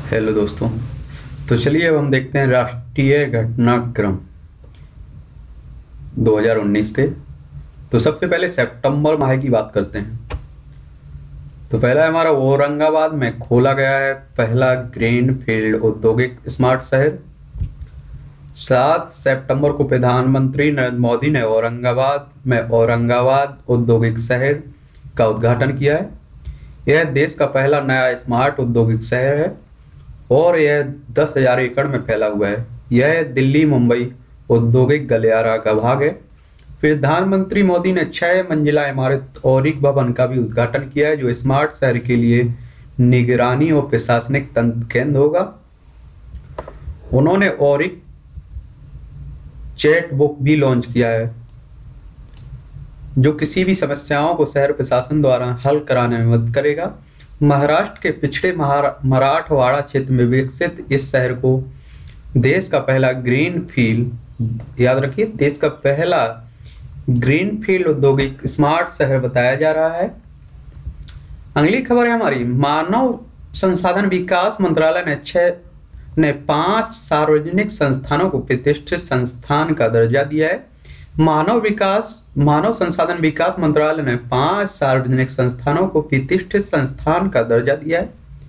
Hello दोस्तों। तो चलिए अब हम देखते हैं राष्ट्रीय घटनाक्रम 2019 के। तो सबसे पहले सितंबर माह की बात करते हैं। तो पहला हमारा औरंगाबाद में खोला गया है पहला ग्रीनफील्ड औद्योगिक स्मार्ट शहर। 7 सितंबर को प्रधानमंत्री नरेंद्र मोदी ने औरंगाबाद औद्योगिक शहर का उद्घाटन किया है। यह देश का पहला नया स्मार्ट औद्योगिक शहर है और यह 10,000 एकड़ में फैला हुआ है। यह दिल्ली मुंबई औद्योगिक गलियारा का भाग है। प्रधानमंत्री मोदी ने 6 मंजिला इमारत औरिक भवन का भी उद्घाटन किया है, जो स्मार्ट शहर के लिए निगरानी और प्रशासनिक तंत्र केंद्र होगा। उन्होंने औरिक चैट बुक भी लॉन्च किया है, जो किसी भी समस्याओं को शहर प्रशासन द्वारा हल कराने में मदद करेगा। महाराष्ट्र के पिछड़े मराठवाड़ा क्षेत्र में विकसित इस शहर को देश का पहला ग्रीनफील्ड, याद रखिए, देश का पहला ग्रीनफील्ड औद्योगिक स्मार्ट शहर बताया जा रहा है। अगली खबर है हमारी, मानव संसाधन विकास मंत्रालय ने 5 सार्वजनिक संस्थानों को प्रतिष्ठित संस्थान का दर्जा दिया है। मानव संसाधन विकास मंत्रालय ने 5 सार्वजनिक संस्थानों को प्रतिष्ठित संस्थान का दर्जा दिया है।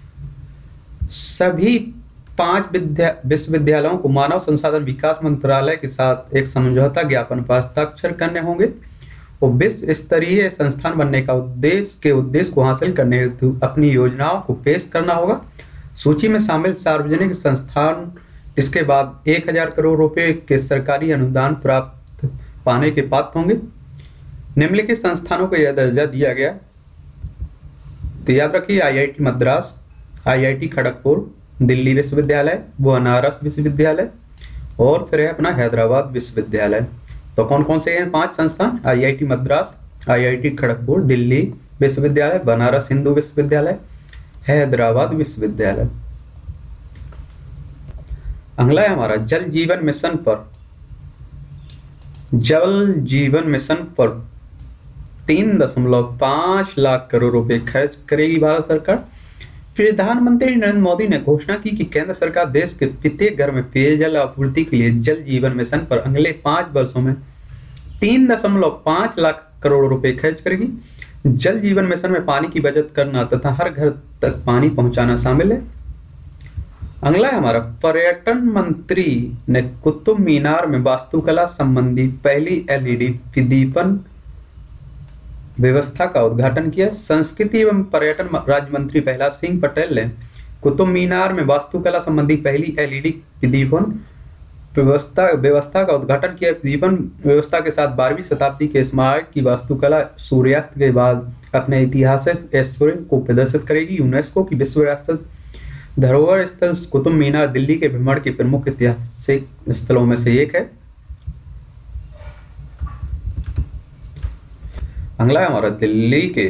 सभी 5 विश्वविद्यालयों को मानव संसाधन विकास मंत्रालय के साथ एक समझौता ज्ञापन पर हस्ताक्षर करने होंगे और विश्व स्तरीय संस्थान बनने का उद्देश्य को हासिल करने हेतु अपनी योजनाओं को पेश करना होगा। सूची में शामिल सार्वजनिक संस्थान इसके बाद 1,000 करोड़ रुपए के सरकारी अनुदान प्राप्त पाने के पात्र होंगे। निम्नलिखित संस्थानों को यह दर्जा दिया गया, तो याद रखिए, आईआईटी मद्रास, आईआईटी खड़गपुर, दिल्ली विश्वविद्यालय, बनारस विश्वविद्यालय और फिर है अपना हैदराबाद विश्वविद्यालय। तो कौन कौन से हैं 5 संस्थान? आईआईटी मद्रास, आईआईटी खड़गपुर, दिल्ली विश्वविद्यालय, बनारस हिंदू विश्वविद्यालय, हैदराबाद विश्वविद्यालय। अगला है हमारा जल जीवन मिशन पर 3.5 लाख करोड़ रुपए खर्च करेगी भारत सरकार। प्रधानमंत्री नरेंद्र मोदी ने घोषणा की कि केंद्र सरकार देश के प्रत्येक घर में पेयजल आपूर्ति के लिए जल जीवन मिशन पर अगले 5 वर्षों में 3.5 लाख करोड़ रुपए खर्च करेगी। जल जीवन मिशन में पानी की बचत करना तथा हर घर तक पानी पहुंचाना शामिल है। अगला है हमारा, पर्यटन मंत्री ने कुतुब मीनार में वास्तुकला संबंधी पहली एलईडी प्रदीपन व्यवस्था का उद्घाटन किया। संस्कृति एवं पर्यटन राज्य मंत्री प्रहलाद सिंह पटेल ने कुतुब मीनार में वास्तुकला संबंधी पहली एलईडी प्रदीपन व्यवस्था का उद्घाटन किया। प्रदीपन व्यवस्था के साथ 12वीं शताब्दी के स्मारक की वास्तुकला सूर्यास्त के बाद अपने ऐतिहासिक ऐश्वर्य को प्रदर्शित करेगी। यूनेस्को की विश्व विरासत धरोहर स्थल कुतुब मीनार दिल्ली के भ्रमण के प्रमुख ऐतिहासिक स्थलों में से एक है। अगला है हमारा, दिल्ली के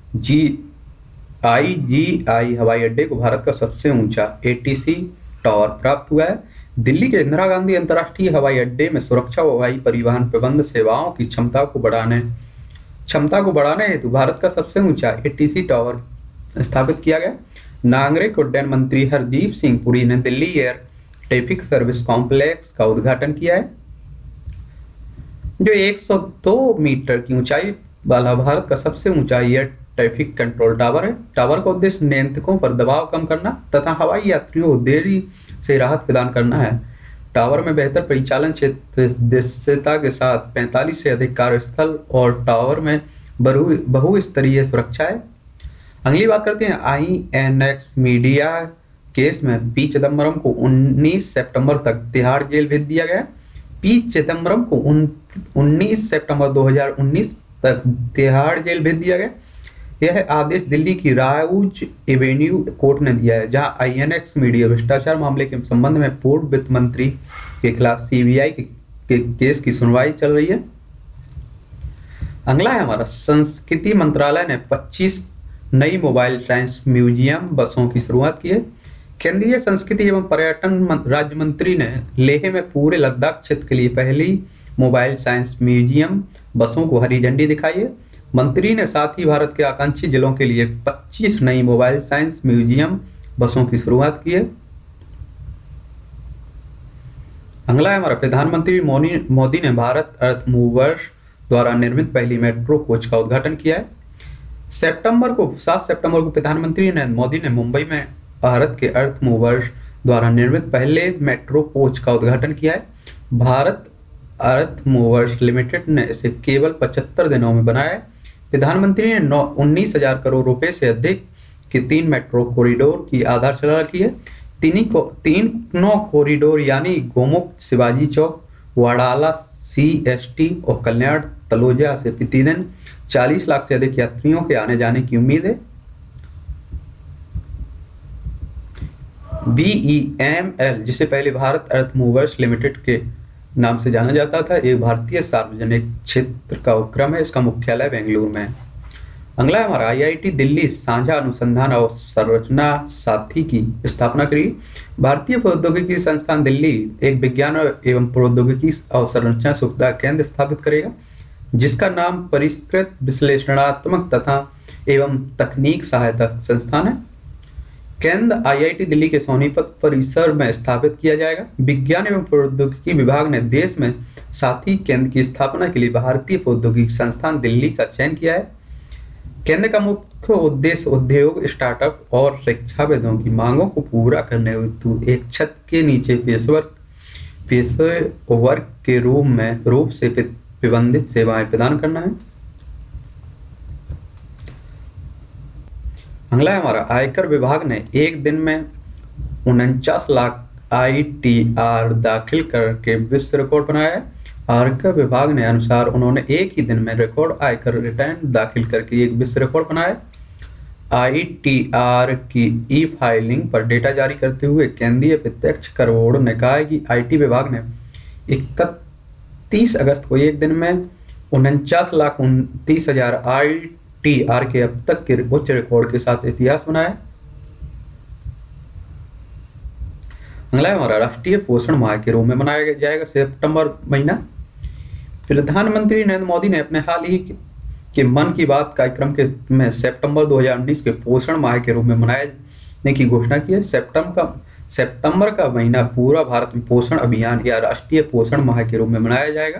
IGI हवाई अड्डे को भारत का सबसे ऊंचा ATC टावर प्राप्त हुआ है। दिल्ली के इंदिरा गांधी अंतर्राष्ट्रीय हवाई अड्डे में सुरक्षा व हवाई परिवहन प्रबंध सेवाओं की क्षमता को बढ़ाने हेतु भारत का सबसे ऊंचा ATC टावर स्थापित किया गया। नागरिक उड्डयन मंत्री हरदीप सिंह पुरी ने Delhi air traffic service complex का उद्घाटन किया है, जो 102 मीटर की ऊंचाई वाला भारत का सबसे ऊंचा एयर ट्रैफिक कंट्रोल टावर है। टावर का उद्देश्य नियंत्रकों पर दबाव कम करना तथा हवाई यात्रियों को देरी से राहत प्रदान करना है। टावर में बेहतर परिचालन क्षेत्र दृश्यता के साथ 45 से अधिक कार्यस्थल और टावर में बहुस्तरीय सुरक्षा है। अगली बात करते हैं, INX मीडिया केस में पी चिदम्बरम को 19 सितंबर तक तिहाड़ जेल भेज दिया गया। पी चिदम्बरम को 19 सितंबर 2019 तक तिहाड़ जेल भेज दिया गया। यह आदेश दिल्ली की राउज एवेन्यू कोर्ट ने दिया है, जहां INX मीडिया भ्रष्टाचार मामले के संबंध में पूर्व वित्त मंत्री के खिलाफ CBI के केस की सुनवाई चल रही है। अगला है हमारा, संस्कृति मंत्रालय ने 25 नई मोबाइल साइंस म्यूजियम बसों की शुरुआत की है। केंद्रीय संस्कृति एवं पर्यटन राज्य मंत्री ने लेह में पूरे लद्दाख क्षेत्र के लिए पहली मोबाइल साइंस म्यूजियम बसों को हरी झंडी दिखाई है। मंत्री ने साथ ही भारत के आकांक्षी जिलों के लिए 25 नई मोबाइल साइंस म्यूजियम बसों की शुरुआत की है। अगला है हमारा, प्रधानमंत्री मोदी ने भारत अर्थ मूवर्स द्वारा निर्मित पहली मेट्रो कोच का उद्घाटन किया है। 7 सितंबर को प्रधानमंत्री नरेंद्र मोदी ने मुंबई में भारत के अर्थ मूवर्स द्वारा निर्मित पहले मेट्रो कोच का उद्घाटन किया है। भारत अर्थ मूवर्स लिमिटेड ने इसे केवल 75 दिनों में बनाया है। प्रधानमंत्री ने 19,000 करोड़ रुपए से अधिक के 3 मेट्रो कॉरिडोर की आधारशिला रखी है। तीनों कॉरिडोर यानी गोमुख, शिवाजी चौक, वाडाला, CST और कल्याण तलोजा से प्रतिदिन 40 लाख से अधिक यात्रियों के आने जाने की उम्मीद है। BEML, जिसे पहले भारत अर्थ मूवर्स लिमिटेड के नाम से जाना जाता था, एक भारतीय सार्वजनिक क्षेत्र का उपक्रम है। इसका मुख्यालय बेंगलुरु में है। अगला है हमारा, IIT दिल्ली साझा अनुसंधान और संरचना साथी की स्थापना करी। भारतीय प्रौद्योगिकी संस्थान दिल्ली एक विज्ञान एवं प्रौद्योगिकी और संरचना सुविधा केंद्र स्थापित करेगा, जिसका नाम परिष्कृत विश्लेषणात्मक तथा एवं तकनीक सहायता संस्थान है। केंद्र IIT दिल्ली के सोनीपत परिसर में स्थापित किया जाएगा। विज्ञान एवं प्रौद्योगिकी विभाग ने देश में साथी केंद्र की स्थापना के लिए भारतीय प्रौद्योगिकी संस्थान दिल्ली का चयन किया है। केंद्र का मुख्य उद्देश्य उद्योग, स्टार्टअप और शिक्षाविदों की मांगों को पूरा करने हेतु एक छत के नीचे पेशेवर के रूप से प्रबंधित सेवाएं प्रदान करना है। अगला है हमारा, आयकर विभाग ने एक दिन में 49 लाख ITR दाखिल करके विश्व रिकॉर्ड बनाया है। आयकर विभाग ने अनुसार उन्होंने एक ही दिन में रिकॉर्ड आयकर रिटर्न दाखिल करके एक विश्व रिकॉर्ड बनाया है। ITR की ई-फाइलिंग पर डेटा जारी करते हुए केंद्रीय प्रत्यक्ष कर बोर्ड ने कहा है कि IT विभाग ने 31 अगस्त को एक दिन में 49,29,000 ITR के अब तक के उच्च रिकॉर्ड के साथ इतिहास बनाया है। अगला है हमारा, राष्ट्रीय पोषण माह के रूप में मनाया जाएगा सितंबर महीना। प्रधानमंत्री नरेंद्र मोदी ने अपने हाल ही के मन की बात कार्यक्रम में सितंबर 2019 के पोषण माह के रूप में मनाने की घोषणा की है। सितंबर का महीना पूरा भारत में पोषण अभियान या राष्ट्रीय पोषण माह के रूप में मनाया जाएगा।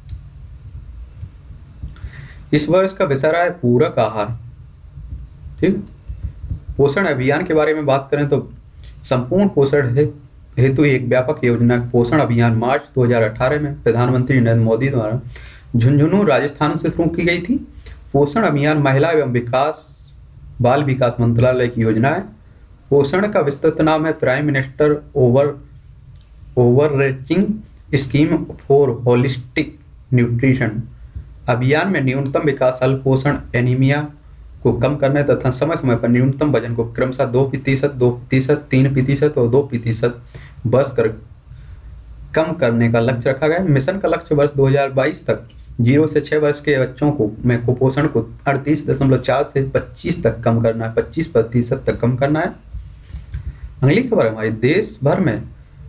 इस वर्ष का विषय रहा है पूरक आहार। ठीक, पोषण अभियान के बारे में बात करें तो संपूर्ण पोषण हेतु एक व्यापक योजना पोषण अभियान मार्च 2018 में प्रधानमंत्री नरेंद्र मोदी द्वारा झुंझुनू राजस्थान से शुरू की गई थी। पोषण अभियान महिला एवं बाल विकास मंत्रालय की योजना है। पोषण का विस्तृत नाम है prime minister overreaching scheme for holistic nutrition. अभियान में न्यूनतम विकास अल्प पोषण, एनीमिया को कम करने तथा समय समय पर न्यूनतम वजन को क्रमशः 2%, 2%, 3% और 2% बस कर कम करने का लक्ष्य रखा गया है। मिशन का लक्ष्य वर्ष 2022 तक 0 से 6 वर्ष के बच्चों को में कुपोषण को 38.4 से 25 तक कम करना है, 25% तक कम करना है। अगली खबर हमारी, देश भर में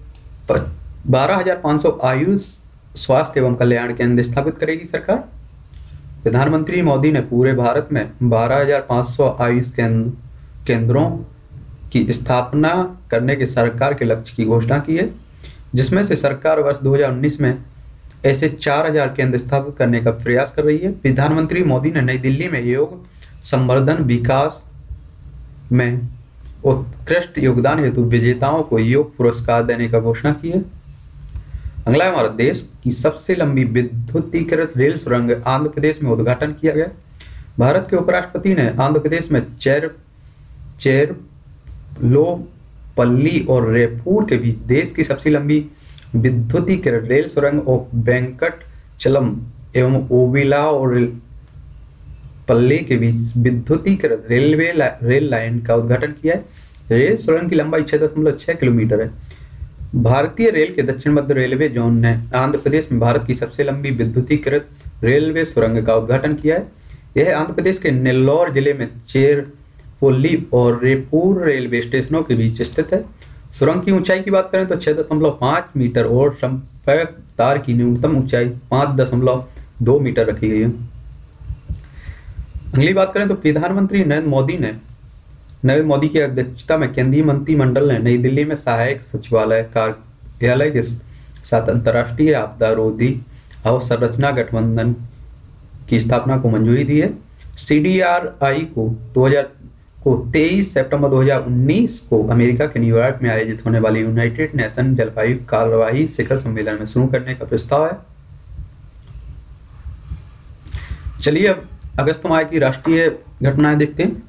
12,500 आयुष स्वास्थ्य एवं कल्याण केंद्र स्थापित करेगी सरकार। प्रधानमंत्री मोदी ने पूरे भारत में 12,500 आयुष केंद्रों की स्थापना करने के सरकार के लक्ष्य की घोषणा की है, जिसमें से सरकार वर्ष 2019 में ऐसे 4,000 केंद्र स्थापित करने का प्रयास कर रही है। प्रधानमंत्री मोदी ने नई दिल्ली में योग संवर्धन विकास में उत्कृष्ट योगदान हेतु विजेताओं को योग पुरस्कार देने का घोषणा की है। अगला है हमारा, देश की सबसे लंबी विद्युतीकृत रेल सुरंग आंध्र प्रदेश में उद्घाटन किया गया। भारत के उपराष्ट्रपति ने आंध्र प्रदेश में चेरलोपल्ली और रेपूर के बीच देश की सबसे लंबी विद्युतीकृत रेल सुरंग ऑफ वेंकटचलम एवं ओबिला और पल्ली के बीच विद्युतीकृत रेल लाइन का उद्घाटन किया है। रेल सुरंग की लंबाई 6.6 किलोमीटर है। भारतीय रेल के दक्षिण मध्य रेलवे जोन ने आंध्र प्रदेश में भारत की सबसे लंबी विद्युतीकृत रेलवे सुरंग का उद्घाटन किया है। यह आंध्र प्रदेश के नेल्लोर जिले में चेरपोली और रेपूर रेलवे स्टेशनों के बीच स्थित है। सुरंग की ऊंचाई की बात करें तो 6.5 मीटर और संपर्क तार की न्यूनतम ऊंचाई 5.2 मीटर रखी गई है। अगली बात करें तो प्रधानमंत्री नरेंद्र मोदी की अध्यक्षता में केंद्रीय मंत्रिमंडल ने नई दिल्ली में सहायक सचिवालय कार्यालय के साथ अंतर्राष्ट्रीय आपदा रोधी अवसंरचना गठबंधन की स्थापना को मंजूरी दी है। CDRI को 23 सितंबर 2019 को अमेरिका के न्यूयॉर्क में आयोजित होने वाली यूनाइटेड नेशन जलवायु कार्यवाही शिखर सम्मेलन में शुरू करने का प्रस्ताव है। चलिए अब अगस्त माह की राष्ट्रीय घटनाएं देखते हैं।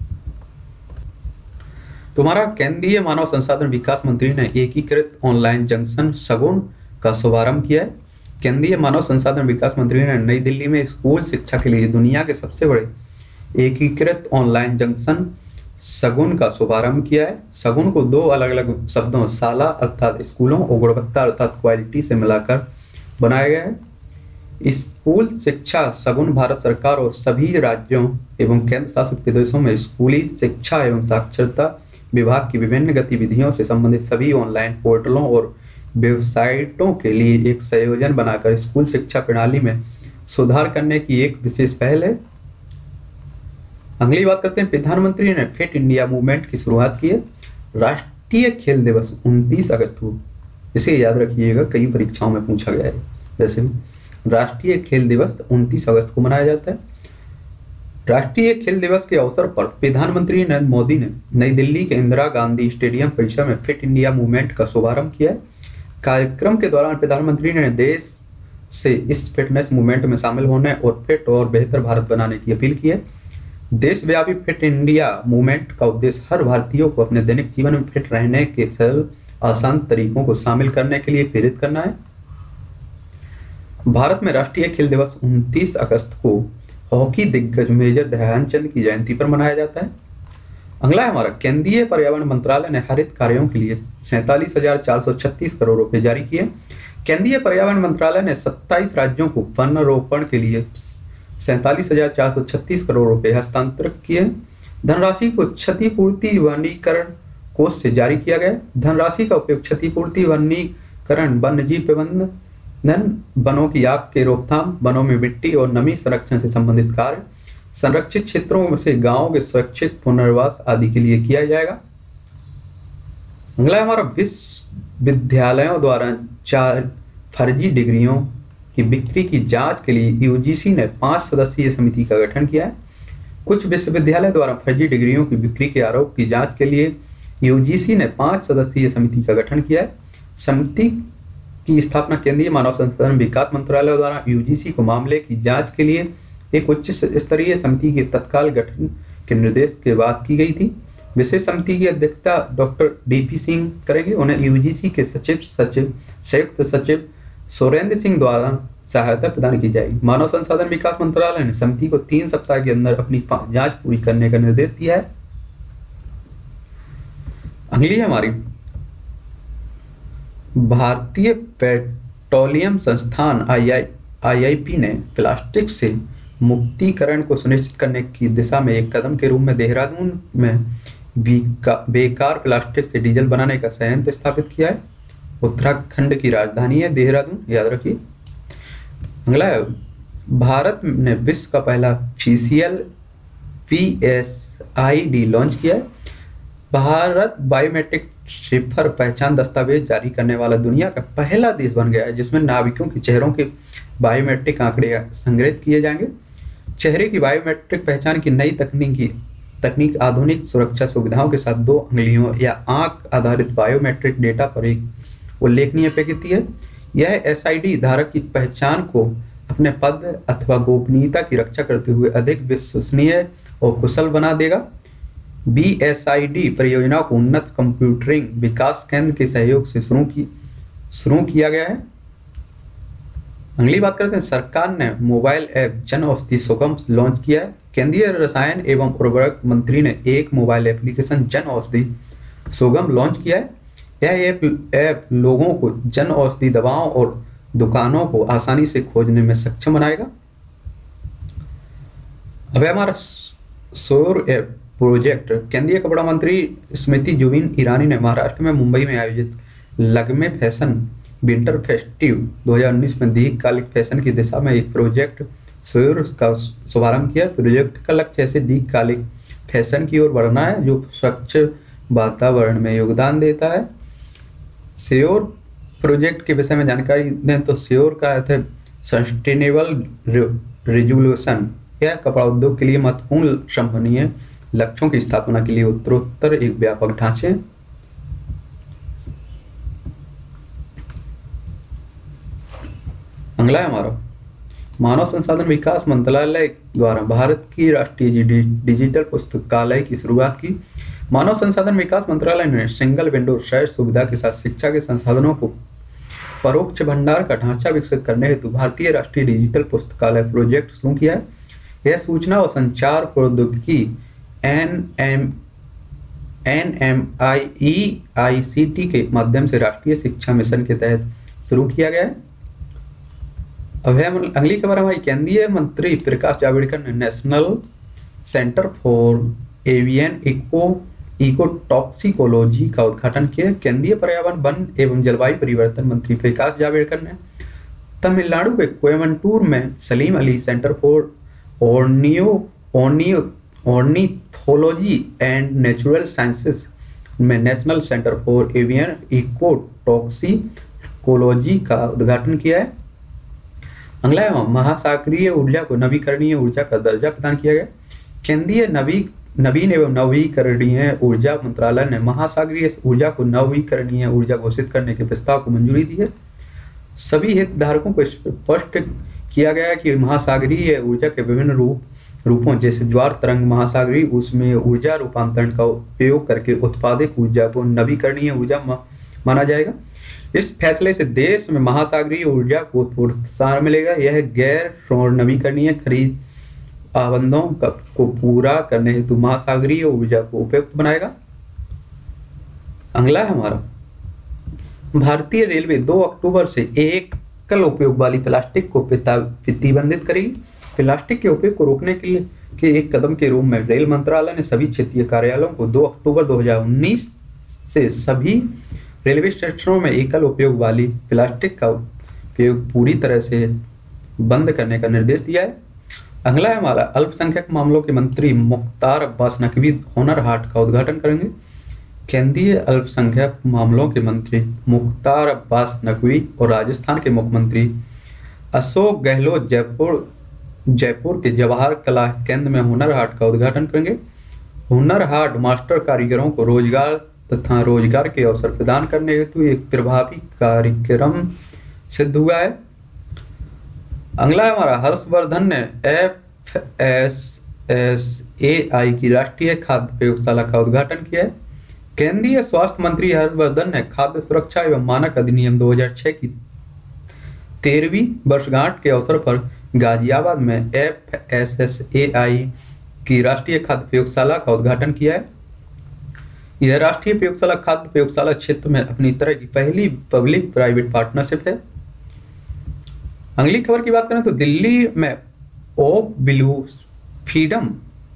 तुम्हारा केंद्रीय मानव संसाधन विकास मंत्री ने एकीकृत ऑनलाइन जंक्शन सगुन का शुभारंभ किया है। केंद्रीय मानव संसाधन विकास मंत्री ने नई दिल्ली में स्कूल शिक्षा के लिए दुनिया के सबसे बड़े एकीकृत ऑनलाइन जंक्शन सगुन का शुभारंभ किया है। सगुन को दो अलग अलग शब्दों शाला अर्थात स्कूलों और गुणवत्ता अर्थात क्वालिटी से मिलाकर बनाया गया है। स्कूल शिक्षा सगुन भारत सरकार और सभी राज्यों एवं केंद्र शासित प्रदेशों में स्कूली शिक्षा एवं साक्षरता विभाग की विभिन्न गतिविधियों से संबंधित सभी ऑनलाइन पोर्टलों और वेबसाइटों के लिए एक संयोजन बनाकर स्कूल शिक्षा प्रणाली में सुधार करने की एक विशेष पहल है। अगली बात करते हैं, प्रधानमंत्री ने फिट इंडिया मूवमेंट की शुरुआत की है। राष्ट्रीय खेल दिवस 29 अगस्त को, इसे याद रखिएगा, कई परीक्षाओं में पूछा गया है। वैसे राष्ट्रीय खेल दिवस 29 अगस्त को मनाया जाता है। राष्ट्रीय खेल दिवस के अवसर पर प्रधानमंत्री नरेंद्र मोदी ने नई दिल्ली के इंदिरा गांधी स्टेडियम परिसर में फिट इंडिया मूवमेंट का शुभारंभ किया है। कार्यक्रम के दौरान प्रधानमंत्री ने देश से इस फिटनेस मूवमेंट में शामिल होने और फिट और बेहतर भारत बनाने की अपील की है। देशव्यापी फिट इंडिया मूवमेंट का उद्देश्य हर भारतीयों को अपने दैनिक जीवन में फिट रहने के सरल आसान तरीकों को शामिल करने के लिए प्रेरित करना है। भारत में राष्ट्रीय खेल दिवस 29 अगस्त को हॉकी दिग्गज मेजर ध्यानचंद की जयंती पर मनाया जाता है। अगला है हमारा, केंद्रीय पर्यावरण मंत्रालय ने हरित कार्यों के लिए 47,436 करोड़ रुपए जारी किए। केंद्रीय पर्यावरण मंत्रालय ने 27 राज्यों को वन रोपण के लिए 47,436 करोड़ रुपए हस्तांतरित किए। धनराशि को क्षतिपूर्ति वनीकरण कोष से जारी किया गया। धनराशि का उपयोग क्षतिपूर्ति वनीकरण, वन्यजीव प्रबंधन, वनों की आग के रोकथाम, वनों में मिट्टी और नमी संरक्षण से संबंधित कार्य, संरक्षित क्षेत्रों से गांवों के स्वैच्छिक पुनर्वास आदि के लिए किया जाएगा। अगला हमारा, विश्वविद्यालयों द्वारा फर्जी डिग्रियों की बिक्री की जांच के लिए यूजीसी ने 5 सदस्यीय समिति का गठन किया है। कुछ विश्वविद्यालय द्वारा फर्जी डिग्रियों की बिक्री के आरोप की जांच के लिए यूजीसी ने 5 सदस्यीय समिति का गठन किया है। समिति की स्थापना केंद्रीय मानव संसाधन विकास मंत्रालय द्वारा यूजीसी को मामले की जांच के लिए एक उच्च स्तरीय समिति के तत्काल गठन के निर्देश के बाद की गई थी। विशेष समिति की अध्यक्षता डॉक्टर DP सिंह करेंगे। उन्हें यूजीसी के संयुक्त सचिव सुरेंद्र सिंह द्वारा सहायता प्रदान की जाएगी। मानव संसाधन विकास मंत्रालय ने समिति को 3 सप्ताह के अंदर अपनी जांच पूरी करने का निर्देश दिया है। अगली हमारी, भारतीय पेट्रोलियम संस्थान IIP ने प्लास्टिक से मुक्तिकरण को सुनिश्चित करने की दिशा में एक कदम के रूप में देहरादून में बेकार प्लास्टिक से डीजल बनाने का संयंत्र स्थापित किया है। उत्तराखंड की राजधानी है देहरादून, याद रखिए। अगला है, भारत ने विश्व का पहला फेशियल PSID लॉन्च किया है। भारत बायोमेट्रिक शिफर पहचान दस्तावेज जारी करने वाला दुनिया का पहला देश बन गया है, जिसमें नाविकों के चेहरों के बायोमेट्रिक आंकड़े संग्रहित किए जाएंगे। चेहरे की बायोमेट्रिक पहचान की नई तकनीक आधुनिक सुरक्षा सुविधाओं के साथ 2 अंगुलियों या आंख आधारित बायोमेट्रिक डेटा पर एक उल्लेखनीय प्रकृति है। यह SID धारक की पहचान को अपने पद अथवा गोपनीयता की रक्षा करते हुए अधिक विश्वसनीय और कुशल बना देगा। BSID परियोजना को उन्नत कंप्यूटरिंग विकास केंद्र के सहयोग से शुरू किया गया है। अगली बात करते हैं, सरकार ने मोबाइल ऐप जन औषधि सुगम लॉन्च किया है। केंद्रीय रसायन एवं उर्वरक मंत्री ने एक मोबाइल एप्लीकेशन जन औषधि सुगम लॉन्च किया है। यह ऐप लोगों को जन औषधि दवाओं और दुकानों को आसानी से खोजने में सक्षम बनाएगा। अब हमारा सौर ऐप प्रोजेक्ट, केंद्रीय कपड़ा मंत्री स्मृति जुबिन ईरानी ने महाराष्ट्र में मुंबई में आयोजित लगमे फैशन विंटर फेस्टिव 2019 में दीर्घकालिक फैशन की दिशा में एक प्रोजेक्ट सौर का शुभारंभ किया। प्रोजेक्ट का लक्ष्य ऐसे दीर्घकालिक फैशन की ओर बढ़ना है जो स्वच्छ वातावरण में योगदान देता है। सौर प्रोजेक्ट के विषय में जानकारी दें तो श्योर का अर्थ है सस्टेनेबल रिजोल्यूशन। यह कपड़ा उद्योग के लिए महत्वपूर्ण संभावनीय लक्ष्यों की स्थापना के लिए उत्तरोत्तर एक व्यापक ढांचे। अगला है हमारा मानव संसाधन विकास मंत्रालय द्वारा भारत की राष्ट्रीय डिजिटल पुस्तकालय की शुरुआत की। मानव संसाधन विकास मंत्रालय ने सिंगल विंडो सर्च सुविधा के साथ शिक्षा के संसाधनों को परोक्ष भंडार का ढांचा विकसित करने हेतु भारतीय राष्ट्रीय डिजिटल पुस्तकालय प्रोजेक्ट शुरू किया है। यह सूचना और संचार प्रौद्योगिकी NMIEICT के माध्यम से राष्ट्रीय शिक्षा मिशन के तहत शुरू किया गया है। अब है अगली खबर हमारी केंद्रीय मंत्री प्रकाश जावड़ेकर ने national centre for avian ecotoxicology का उद्घाटन किया। केंद्रीय पर्यावरण वन एवं जलवायु परिवर्तन मंत्री प्रकाश जावड़ेकर ने तमिलनाडु के कोयम्बटूर में Salim Ali centre for ornithology and natural sciences में national centre for avian ecotoxicology का उद्घाटन किया है। अगला है महासागरीय ऊर्जा को नवीकरणीय ऊर्जा का दर्जा प्रदान किया गया। केंद्रीय नवीन एवं नवीकरणीय ऊर्जा मंत्रालय ने महासागरीय ऊर्जा को नवीकरणीय ऊर्जा घोषित करने के प्रस्ताव को मंजूरी दी है। सभी हितधारकों को स्पष्ट किया गया है कि महासागरीय ऊर्जा के विभिन्न रूपों जैसे ज्वार तरंग महासागरीय उसमें ऊर्जा रूपांतरण का उपयोग करके उत्पादित ऊर्जा को नवीकरणीय ऊर्जा माना जाएगा। इस फैसले से देश में महासागरीय ऊर्जा को प्रोत्साहन मिलेगा। यह गैर नवीकरणीय खरीद आवंटों को पूरा करने हेतु महासागरीय ऊर्जा को उपयुक्त बनाएगा। अगला है हमारा भारतीय रेलवे 2 अक्टूबर से एकल उपयोग वाली प्लास्टिक को प्रतिबंधित करेगी। प्लास्टिक के उपयोग को रोकने के एक कदम के रूप में रेल मंत्रालय ने सभी क्षेत्रीय कार्यालयों को 2 अक्टूबर 2019 से सभी रेलवे स्टेशनों में एकल उपयोग वाली प्लास्टिक का उपयोग पूरी तरह से बंद करने का निर्देश दिया है। अगला है हमारा अल्पसंख्यक मामलों के मंत्री मुख्तार अब्बास नकवी हुनर हाट का उद्घाटन करेंगे। केंद्रीय अल्पसंख्यक मामलों के मंत्री मुख्तार अब्बास नकवी और राजस्थान के मुख्यमंत्री अशोक गहलोत जयपुर के जवाहर कला केंद्र में हुनर हाट का उद्घाटन करेंगे। हुनर हाट मास्टर कारीगरों को रोजगार तथा रोजगार के अवसर प्रदान करने हेतु एक प्रभावी कार्यक्रम सिद्ध हुआ है। अगला हमारा हर्षवर्धन ने FSSAI की राष्ट्रीय खाद्य प्रयोगशाला का उद्घाटन किया है। केंद्रीय स्वास्थ्य मंत्री हर्षवर्धन ने खाद्य सुरक्षा एवं मानक अधिनियम 2006 की 13वीं वर्षगांठ के अवसर पर गाजियाबाद में FSSAI की राष्ट्रीय खाद्य प्रयोगशाला का उद्घाटन किया है। यह राष्ट्रीय प्रयोगशाला खाद्य प्रयोगशाला क्षेत्र में अपनी तरह की पहली पब्लिक प्राइवेट पार्टनरशिप है। अगली खबर की बात करें तो दिल्ली में ओ ब्लू फ्रीडम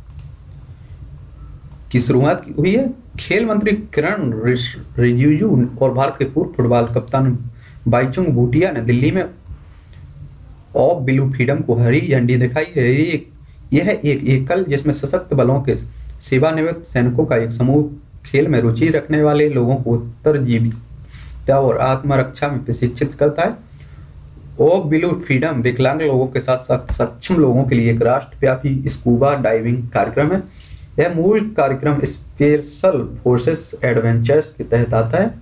की शुरुआत हुई है। खेल मंत्री किरण रिजिजू और भारत के पूर्व फुटबॉल कप्तान बाईचुंग भूटिया ने दिल्ली में ऑफ ब्लू फ्रीडम को हरी झंडी दिखाई है। यह एक एकल जिसमें सशस्त्र बलों के सेवानिवृत्त सैनिकों का एक समूह खेल में रुचि रखने वाले लोगों को उत्तरजीविता और आत्मरक्षा में प्रशिक्षित करता है। ऑफ ब्लू फ्रीडम विकलांग लोगों के साथ साथ सक्षम लोगों के लिए एक राष्ट्रव्यापी स्कूबा डाइविंग कार्यक्रम है। यह मूल कार्यक्रम स्पेशल फोर्सेस एडवेंचर्स के तहत आता है।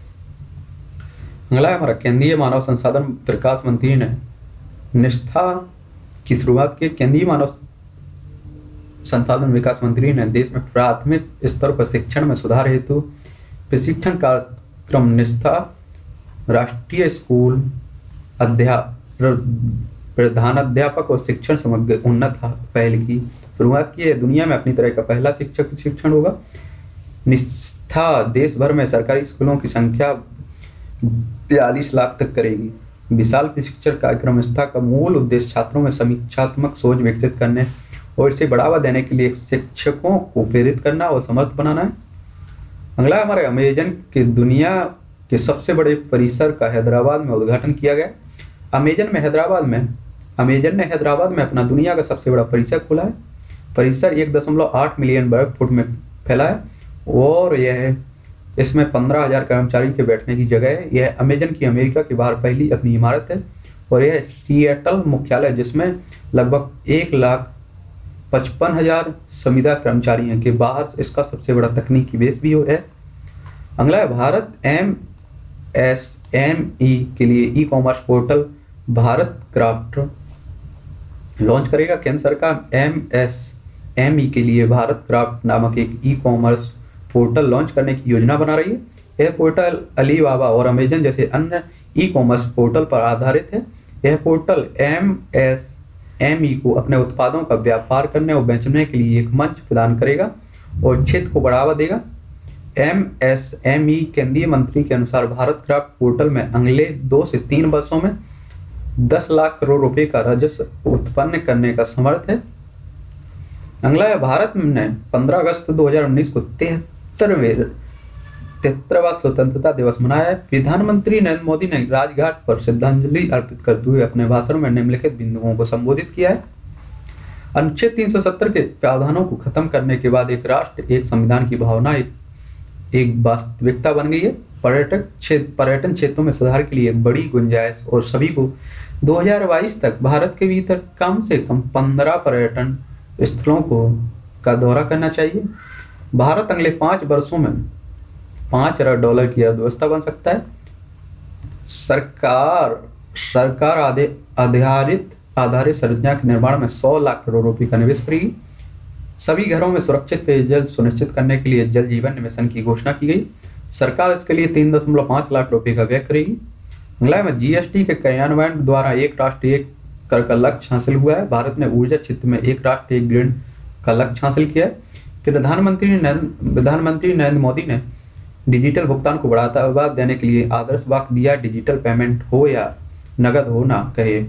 अगला हमारा केंद्रीय मानव संसाधन विकास मंत्री ने निष्ठा की शुरुआत की। केंद्रीय मानव संसाधन विकास मंत्री ने देश में प्राथमिक स्तर पर शिक्षण में सुधार हेतु प्रशिक्षण कार्यक्रम निष्ठा राष्ट्रीय स्कूल प्रधानाध्यापक और शिक्षण समग्र उन्नत पहल की शुरुआत की है। दुनिया में अपनी तरह का पहला शिक्षक प्रशिक्षण होगा। निष्ठा देश भर में सरकारी स्कूलों की संख्या 42 लाख तक करेगी। विशाल प्रशिक्षण कार्यक्रम निष्ठा का मूल उद्देश्य छात्रों में समीक्षात्मक सोच विकसित करने और इसे बढ़ावा देने के लिए शिक्षकों को प्रेरित करना और समर्थ बनाना है। अगला हमारे अमेजन के दुनिया के सबसे बड़े परिसर का हैदराबाद में उद्घाटन किया गया। अमेजन ने हैदराबाद में अपना दुनिया का सबसे बड़ा परिसर खोला है। परिसर 1.8 मिलियन वर्ग फुट में फैला है और यह इसमें 15,000 कर्मचारी के बैठने की जगह है। यह अमेजन की अमेरिका के बाहर पहली अपनी इमारत है और यह सिएटल मुख्यालय जिसमें लगभग 1,55,000 संविदा कर्मचारी हैं के बाहर इसका सबसे बड़ा तकनीकी बेस भी है। अगला है भारत MSME के लिए e commerce portal Bharat craft launch करेगा। केंद्र सरकार MSME के लिए भारत क्राफ्ट नामक एक ई कॉमर्स पोर्टल लॉन्च करने की योजना बना रही है। यह पोर्टल अलीबाबा और अमेजन जैसे अन्य ई कॉमर्स पोर्टल पर आधारित है। यह पोर्टल MSME को अपने उत्पादों का व्यापार करने और बेचने के लिए एक मंच प्रदान करेगा और क्षेत्र को बढ़ावा देगा। MSME केंद्रीय मंत्री के अनुसार भारत क्राफ्ट पोर्टल में अगले 2 से 3 वर्षों में 10 लाख करोड़ रुपए का राजस्व उत्पन्न करने का समर्थ है। अगला है भारत ने 15 अगस्त 2019 को 73वां स्वतंत्रता दिवस मनाया है। प्रधानमंत्री नरेंद्र मोदी ने राजघाट पर श्रद्धांजलि अर्पित करते हुए अपने भाषण में निम्नलिखित बिंदुओं को संबोधित किया है। अनुच्छेद 370 के प्रावधानों को खत्म करने के बाद एक राष्ट्र एक संविधान की भावना एक वास्तविकता बन गई है। पर्यटन क्षेत्रों में सुधार के लिए बड़ी गुंजाइश और सभी को 2022 तक भारत के भीतर कम से कम 15 पर्यटन स्थलों का दौरा करना चाहिए। भारत अगले 5 वर्षों में $5 अरब की अर्थव्यवस्था बन सकता है। सरकार आधारित संरचना के निर्माण में 100 लाख करोड़ रुपए का निवेश करेगी। सभी घरों में सुरक्षित पेयजल सुनिश्चित करने के लिए जल जीवन मिशन की घोषणा की गई। सरकार इसके लिए 3.5 लाख रुपए का व्यय करेगी। अगला में जीएसटी के क्रियान्वयन द्वारा एक राष्ट्र एक कर का लक्ष्य हासिल हुआ है। भारत ने ऊर्जा क्षेत्र में एक राष्ट्र एक ग्रिड का लक्ष्य हासिल किया है। प्रधानमंत्री नरेंद्र मोदी ने डिजिटल भुगतान को बढ़ावा देने के लिए आदर्श वाक्य दिया, डिजिटल पेमेंट हो या नगद हो ना कहे,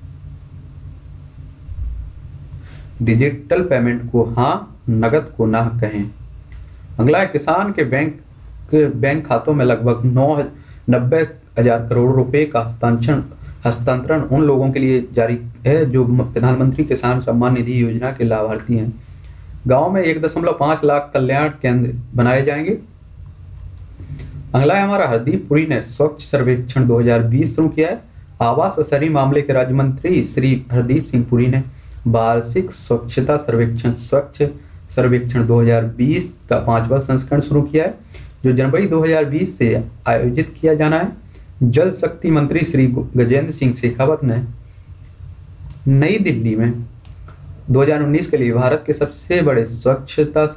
डिजिटल पेमेंट को हाँ, नगद को ना कहें। अगला है किसान के बैंक खातों में लगभग 90,000 करोड़ रुपए का हस्तांतरण उन लोगों के लिए जारी है जो प्रधानमंत्री किसान सम्मान निधि योजना के लाभार्थी हैं। गांव में 1.5 लाख कल्याण केंद्र बनाए जाएंगे। अगला है हमारा हरदीप पुरी ने स्वच्छ सर्वेक्षण 2020 शुरू किया है। आवास और शहरी मामले के राज्य मंत्री श्री हरदीप सिंह पुरी ने वार्षिक स्वच्छता स्वच्छ सर्वेक्षण 2020 का 5वां संस्करण शुरू किया है जो जनवरी 2020 से आयोजित किया जाना है। जल शक्ति मंत्री श्री गजेंद्र सिंह शेखावत ने नई दिल्ली में 2019 के लिए भारत के सबसे बड़े स्वच्छता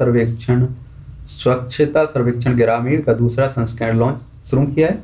सर्वेक्षण ग्रामीण का दूसरा संस्करण लॉन्च शुरू किया है।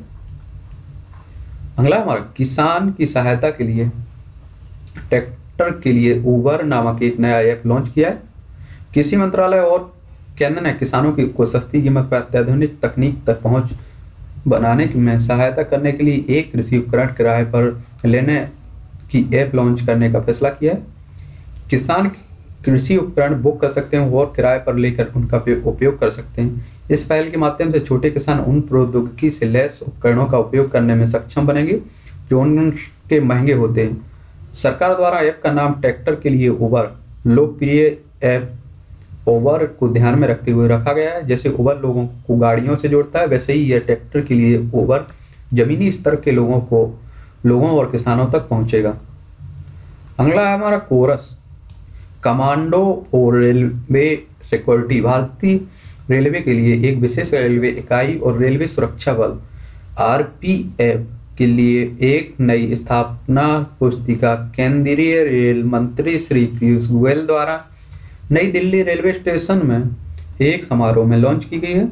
अगला हमारा किसान की सहायता के लिए ट्रैक्टर के लिए उबर नामक एक नया ऐप लॉन्च किया है। कृषि मंत्रालय और केंद्र ने किसानों को सस्ती कीमत पर अत्याधुनिक तकनीक तक पहुंच बनाने में सहायता करने के लिए एक कृषि उपकरण किराए पर लेने की ऐप लॉन्च करने का फैसला किया है। किसान कृषि उपकरण बुक कर सकते हैं और किराए पर लेकर उनका उपयोग कर सकते हैं। इस पहल के माध्यम से छोटे किसान उन प्रौद्योगिकी से लैस उपकरणों का उपयोग करने में सक्षम बनेंगे जो उनके महंगे होते हैं। सरकार द्वारा ऐप का नाम ट्रैक्टर के लिए उबर लोकप्रिय ऐप उबर को ध्यान में रखते हुए रखा गया है। जैसे उबर लोगों को गाड़ियों से जोड़ता है वैसे ही यह ट्रैक्टर के लिए उबर जमीनी स्तर के लोगों और किसानों तक पहुंचेगा। अगला है हमारा कोरस कमांडो और रेलवे सिक्योरिटी। भारतीय रेलवे के लिए एक विशेष रेलवे इकाई और रेलवे सुरक्षा बल RPF के लिए एक नई स्थापना पुस्तिका केंद्रीय रेल मंत्री श्री पीयूष गोयल द्वारा नई दिल्ली रेलवे स्टेशन में एक समारोह में लॉन्च की गई है।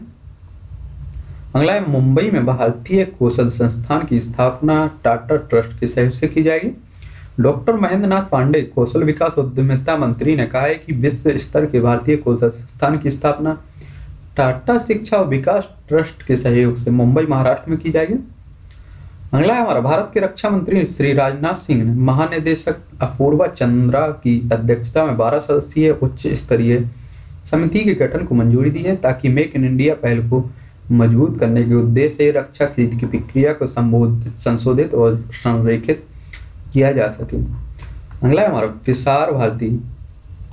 अगला है मुंबई में भारतीय कौशल संस्थान की स्थापना टाटा ट्रस्ट के सहयोग से की जाएगी। डॉक्टर महेंद्र नाथ पांडे कौशल विकास उद्यमिता मंत्री ने कहा है कि विश्व स्तर के भारतीय कौशल संस्थान की स्थापना टाटा शिक्षा और विकास ट्रस्ट के सहयोग से मुंबई महाराष्ट्र में की जाएगी। अगला है हमारा भारत के रक्षा मंत्री श्री राजनाथ सिंह ने महानिदेशक अपूर्वा चंद्रा की अध्यक्षता में 12 सदस्यीय उच्च स्तरीय समिति के गठन को मंजूरी दी है ताकि मेक इन इंडिया पहल को मजबूत करने के उद्देश्य से रक्षा खरीद की प्रक्रिया को संशोधित और संरेखित किया जा सके। अगला है हमारा प्रसार भारती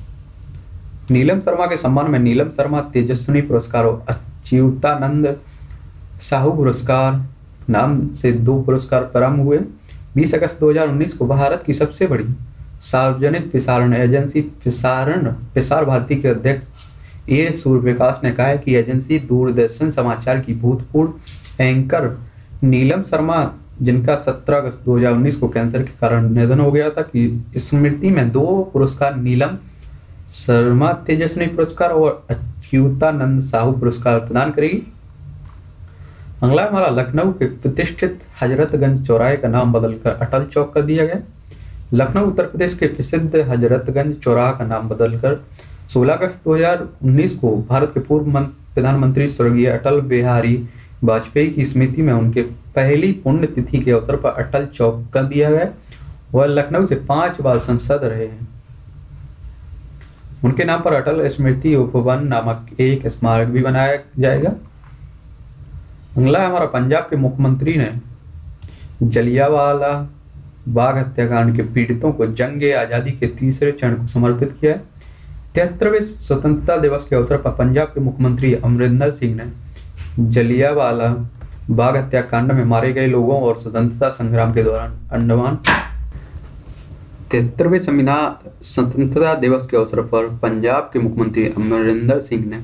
नीलम शर्मा के सम्मान में नीलम शर्मा तेजस्विनी पुरस्कार और अच्युतानंद साहू पुरस्कार नाम से 2 पुरस्कार प्रारंभ हुए। 20 अगस्त 2019 को भारत की सबसे बड़ी सार्वजनिक प्रसारण एजेंसी प्रसार भारती के अध्यक्ष ए सूर्यप्रकाश ने कहा है कि एजेंसी दूरदर्शन समाचार की भूतपूर्व एंकर नीलम शर्मा, जिनका 17 अगस्त 2019 को कैंसर के कारण निधन हो गया था, कि स्मृति में 2 पुरस्कार नीलम शर्मा तेजस्वी पुरस्कार और अच्युतानंद साहू पुरस्कार प्रदान करेगी। अगला हमारा लखनऊ के प्रतिष्ठित हजरतगंज चौराहे का नाम बदलकर अटल चौक कर दिया गया। लखनऊ उत्तर प्रदेश के प्रसिद्ध हजरतगंज चौराहा का नाम बदलकर 16 अगस्त 2019 को भारत के पूर्व प्रधानमंत्री स्वर्गीय अटल बिहारी वाजपेयी की स्मृति में उनके पहली पुण्यतिथि के अवसर पर अटल चौक कर दिया गया। वह लखनऊ से 5 बार सांसद रहे हैं। उनके नाम पर अटल स्मृति उपवन नामक एक स्मारक भी बनाया जाएगा। अगला हमारा पंजाब के मुख्यमंत्री ने जलियांवाला बाग हत्याकांड के पीड़ितों को जंग आजादी के तीसरे चरण को समर्पित किया है। 73वें स्वतंत्रता दिवस के अवसर पर पंजाब के मुख्यमंत्री अमरिंदर सिंह ने जलियांवाला बाग हत्याकांड में मारे गए लोगों और स्वतंत्रता संग्राम के दौरान अंडमान 73वें स्वतंत्रता दिवस के अवसर पर पंजाब के मुख्यमंत्री अमरिंदर सिंह ने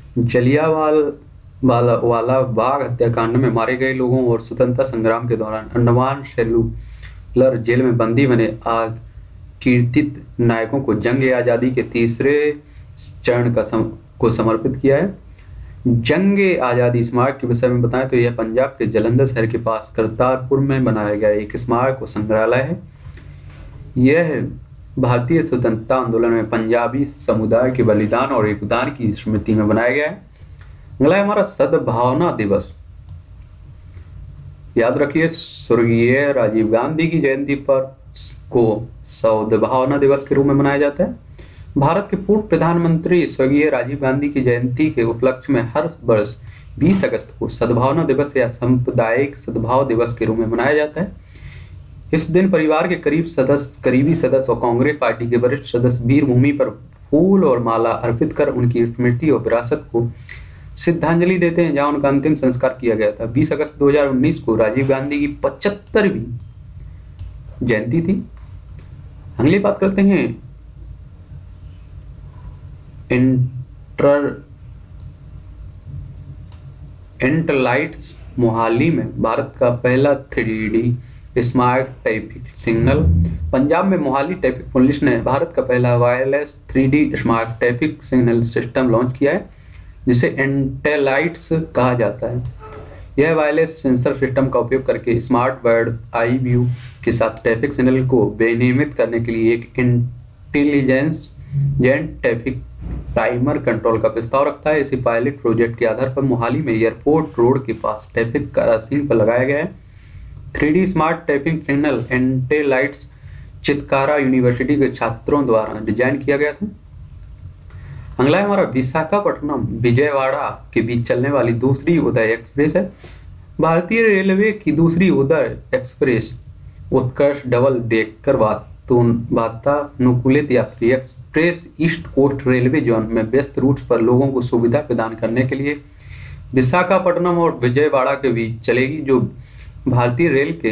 जलियांवाला बाग हत्याकांड में मारे गए लोगों और स्वतंत्रता संग्राम के दौरान अंडमान सेलुलर जेल में बंदी बने कीर्तित नायकों को जंग आजादी के तीसरे चरण को समर्पित किया है। जंग आजादी स्मारक के विषय में बताएं तो यह पंजाब के जलंधर शहर के पास करतारपुर में बनाया गया एक स्मारक व संग्रहालय है। यह भारतीय स्वतंत्रता आंदोलन में पंजाबी समुदाय के बलिदान और योगदान की स्मृति में बनाया गया है। अगला है हमारा सद्भावना दिवस। याद रखिए, स्वर्गीय राजीव गांधी की जयंती पर को सद्भावना दिवस के रूप में मनाया जाता है। भारत के पूर्व प्रधानमंत्री स्वर्गीय राजीव गांधी की जयंती के उपलक्ष्य में हर वर्ष 20 अगस्त को सद्भावना दिवस या सांप्रदायिक सद्भाव दिवस के रूप में मनाया जाता है। इस दिन परिवार के करीबी सदस्य और कांग्रेस पार्टी के वरिष्ठ सदस्य वीर भूमि पर फूल और माला अर्पित कर उनकी स्मृति और विरासत को श्रद्धांजलि देते हैं, जहां उनका अंतिम संस्कार किया गया था। 20 अगस्त 2019 को राजीव गांधी की 75वीं जयंती थी। अगली बात करते हैं इंटरलाइट्स मोहाली में भारत का पहला 3D smart traffic signal. Punjab में मोहाली ट्रैफिक पुलिस ने भारत का पहला wireless 3D smart traffic signal system launch किया है, जिसे इंटेलाइट्स कहा जाता है। यह वायरलेस सेंसर सिस्टम का उपयोग करके स्मार्ट बर्ड आई व्यू के साथ ट्रैफिक सिग्नल को विनियमित करने के लिए एक इंटेलिजेंस ट्रैफिक टाइमर कंट्रोल का प्रस्ताव रखता है। इसी पायलट प्रोजेक्ट के आधार पर मोहाली में एयरपोर्ट रोड के पास ट्रैफिक क्रॉसिंग पर लगाया गया है। 3D smart traffic signal Intellights Chitkara university के छात्रों द्वारा डिजाइन किया गया था। अगला हमारा विशाखापट्टनम विजयवाड़ा के बीच चलने वाली दूसरी उदय एक्सप्रेस है। भारतीय रेलवे की दूसरी Uday express Utkarsh double decker वातानुकूलित यात्री express east coast railway zone में व्यस्त रूट्स पर लोगों को सुविधा प्रदान करने के लिए विशाखापट्टनम और विजयवाड़ा के बीच चलेगी, जो भारतीय रेल के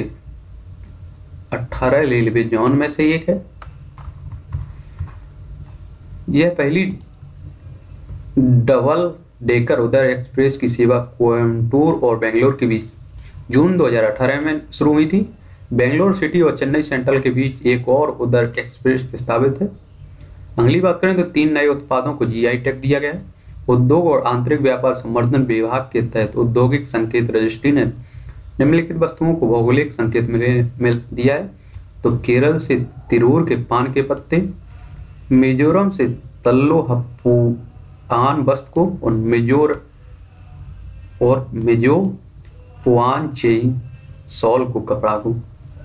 18 रेलवे जोन में से एक है। यह पहली डबल डेकर उदय एक्सप्रेस की सेवा कोयम्बटूर और बेंगलोर के बीच जून 2018 में शुरू हुई थी। बेंगलोर सिटी और चेन्नई सेंट्रल के बीच एक और उदय एक्सप्रेस प्रस्तावित है। अगली बात करें तो 3 नए उत्पादों को GI टैग दिया गया है। उद्योग और आंतरिक व्यापार संवर्धन विभाग के तहत औद्योगिक संकेत रजिस्ट्री ने निम्नलिखित वस्तुओं को भौगोलिक संकेत मिल दिया है। तो केरल से तिरूर के पान के पत्ते, मिजोरम से तल्लो हप्पुआन वस्त्र को और मिजो पुआन चेई सॉल को कपड़ा को।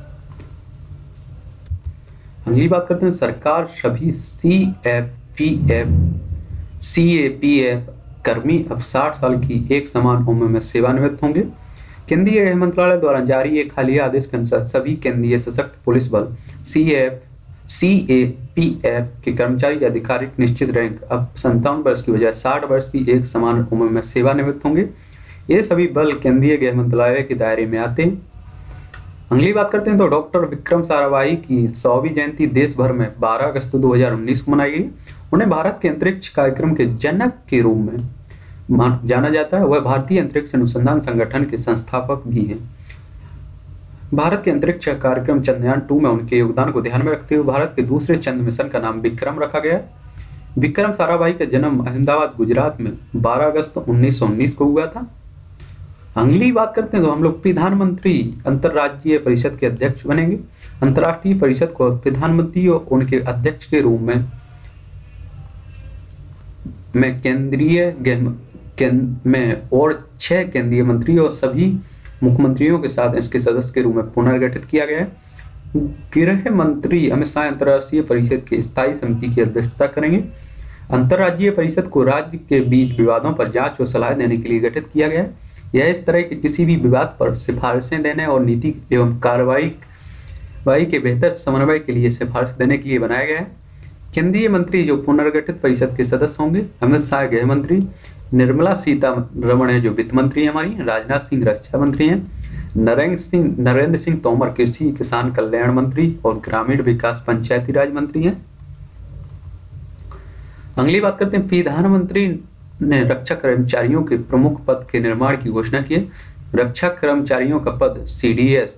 अगली बात करते हैं, सरकार सभी CAPF कर्मी अब 60 साल की एक समान उम्र में सेवानिवृत्त होंगे। केंद्रीय गृह मंत्रालय द्वारा जारी एक हालिया आदेश के अनुसार सभी केंद्रीय सशस्त्र पुलिस बल CAPF के कर्मचारी आधिकारिक निश्चित रैंक अब 57 वर्ष की बजाय 60 वर्ष की एक समान उम्र में सेवानिवृत्त होंगे। ये सभी बल केंद्रीय गृह मंत्रालय के दायरे में आते हैं। अगली बात करते हैं तो डॉक्टर विक्रम साराभाई की 100वीं जयंती देश भर में 12 अगस्त 2019 को मनाई गई। उन्हें भारत के अंतरिक्ष कार्यक्रम के जनक के रूप में जाना जाता है। वह भारतीय अंतरिक्ष अनुसंधान संगठन के संस्थापक भी हैं। भारत के अंतरिक्ष कार्यक्रम चंद्रयान 2 में उनके योगदान को ध्यान में रखते हुए भारत के दूसरे चंद्र मिशन का नाम विक्रम रखा गया। विक्रम साराभाई का जन्म अहमदाबाद गुजरात में 12 अगस्त 1919 को हुआ था। अगली बात करते हैं तो हम लोग प्रधानमंत्री अंतरराज्यीय परिषद के अध्यक्ष बनेंगे। अंतरराष्ट्रीय परिषद को प्रधानमंत्री और उनके अध्यक्ष के रूप में और 6 केंद्रीय मंत्री और सभी मुख्यमंत्रियों के साथ इसके सदस्य के रूप में पुनर्गठित किया गया है। गृह मंत्री अमित शाह अंतरराष्ट्रीय परिषद की स्थायी समिति की अध्यक्षता करेंगे। अंतरराज्यीय परिषद को राज्य के बीच विवादों पर जांच और सलाह देने के लिए गठित किया गया है। यह इस तरह के किसी भी विवाद पर सिफारिशें देने और नीति एवं कार्रवाई के बेहतर समन्वय के लिए सिफारिश देने के लिए बनाया गया है। केंद्रीय मंत्री जो पुनर्गठित परिषद के सदस्य होंगे, अमित शाह गृह मंत्री, निर्मला सीतारमण है जो वित्त मंत्री हमारी, राजनाथ सिंह रक्षा मंत्री हैं, नरेंद्र सिंह तोमर कृषि किसान कल्याण मंत्री और ग्रामीण विकास पंचायती राज मंत्री हैं। अगली बात करते हैं प्रधानमंत्री ने रक्षा कर्मचारियों के प्रमुख पद के निर्माण की घोषणा की है। रक्षा कर्मचारियों का पद CDS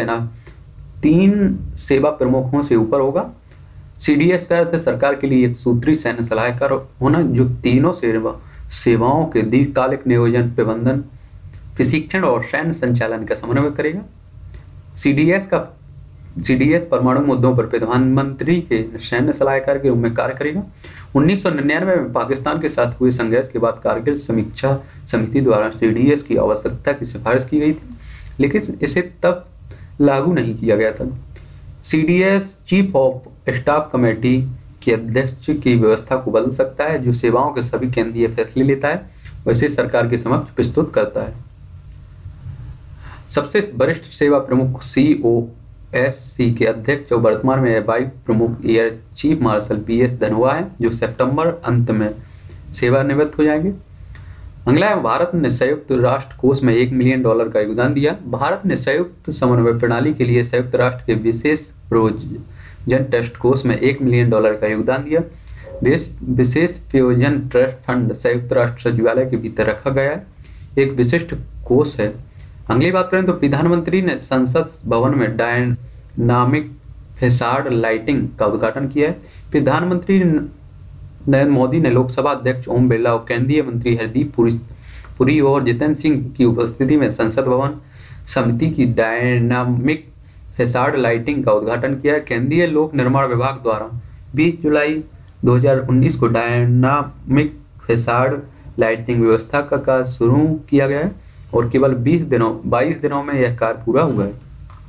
3 सेवा प्रमुखों से ऊपर होगा। CDS का अर्थ है सरकार के लिए एक सूत्री सैन्य सलाहकार होना जो तीनों सेवाओं के दीर्घकालिक नियोजन, प्रबंधन, प्रशिक्षण और सैन्य संचालन का समन्वय करेगा। CDS परमाणु मुद्दों पर प्रधानमंत्री के सैन्य सलाहकार के रूप में कार्य करेगा। 1999 में पाकिस्तान के साथ हुए संघर्ष के बाद कारगिल समीक्षा समिति द्वारा CDS की आवश्यकता की सिफारिश की गई थी, लेकिन इसे तब लागू नहीं किया गया था। CDS chief of staff committee के अध्यक्ष की व्यवस्था को बदल सकता है जो सेवाओं के सभी केंद्रीय फैसले लेता है और इसे सरकार के समक्ष प्रस्तुत करता है। सबसे वरिष्ठ सेवा प्रमुख COSC के अध्यक्ष और वर्तमान में वायु प्रमुख air chief marshal PS Dhanoa है जो सितंबर अंत में सेवानिवृत्त हो जाएंगे। अगला है भारत ने संयुक्त राष्ट्र कोष में $1 मिलियन का योगदान दिया। भारत ने संयुक्त समन्वय प्रणाली के लिए संयुक्त राष्ट्र के विशेष प्रयोजन ट्रस्ट कोष में $1 मिलियन का योगदान दिया। देश विशेष प्रयोजन ट्रस्ट फंड संयुक्त राष्ट्र सचिवालय के भीतर रखा गया है, एक विशिष्ट कोष है। अगली बात करें तो प्रधानमंत्री ने संसद भवन में डायनामिक फेसाड लाइटिंग का उद्घाटन किया है। प्रधानमंत्री नरेंद्र मोदी ने लोकसभा अध्यक्ष ओम बिरला और केंद्रीय मंत्री हरदीप पुरी और जितेंद्र सिंह की उपस्थिति में संसद भवन समिति की डायनामिक फेसाड लाइटिंग का उद्घाटन किया है। केंद्रीय लोक निर्माण विभाग द्वारा 20 जुलाई 2019 को डायनामिक फेसाड लाइटिंग व्यवस्था का कार्य शुरू किया गया है और केवल 22 दिनों में यह कार्य पूरा हुआ है।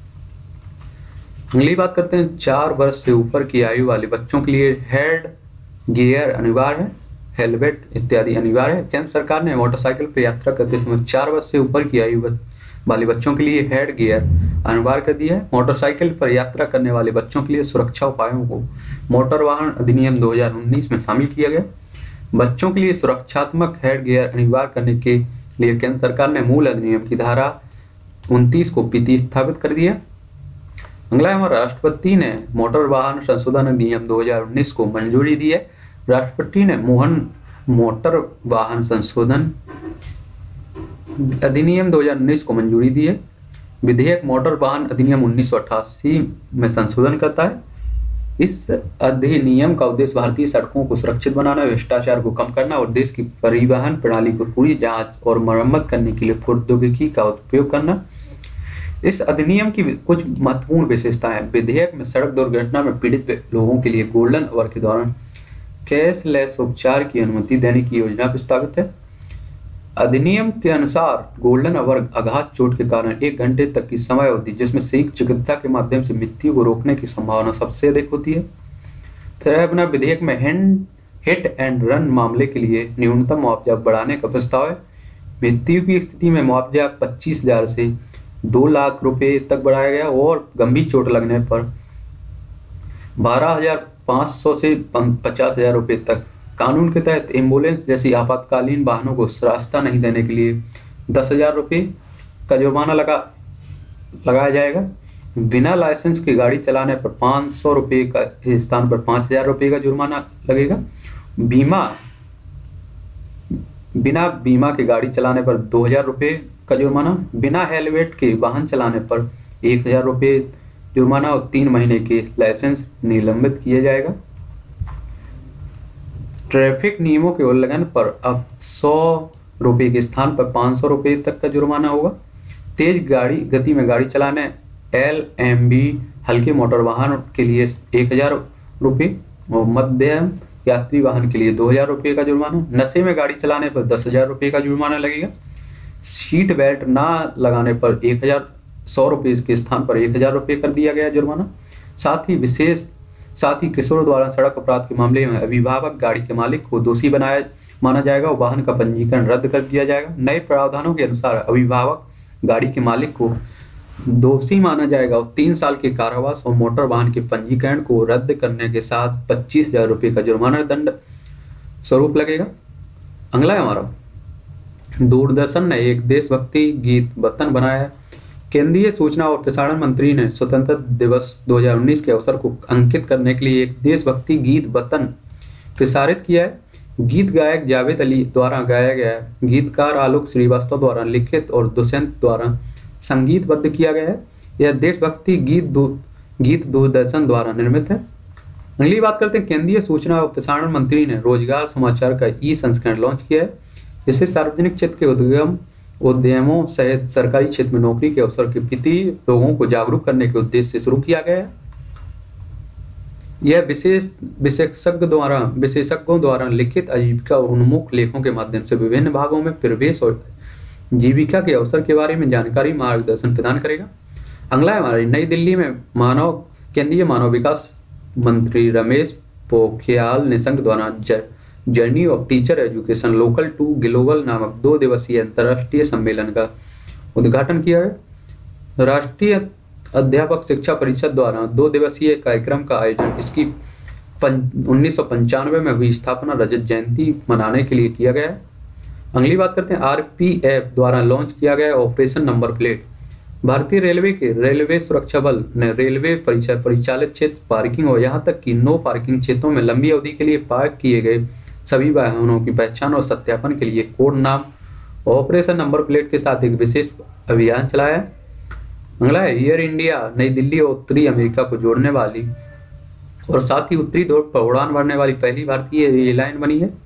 अगली बात करते हैं 4 वर्ष से ऊपर की आयु वाले बच्चों के लिए हेड गियर अनिवार्य है, हेलमेट इत्यादि अनिवार्य है। केंद्र सरकार ने मोटरसाइकिल पर यात्रा करते समय 4 वर्ष से ऊपर की आयु वाले बच्चों के लिए हेड गियर अनिवार्य कर दिया है। मोटरसाइकिल पर यात्रा करने वाले बच्चों के लिए सुरक्षा उपायों को मोटर वाहन अधिनियम 2019 में शामिल किया गया। बच्चों के लिए सुरक्षात्मक हेड गियर अनिवार्य करने के लिए केंद्र सरकार ने मूल अधिनियम की धारा 29 को प्रतिस्थापित कर दिया। अगला हमारा राष्ट्रपति ने मोटर वाहन संशोधन अधिनियम 2019 को मंजूरी दी है। राष्ट्रपति ने मोटर वाहन संशोधन अधिनियम 2019 को मंजूरी दी है। विधेयक मोटर वाहन अधिनियम 1988 में संशोधन करता है। इस अधिनियम का उद्देश्य भारतीय सड़कों को सुरक्षित बनाना, भ्रष्टाचार को कम करना और देश की परिवहन प्रणाली को पूरी जांच और मरम्मत करने के लिए प्रौद्योगिकी का उपयोग करना। इस अधिनियम की कुछ महत्वपूर्ण विशेषताएं। विधेयक में सड़क दुर्घटना में पीड़ित लोगों के लिए गोल्डन आवर के दौरान कैशलेस उपचार की अनुमति देने की योजना प्रस्तावित है। अधिनियम के अनुसार गोल्डन आवर आघात चोट के कारण 1 घंटे तक की समय अवधि जिसमें शीघ्र चिकित्सा के माध्यम से मृत्यु को रोकने की संभावना सबसे अधिक होती है। फिर अपना विधेयक में हिट एंड रन मामले के लिए न्यूनतम मुआवजा बढ़ाने का प्रस्ताव है। मृत्यु की स्थिति में मुआवजा 25,000 से 2 लाख रुपए तक बढ़ाया गया और गंभीर चोट लगने पर 12,500 से 50,000 रुपए तक। कानून के तहत एम्बुलेंस जैसी आपातकालीन वाहनों को रास्ता नहीं देने के लिए 10,000 रुपये का जुर्माना लगाया जाएगा। बिना लाइसेंस की गाड़ी चलाने पर 500 रुपये का स्थान पर 5,000 रुपये का जुर्माना लगेगा। बिना बीमा की गाड़ी चलाने पर 2,000 रुपये का जुर्माना। बिना हेलमेट के वाहन चलाने पर 1,000 रुपये जुर्माना और 3 महीने के लाइसेंस निलंबित किया जाएगा। ट्रैफिक नियमों के उल्लंघन पर अब 100 रुपये के स्थान पर 500 रुपये तक का जुर्माना होगा। तेज गति में गाड़ी चलाने LMB हल्के मोटर वाहन के लिए 1,000 रुपये और मध्यम यात्री वाहन के लिए 2,000 रुपये का जुर्माना। नशे में गाड़ी चलाने पर 10,000 रुपये का जुर्माना लगेगा। सीट बेल्ट ना लगाने पर 1,100 रुपये के स्थान पर 1,000 रुपये कर दिया गया जुर्माना। साथ ही किशोर द्वारा सड़क अपराध के मामले में अभिभावक गाड़ी के मालिक को दोषी माना जाएगा और वाहन का पंजीकरण रद्द कर दिया जाएगा। नए प्रावधानों के अनुसार अभिभावक गाड़ी के मालिक को दोषी माना जाएगा और 3 साल के कारावास और मोटर वाहन के पंजीकरण को रद्द करने के साथ 25,000 रुपये का जुर्माना दंड स्वरूप लगेगा। अगला है हमारा, दूरदर्शन ने एक देशभक्ति गीत वतन बनाया है। केंद्रीय सूचना और प्रसारण मंत्री ने स्वतंत्रता दिवस 2019 के अवसर को अंकित करने के लिए एक देशभक्ति गीत वतन प्रसारित किया है। गीत गायक जावेद अली द्वारा गाया गया है। गीतकार आलोक श्रीवास्तव द्वारा लिखित और दुष्यंत द्वारा संगीतबद्ध किया गया है। यह देशभक्ति गीत दूरदर्शन द्वारा निर्मित है। अगली बात करते हैं, केंद्रीय सूचना और प्रसारण मंत्री ने रोजगार समाचार का संस्करण लॉन्च किया है। इसे सार्वजनिक क्षेत्र के उद्यमों सहित सरकारी क्षेत्र में नौकरी के अवसर के प्रति लोगों को जागरूक करने के उद्देश्य से शुरू किया गया है। यह विशेषज्ञों द्वारा लिखित आजीविका उन्मुख लेखों के माध्यम से विभिन्न भागों में प्रवेश और जीविका के अवसर के बारे में जानकारी मार्गदर्शन प्रदान करेगा। अगला है हमारी, नई दिल्ली में केंद्रीय मानव विकास मंत्री रमेश पोखरियाल निशंक द्वारा journey of teacher education local to global नामक 2 दिवसीय अंतर्राष्ट्रीय सम्मेलन का उद्घाटन किया है। राष्ट्रीय अध्यापक शिक्षा परिषद द्वारा 2 दिवसीय कार्यक्रम का आयोजन इसकी 1995 में हुई स्थापना रजत जयंती मनाने के लिए किया गया है। अगली बात करते हैं, RPF द्वारा लॉन्च किया गया ऑपरेशन नंबर प्लेट। भारतीय रेलवे के रेलवे सुरक्षा बल ने रेलवे परिचालित क्षेत्र, पार्किंग और यहाँ तक कि नो पार्किंग क्षेत्रों में लंबी अवधि के लिए पार्क किए गए सभी वाहनों की पहचान और सत्यापन के लिए कोड नाम ऑपरेशन नंबर प्लेट के साथ एक विशेष अभियान चलाया है। अगला है, एयर इंडिया नई दिल्ली और उत्तरी अमेरिका को जोड़ने वाली और साथ ही उत्तरी ध्रुव पर उड़ान भरने वाली पहली भारतीय एयरलाइन बनी है।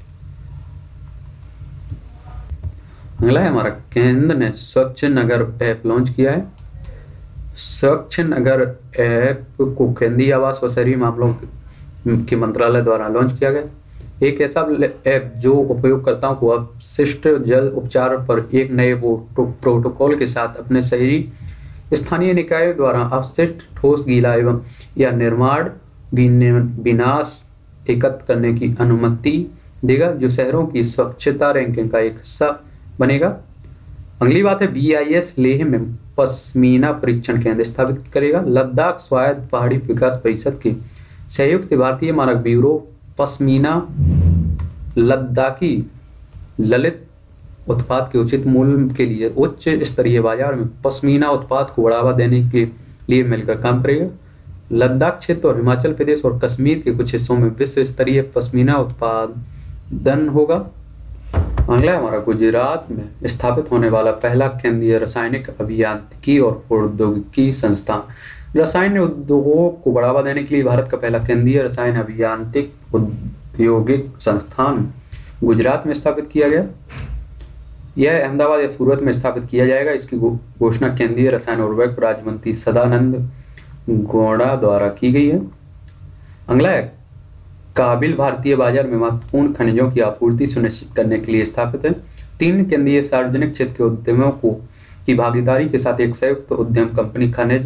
अगला है हमारा, केंद्र ने स्वच्छ नगर ऐप लॉन्च किया है। स्वच्छ नगर ऐप को केंद्रीय आवास और शहरी मामलों के मंत्रालय द्वारा लॉन्च किया गया। एक ऐसा ऐप जो उपयोगकर्ताओं को अपशिष्ट जल उपचार पर एक नए प्रोटोकॉल के साथ अपने शहरी स्थानीय निकायों द्वारा अपशिष्ट ठोस गीला एवं या निर्माण विनाश एकत्र करने की अनुमति देगा, जो शहरों की स्वच्छता रैंकिंग का एक हिस्सा बनेगा। अगली बात है, BIS लेह में पश्मीना परीक्षण केंद्र स्थापित करेगा। लद्दाख स्वायत्त पहाड़ी विकास परिषद के सहयोग से भारतीय मानक ब्यूरो पश्मीना लद्दाखी ललित उत्पाद के उचित मूल्य के लिए उच्च स्तरीय बाजार में पश्मीना उत्पाद को बढ़ावा देने के लिए मिलकर काम करेगा। लद्दाख क्षेत्र और हिमाचल प्रदेश और कश्मीर के कुछ हिस्सों में विश्व स्तरीय पश्मीना उत्पादन होगा। अगला हमारा, गुजरात में स्थापित होने वाला पहला केंद्रीय रासायनिक अभियांत्रिकी और प्रौद्योगिकी संस्थान। रसायन उद्योगों को बढ़ावा देने के लिए भारत का पहला केंद्रीय रसायन अभियांत्रिक औद्योगिक संस्थान गुजरात में स्थापित किया गया। यह अहमदाबाद या सूरत में स्थापित किया जाएगा। इसकी घोषणा केंद्रीय रसायन और उर्वरक राज्य मंत्री सदानंद गौड़ा द्वारा की गई है। अगला है, काबिल भारतीय बाजार में महत्वपूर्ण खनिजों की आपूर्ति सुनिश्चित करने के लिए स्थापित है। 3 केंद्रीय सार्वजनिक क्षेत्र के उद्यमों की भागीदारी के साथ एक संयुक्त उद्यम कंपनी खनिज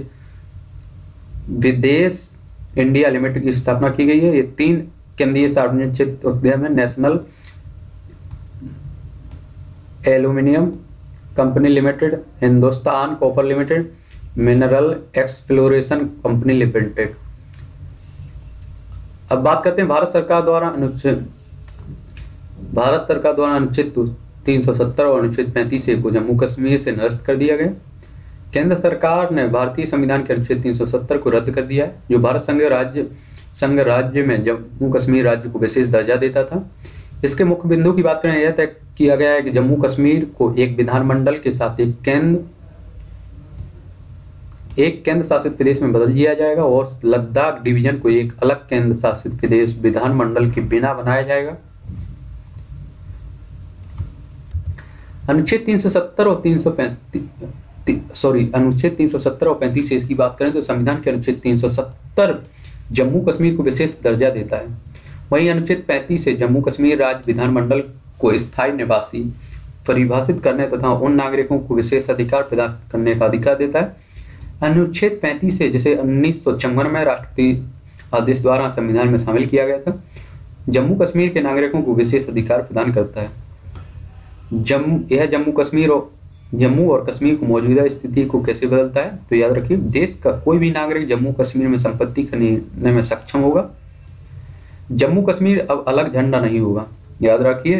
विदेश इंडिया लिमिटेड की स्थापना की गई है। ये 3 केंद्रीय सार्वजनिक क्षेत्र उद्यम है, national aluminium company limited, Hindustan copper limited, mineral exploration company limited. अब बात करते हैं भारत सरकार द्वारा अनुच्छेद 370 और अनुच्छेद 35A को जम्मू कश्मीर से निरस्त कर दिया गया। केंद्र सरकार ने भारतीय संविधान के अनुच्छेद 370 को रद्द कर दिया है, जो भारत संघ राज्य में जम्मू कश्मीर राज्य को विशेष दर्जा देता था। इसके मुख्य बिंदु की बात करें, यह तय किया गया है कि जम्मू कश्मीर को एक विधानमंडल के साथ एक केंद्र शासित प्रदेश में बदल दिया जाएगा और लद्दाख डिवीजन को एक अलग केंद्र शासित प्रदेश विधानमंडल के बिना बनाया जाएगा। अनुच्छेद 370 और 35 से इसकी बात करें तो संविधान के अनुच्छेद 370 जम्मू कश्मीर को विशेष दर्जा देता है। वहीं अनुच्छेद 35 से जम्मू कश्मीर राज्य विधानमंडल को स्थायी निवासी परिभाषित करने तथा उन नागरिकों को विशेष अधिकार प्रदान करने का अधिकार देता है। अनुच्छेद 35 से जिसे 1956 में राष्ट्रपति आदेश द्वारा संविधान में शामिल किया गया था, जम्मू कश्मीर के नागरिकों को विशेष अधिकार प्रदान करता है। यह जम्मू और कश्मीर को मौजूदा स्थिति को कैसे बदलता है, तो याद रखिए, देश का कोई भी नागरिक जम्मू कश्मीर में संपत्ति खरीदने में सक्षम होगा। जम्मू कश्मीर अब अलग झंडा नहीं होगा, याद रखिए।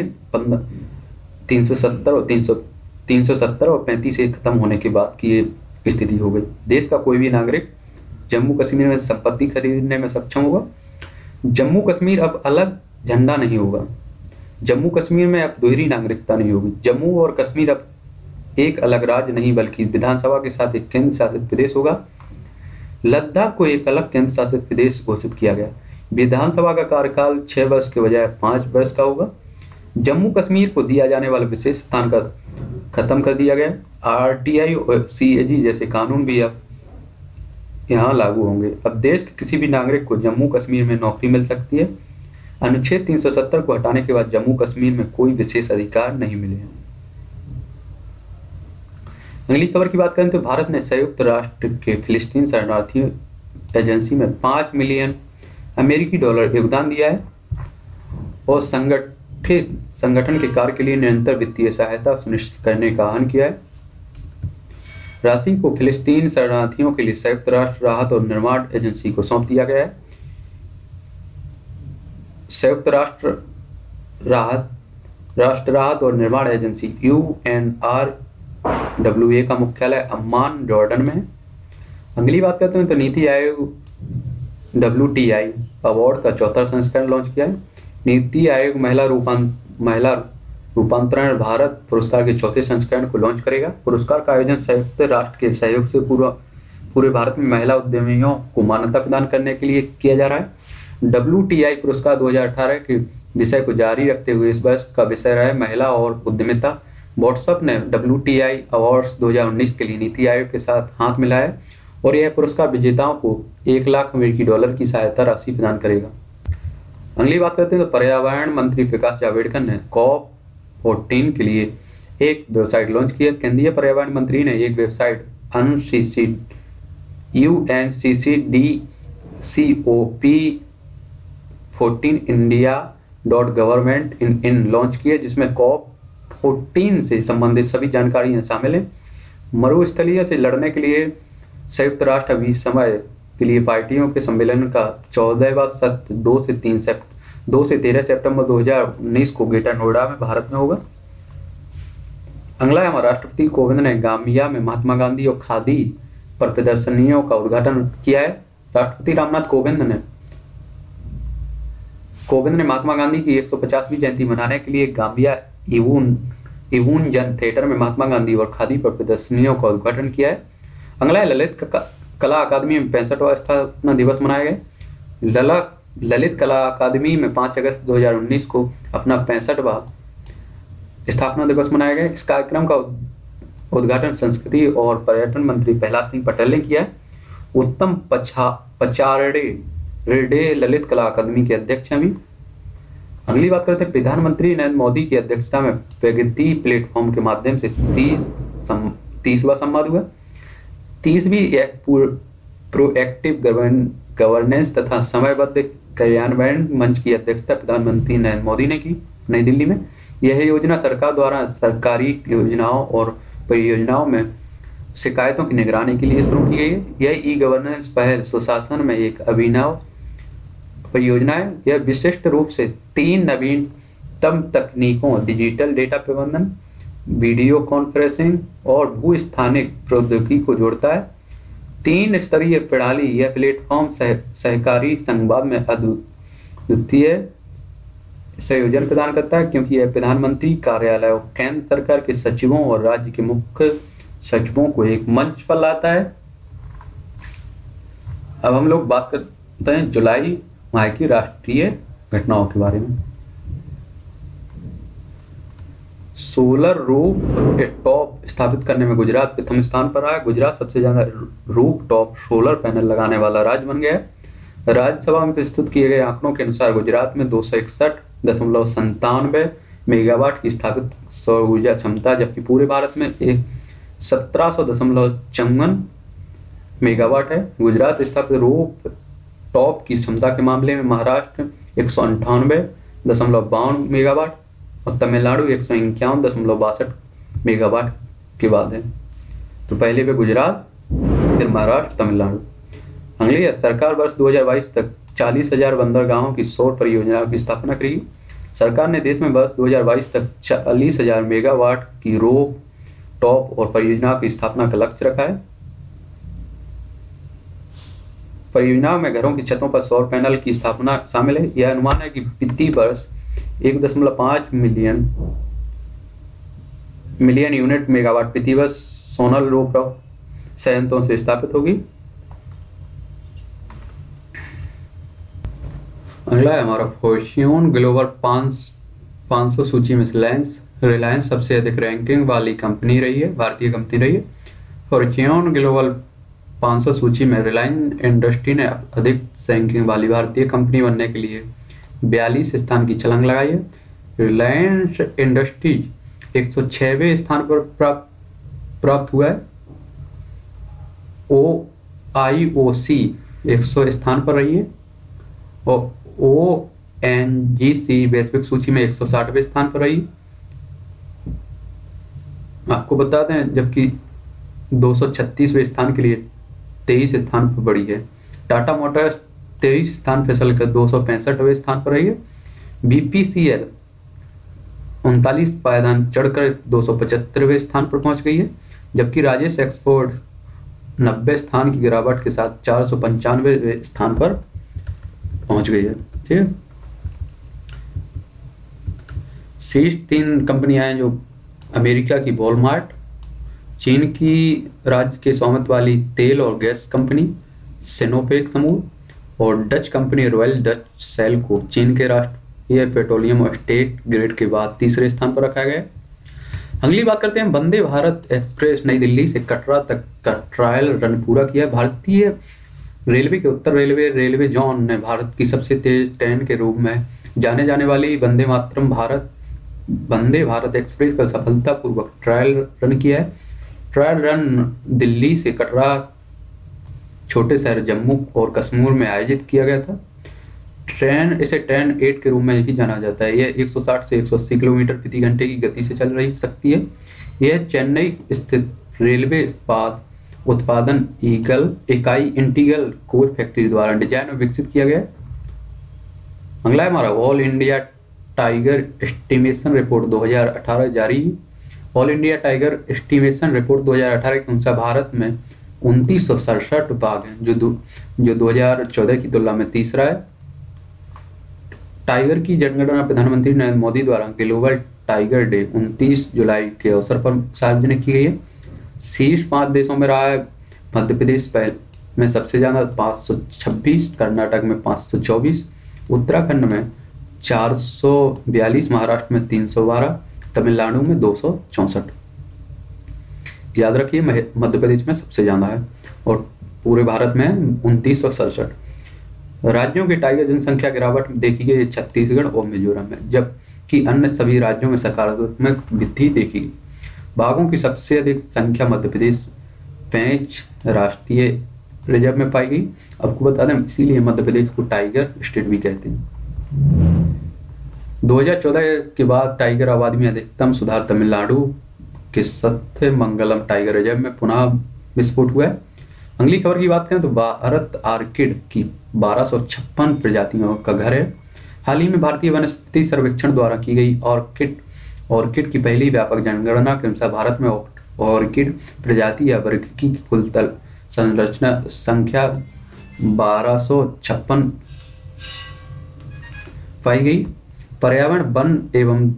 370 और 35 से खत्म होने के बाद की ये स्थिति हो गई। देश का कोई भी नागरिक जम्मू कश्मीर में संपत्ति खरीदने में सक्षम होगा। जम्मू कश्मीर अब अलग झंडा नहीं होगा। जम्मू कश्मीर में अब दोहरी नागरिकता नहीं होगी। जम्मू और कश्मीर अब एक अलग राज्य नहीं बल्कि विधानसभा के साथ एक केंद्र शासित प्रदेश होगा। लद्दाख को एक अलग केंद्र शासित प्रदेश घोषित किया गया। विधानसभा का कार्यकाल 6 वर्ष के बजाय 5 वर्ष का होगा। जम्मू कश्मीर को दिया जाने वाला विशेष स्थान का खत्म कर दिया गया। RTI और CAG जैसे कानून भी अब यहाँ लागू होंगे। अब देश के किसी भी नागरिक को जम्मू कश्मीर में नौकरी मिल सकती है। अनुच्छेद 370 को हटाने के बाद जम्मू कश्मीर में कोई विशेष अधिकार नहीं मिले हैं। अगली खबर की बात करें तो भारत ने संयुक्त राष्ट्र के फिलिस्तीन शरणार्थी एजेंसी में $5 मिलियन योगदान दिया है और संगठन के कार्य के लिए निरंतर वित्तीय सहायता सुनिश्चित करने का आह्वान किया है। राशि को फिलिस्तीन शरणार्थियों के लिए संयुक्त राष्ट्र राहत और निर्माण एजेंसी को सौंप दिया गया है। संयुक्त राष्ट्र राहत और निर्माण एजेंसी UNRWA का मुख्यालय अम्मान जॉर्डन में है। अगली बात करते हैं तो नीति आयोग WTI अवार्ड का 4था संस्करण लॉन्च किया है। नीति आयोग महिला रूपांतरण भारत पुरस्कार के 4थे संस्करण को लॉन्च करेगा। पुरस्कार का आयोजन संयुक्त राष्ट्र के सहयोग से पूरे भारत में महिला उद्यमियों को मान्यता प्रदान करने के लिए किया जा रहा है। WTI पुरस्कार 2018 के विषय को जारी रखते हुए इस वर्ष का विषय रहा है महिला और उद्यमिता। व्हाट्सएप ने WTI अवार्ड्स 2019 के लिए नीति आयोग के साथ हाथ मिलाया है और यह पुरस्कार विजेताओं को $1 लाख की सहायता राशि प्रदान करेगा। अगली बात करते हैं तो पर्यावरण मंत्री प्रकाश जावड़ेकर ने COP14 के लिए एक वेबसाइट लॉन्च किया। केंद्रीय पर्यावरण मंत्री ने एक वेबसाइट UNCCDCOP14 India.government.in लॉन्च किया, जिसमें COP14 से संबंधित सभी जानकारियां शामिल हैं। मरुस्थलीय से लड़ने के लिए संयुक्त राष्ट्र अभी समय के लिए पार्टियों के सम्मेलन का 14वां सत्र 2 से 13 सितंबर 2019 को ग्रेटर नोएडा में भारत में होगा। अगला है हमारा राष्ट्रपति कोविंद ने गाम्बिया में महात्मा गांधी और खादी पर प्रदर्शनियों का उद्घाटन किया है। राष्ट्रपति रामनाथ कोविंद ने महात्मा गांधी की 150वीं जयंती मनाने के लिए गाम्बिया इवून जन थिएटर में महात्मा गांधी और खादी पर प्रदर्शनियों का उद्घाटन किया है। अगला है ललित कला अकादमी में 65वां स्थापना दिवस मनाया गया। ललित कला अकादमी में 5 अगस्त 2019 को अपना 65वां स्थापना दिवस मनाया गया। इस कार्यक्रम का उद्घाटन संस्कृति और पर्यटन मंत्री प्रहलाद सिंह पटेल ने किया है। उत्तम पचारडे ललित कला अकादमी के अध्यक्ष हैं। अगली बात करते हैं प्रधानमंत्री नरेंद्र मोदी की अध्यक्षता में प्रगति प्लेटफॉर्म के माध्यम से 30वां संवाद हुआ। 30वीं प्रोएक्टिव गवर्नेंस तथा समयबद्ध कार्यान्वयन मंच की अध्यक्षता प्रधानमंत्री नरेंद्र मोदी ने की नई दिल्ली में। यह योजना सरकार द्वारा सरकारी योजनाओं और परियोजनाओं में शिकायतों की निगरानी के लिए शुरू की गई है। यह ई-गवर्नेंस पहल सुशासन में एक अभिनव परियोजना है। यह विशिष्ट रूप से 3 नवीन नवीनतम तकनीकों, डिजिटल डेटा प्रबंधन, वीडियो कॉन्फ्रेंसिंग और भू-स्थानिक प्रौद्योगिकी को जोड़ता है। 3 स्तरीय प्रणाली यह प्लेटफॉर्म सहकारी संवाद में अद्वितीय संयोजन प्रदान करता है, क्योंकि यह प्रधानमंत्री कार्यालय और केंद्र सरकार के सचिवों और राज्य के मुख्य सचिवों को एक मंच पर लाता है। अब हम लोग बात करते हैं जुलाई माह की राष्ट्रीय घटनाओं के बारे में। सोलर रूफ टॉप स्थापित करने में गुजरात प्रथम स्थान पर आया। गुजरात सबसे ज्यादा रूफ टॉप सोलर पैनल लगाने वाला राज्य बन गया। राज्यसभा में प्रस्तुत किए गए आंकड़ों के अनुसार गुजरात में 261.97 मेगावाट की स्थापित सौर ऊर्जा क्षमता, जबकि पूरे भारत में 1700.54 मेगावाट है। गुजरात स्थापित रूफ टॉप की क्षमता के मामले में महाराष्ट्र 198.52 मेगावाट और तमिलनाडु 151.62 मेगावाट के बाद है। तो पहले पे गुजरात, फिर महाराष्ट्र, तमिलनाडु। अगली है, सरकार वर्ष 2022 तक 40,000 बंदरगाहों की सौर परियोजनाओं की स्थापना करेगी। सरकार ने देश में वर्ष 2022 तक 40,000 मेगावाट की रूफ टॉप और परियोजनाओं की स्थापना का लक्ष्य रखा है। परियोजनाओं में घरों की छतों पर सौर पैनल की स्थापना शामिल है। यह अनुमान है कि वित्तीय वर्ष 1.5 मिलियन यूनिट मेगावाट प्रति वर्ष सोलर रूफ टॉप संयंत्रों से स्थापित होगी। अगला है हमारा फॉर्च्यून ग्लोबल 500 सूची में रिलायंस सबसे अधिक रैंकिंग वाली कंपनी रही है, भारतीय कंपनी रही है। फॉर्च्यून ग्लोबल 500 सूची में रिलायंस इंडस्ट्री ने अधिक रैंकिंग वाली भारतीय कंपनी बनने के लिए 42 स्थान की छलांग लगाई है। रिलायंस इंडस्ट्रीज 106वें स्थान पर प्राप्त हुआ है। OIOC 100 स्थान पर रही है और ONGC वैश्विक सूची में 160वें स्थान पर रही। आपको बता दें, जबकि 236वें स्थान के लिए 23 स्थान पर बढ़ी है। टाटा मोटर्स 23 स्थान फिसल कर 265वें स्थान पर रही है। BPCL 39 पायदान चढ़कर 275वें स्थान पर पहुंच गई है, जबकि राजेश एक्सपोर्ट 90 स्थान की गिरावट के साथ 495वें स्थान पर पहुंच गई है। ठीक है, शीर्ष 3 कंपनियां हैं जो अमेरिका की वॉलमार्ट, चीन की राज्य के स्वामित्व वाली तेल और गैस कंपनी सिनोपेक समूह और Dutch company Royal Dutch Shell को चीन के राष्ट्रीय पेट्रोलियम और स्टेट ग्रिड के बाद तीसरे स्थान पर रखा गया। अगली बात करते हैं, वंदे भारत एक्सप्रेस नई दिल्ली से कटरा तक का ट्रायल रन पूरा किया। भारतीय रेलवे के उत्तर रेलवे जोन ने भारत की सबसे तेज ट्रेन के रूप में जाने जाने वाली वंदे भारत एक्सप्रेस का सफलतापूर्वक ट्रायल रन किया है। ट्रायल रन दिल्ली से कटरा छोटे शहर जम्मू और कश्मीर में आयोजित किया गया था। इसे ट्रेन 8 के रूप में भी जाना जाता है। यह 160 से 180 किलोमीटर प्रति घंटे की गति से चल सकती है। यह चेन्नई स्थित रेलवे उत्पादन इकाई इंटीग्रल कोर फैक्ट्री द्वारा डिजाइन और विकसित किया गया। अगला है हमारा all India tiger estimation report 2018 जारी। All India tiger estimation report 2018 के अनुसार भारत में 2967 बाघ हैं, जो 2014 की तुलना में तीसरा है। टाइगर की जनगणना प्रधानमंत्री नरेंद्र मोदी द्वारा ग्लोबल टाइगर डे 29 जुलाई के अवसर पर सार्वजनिक की गई है। शीर्ष 5 देशों में रहा है मध्य प्रदेश में सबसे ज्यादा 526, कर्नाटक में 524, उत्तराखंड में 442, महाराष्ट्र में 312, तमिलनाडु में 264। याद रखिए मध्य प्रदेश में सबसे ज्यादा है और पूरे भारत में 2967। राज्यों की टाइगर जनसंख्या गिरावट देखी गई छत्तीसगढ़ और मिजोरम में, जबकि अन्य सभी राज्यों में सकारात्मक वृद्धि देखी गई। बाघों की सबसे अधिक संख्या मध्य प्रदेश 5 राष्ट्रीय रिजर्व में पाई गई। आपको बता दें, इसीलिए मध्य प्रदेश को टाइगर स्टेट भी कहते हैं। 2014 के बाद टाइगर आबादी में अधिकतम सुधार तमिलनाडु के सत्यमंगलम टाइगर रिजर्व में पुनः विस्फोट हुआ है। अगली खबर की बात करें तो भारत आर्किड की 1256 प्रजातियों का घर है। हाल ही में भारतीय वनस्पति सर्वेक्षण द्वारा की गई ऑर्किड की पहली व्यापक जनगणना के अनुसार भारत में ऑर्किड प्रजाति या वर्ग की कुल संरचना संख्या 1256 पाई गई। पर्यावरण, वन एवं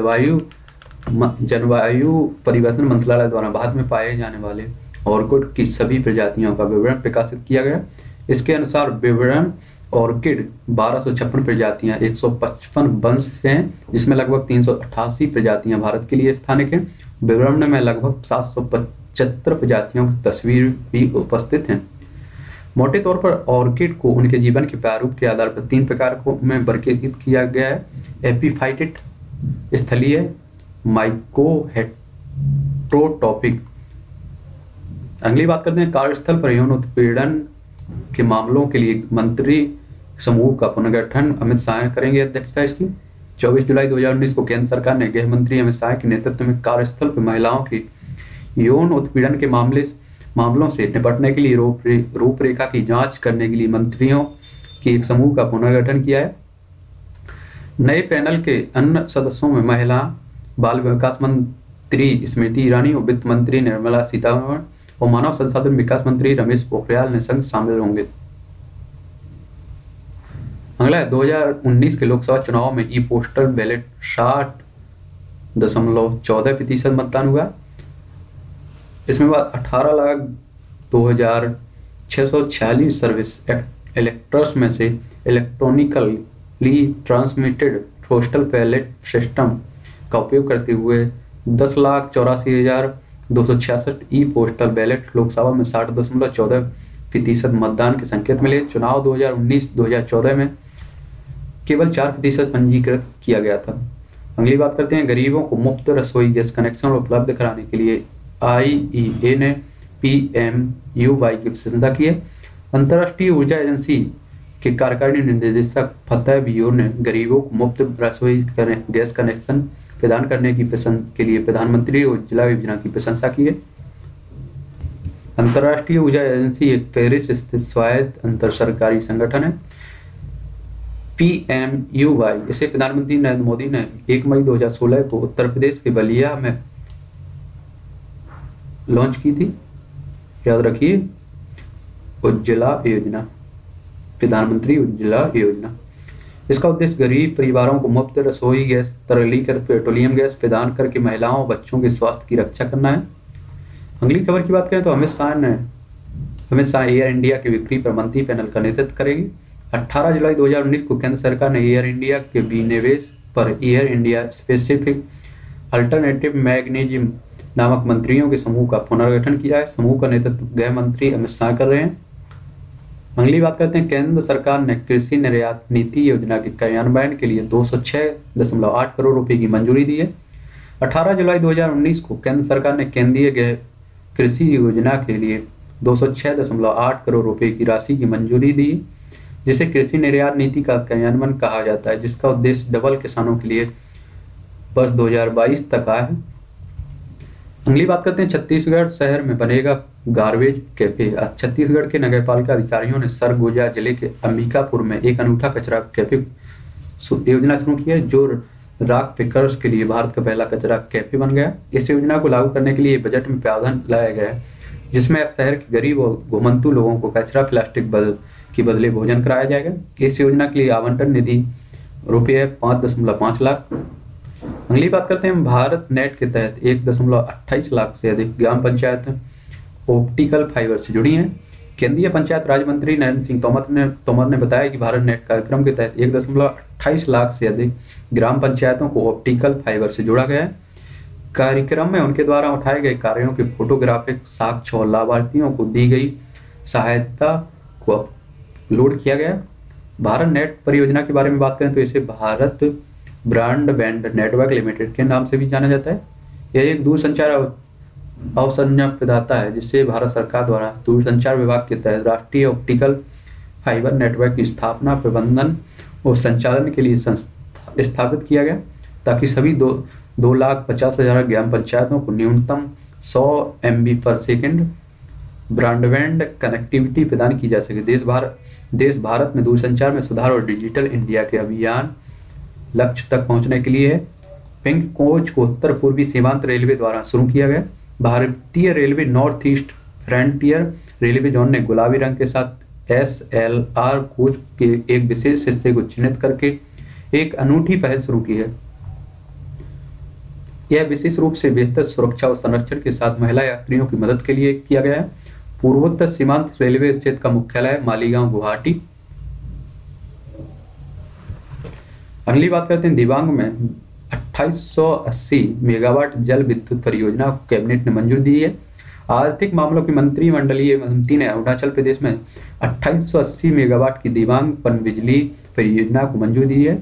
जलवायु परिवर्तन मंत्रालय द्वारा भारत में पाए जाने वाले ऑर्किड की सभी प्रजातियों का विवरण प्रकाशित किया गया। इसके अनुसार विवरण ऑर्किड 1256 प्रजातियां 155 वंश से हैं, जिसमें लगभग 388 प्रजातियां भारत के लिए स्थानिक हैं। विवरण में लगभग 775 प्रजातियों की तस्वीर भी उपस्थित हैं। मोटे तौर पर ऑर्किड को उनके जीवन के प्रारूप के आधार पर 3 प्रकार में वर्गीकृत किया गया है: एपिफाइटिक, स्थलीय, माइकोहेट्रोटॉपिक। अगली बात करते हैं कार्यस्थल पर यौन उत्पीड़न के मामलों के लिए मंत्री समूह का पुनर्गठन। अमित शाह करेंगे अध्यक्षता इसकी। 24 जुलाई 2019 को केंद्र सरकार ने गृह मंत्री अमित शाह के नेतृत्व में कार्यस्थल पर महिलाओं की यौन उत्पीड़न के मामलों से निपटने के लिए रूपरेखा की जांच करने के लिए मंत्रियों की एक समूह का पुनर्गठन किया है। नए पैनल के अन्य सदस्यों में महिला बाल विकास मंत्री स्मृति ईरानी और वित्त मंत्री निर्मला सीतारमण और मानव संसाधन विकास मंत्री रमेश पोखरियाल निशंक शामिल होंगे। अगला है 2019 के लोकसभा चुनाव में ई पोस्टल बैलेट 60.14% मतदान हुआ। इसमें 18,02,646 सर्विस इलेक्टर्स में से electronically transmitted postal ballot system का उपयोग करते हुए 10,84,266 ई पोस्टल बैलेट लोकसभा में 60.14% मतदान के संकेत मिले। चुनाव 2019-2014 में केवल 4% पंजीकृत किया गया था। अगली बात करते हैं गरीबों को मुफ्त रसोई गैस कनेक्शन उपलब्ध कराने के लिए IEA ने PMUY की प्रशंसा की है। अंतर्राष्ट्रीय ऊर्जा एजेंसी के कार्यकारिणी निदेशक फतेह बियोर ने गरीबों को मुफ्त रसोई गैस कनेक्शन प्रदान करने के लिए प्रधानमंत्री उज्ज्वला योजना की प्रशंसा की है। अंतर्राष्ट्रीय ऊर्जा एजेंसी एक पेरिस स्थित स्वायत्त अंतर सरकारी संगठन है। PMUY इसे प्रधानमंत्री नरेंद्र मोदी ने 1 मई 2016 को उत्तर प्रदेश के बलिया में लॉन्च की थी। याद रखिए, उज्ज्वला योजना, प्रधानमंत्री उज्ज्वला योजना। इसका उद्देश्य गरीब परिवारों को मुफ्त रसोई गैस, तरलीकृत पेट्रोलियम गैस प्रदान करके महिलाओं और बच्चों के स्वास्थ्य की रक्षा करना है। अगली खबर की बात करें तो अमित शाह एयर इंडिया के बिक्री पर मंत्री पैनल का नेतृत्व करेंगे। 18 जुलाई 2019 को केंद्र सरकार ने एयर इंडिया के विनिवेश पर Air India specific alternative mechanism नामक मंत्रियों के समूह का पुनर्गठन किया है। समूह का नेतृत्व गृह मंत्री अमित शाह कर रहे हैं। अगली बात करते हैं केंद्र सरकार ने कृषि निर्यात नीति योजना के कार्यान्वयन के लिए 206.8 करोड़ रुपए की मंजूरी दी है। 18 जुलाई 2019 को केंद्र सरकार ने केंद्रीय कृषि योजना के लिए 206.8 करोड़ रुपए की राशि की मंजूरी दी, जिसे कृषि निर्यात नीति का कार्यान्वयन कहा जाता है, जिसका उद्देश्य डबल किसानों के लिए वर्ष 2022 तक आया है। अगली बात करते हैं छत्तीसगढ़ शहर में बनेगा गार्बेज कैफे। छत्तीसगढ़ के नगरपालिका अधिकारियों ने सरगुजा जिले के अंबिकापुर में एक अनूठा कचरा कैफे योजना शुरू की है, जो रॉक पिकर्स के लिए भारत का पहला कचरा कैफे बन गया। इस योजना को लागू करने के लिए बजट में प्रावधान लाया गया है, जिसमें अब शहर के गरीब और घुमंतु लोगों को कचरा प्लास्टिक के बदले भोजन कराया जाएगा। इस योजना के लिए आवंटन निधि रुपये 5.5 लाख। अगली बात करते हैं भारत नेट के तहत 1.28 लाख से अधिक ग्राम पंचायत ऑप्टिकल फाइबर से जुड़ी हैं। केंद्रीय पंचायत राज मंत्री नरेंद्र सिंह तोमर ने बताया कि भारत नेट कार्यक्रम के तहत 1.28 लाख से अधिक ग्राम पंचायतों को ऑप्टिकल फाइबर से जोड़ा गया है। कार्यक्रम में उनके द्वारा उठाए गए कार्यों के फोटोग्राफिक साक्ष्य और लाभार्थियों को दी गई सहायता को अपलोड किया गया। भारत नेट परियोजना के बारे में बात करें तो इसे भारत ब्रॉडबैंड नेटवर्क लिमिटेड के नाम से भी जाना जाता है। यह एक दूरसंचार अवसंरचना प्रदाता है, जिससे भारत सरकार द्वारा दूरसंचार विभाग के तहत राष्ट्रीय ऑप्टिकल फाइबर नेटवर्क की स्थापना, प्रबंधन और संचालन के लिए स्थापित किया गया, ताकि सभी 2,50,000 ग्राम पंचायतों को न्यूनतम 100 MB/s ब्रॉडबैंड कनेक्टिविटी प्रदान की जा सके। देश भारत में दूरसंचार में सुधार और डिजिटल इंडिया के अभियान लक्ष्य तक पहुंचने के लिए पिंक कोच को उत्तर पूर्वी सीमांत रेलवे द्वारा शुरू किया गया। भारतीय railway north east frontier railway zone ने गुलाबी रंग के साथ SLR कोच के एक विशेष हिस्से को चिन्हित करके एक अनूठी पहल शुरू की है। यह विशेष रूप से बेहतर सुरक्षा और संरक्षण के साथ महिला यात्रियों की मदद के लिए किया गया है। पूर्वोत्तर सीमांत रेलवे क्षेत्र का मुख्यालय मालीगांव, गुवाहाटी। अगली बात करते हैं दिबांग में 2880 मेगावाट जल विद्युत परियोजना को कैबिनेट ने मंजूरी दी है। आर्थिक मामलों की मंत्रिमंडलीय समिति ने अरुणाचल प्रदेश में 2880 मेगावाट की दिबांग पनबिजली परियोजना को मंजूरी दी है।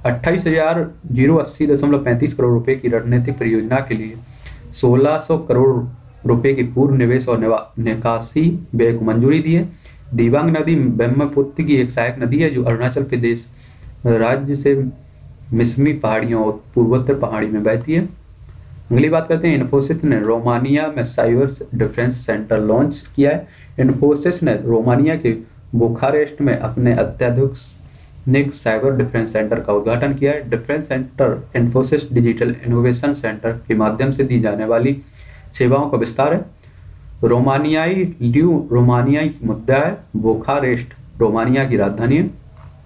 28,080.35 करोड़ रुपए की रणनीतिक परियोजना के लिए 1600 करोड़ रुपए की पूर्व निवेश और निकासी व्यय को मंजूरी दी है। दिबांग नदी ब्रह्मपुत्र की एक सहायक नदी है जो अरुणाचल प्रदेश राज्य से मिसमी पहाड़ियों और पूर्वोत्तर पहाड़ी में बहती है। अगली बात करते हैं इन्फोसिस ने रोमानिया में साइबर डिफेंस सेंटर लॉन्च किया है। इन्फोसिस ने रोमानिया के बुखारेस्ट में अपने अत्याधुनिक साइबर डिफेंस सेंटर का उद्घाटन किया है। Defence centre Infosys digital innovation centre के माध्यम से दी जाने वाली सेवाओं का विस्तार है। रोमानियाई मुद्दा है। बुखारेस्ट रोमानिया की राजधानी है।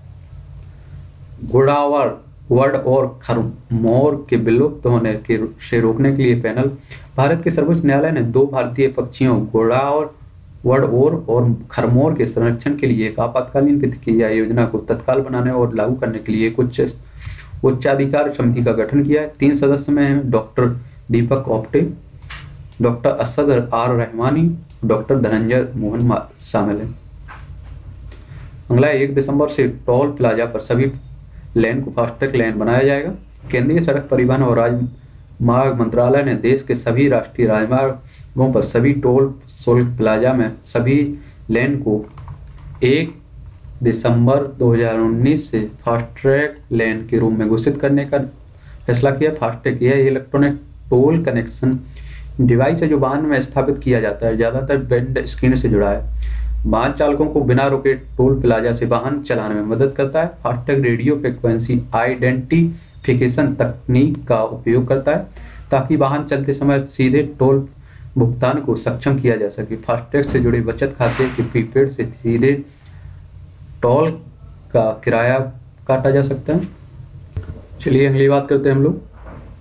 घोड़ावड़ वर्ड और खरमोर के विलुप्त होने से रोकने के लिए पैनल। भारत के सर्वोच्च न्यायालय ने 2 भारतीय पक्षियों घोड़ावड़ और खरमोर के संरक्षण के लिए एक आपातकालीन प्रतिक्रिया योजना को तत्काल बनाने और लागू करने के लिए एक उच्चाधिकार समिति का गठन किया है। 3 सदस्य में हैं doctor Deepak Opte, doctor Asad R Rahmani, doctor Dhananjay Mohan शामिल हैं। अगला 1 दिसंबर से टोल प्लाजा पर सभी लेन को फास्टैग लेन बनाया जाएगा। केंद्रीय सड़क परिवहन और राजमार्ग मंत्रालय ने देश के सभी राष्ट्रीय राजमार्गों पर सभी टोल शुल्क प्लाजा में सभी लेन को 1 दिसंबर 2019 से फास्टैग लेन के रूप में घोषित करने का फैसला किया। फास्टैग यह इलेक्ट्रॉनिक टोल कनेक्शन डिवाइस है जो वाहन में स्थापित किया जाता है, ज्यादातर बैंड स्क्रीन से जुड़ा है। वाहन चालकों को बिना रुके टोल प्लाजा से वाहन चलाने में मदद करता है। फास्टैग रेडियो फ्रिक्वेंसी आइडेंटिफिकेशन तकनीक का उपयोग करता है ताकि वाहन चलते समय सीधे टोल भुगतान को सक्षम किया जा सके। फास्टैग से जुड़े बचत खाते के प्रीपेड से सीधे टोल का किराया काटा जा सकता है। चलिए अगली बात करते हैं हम लोग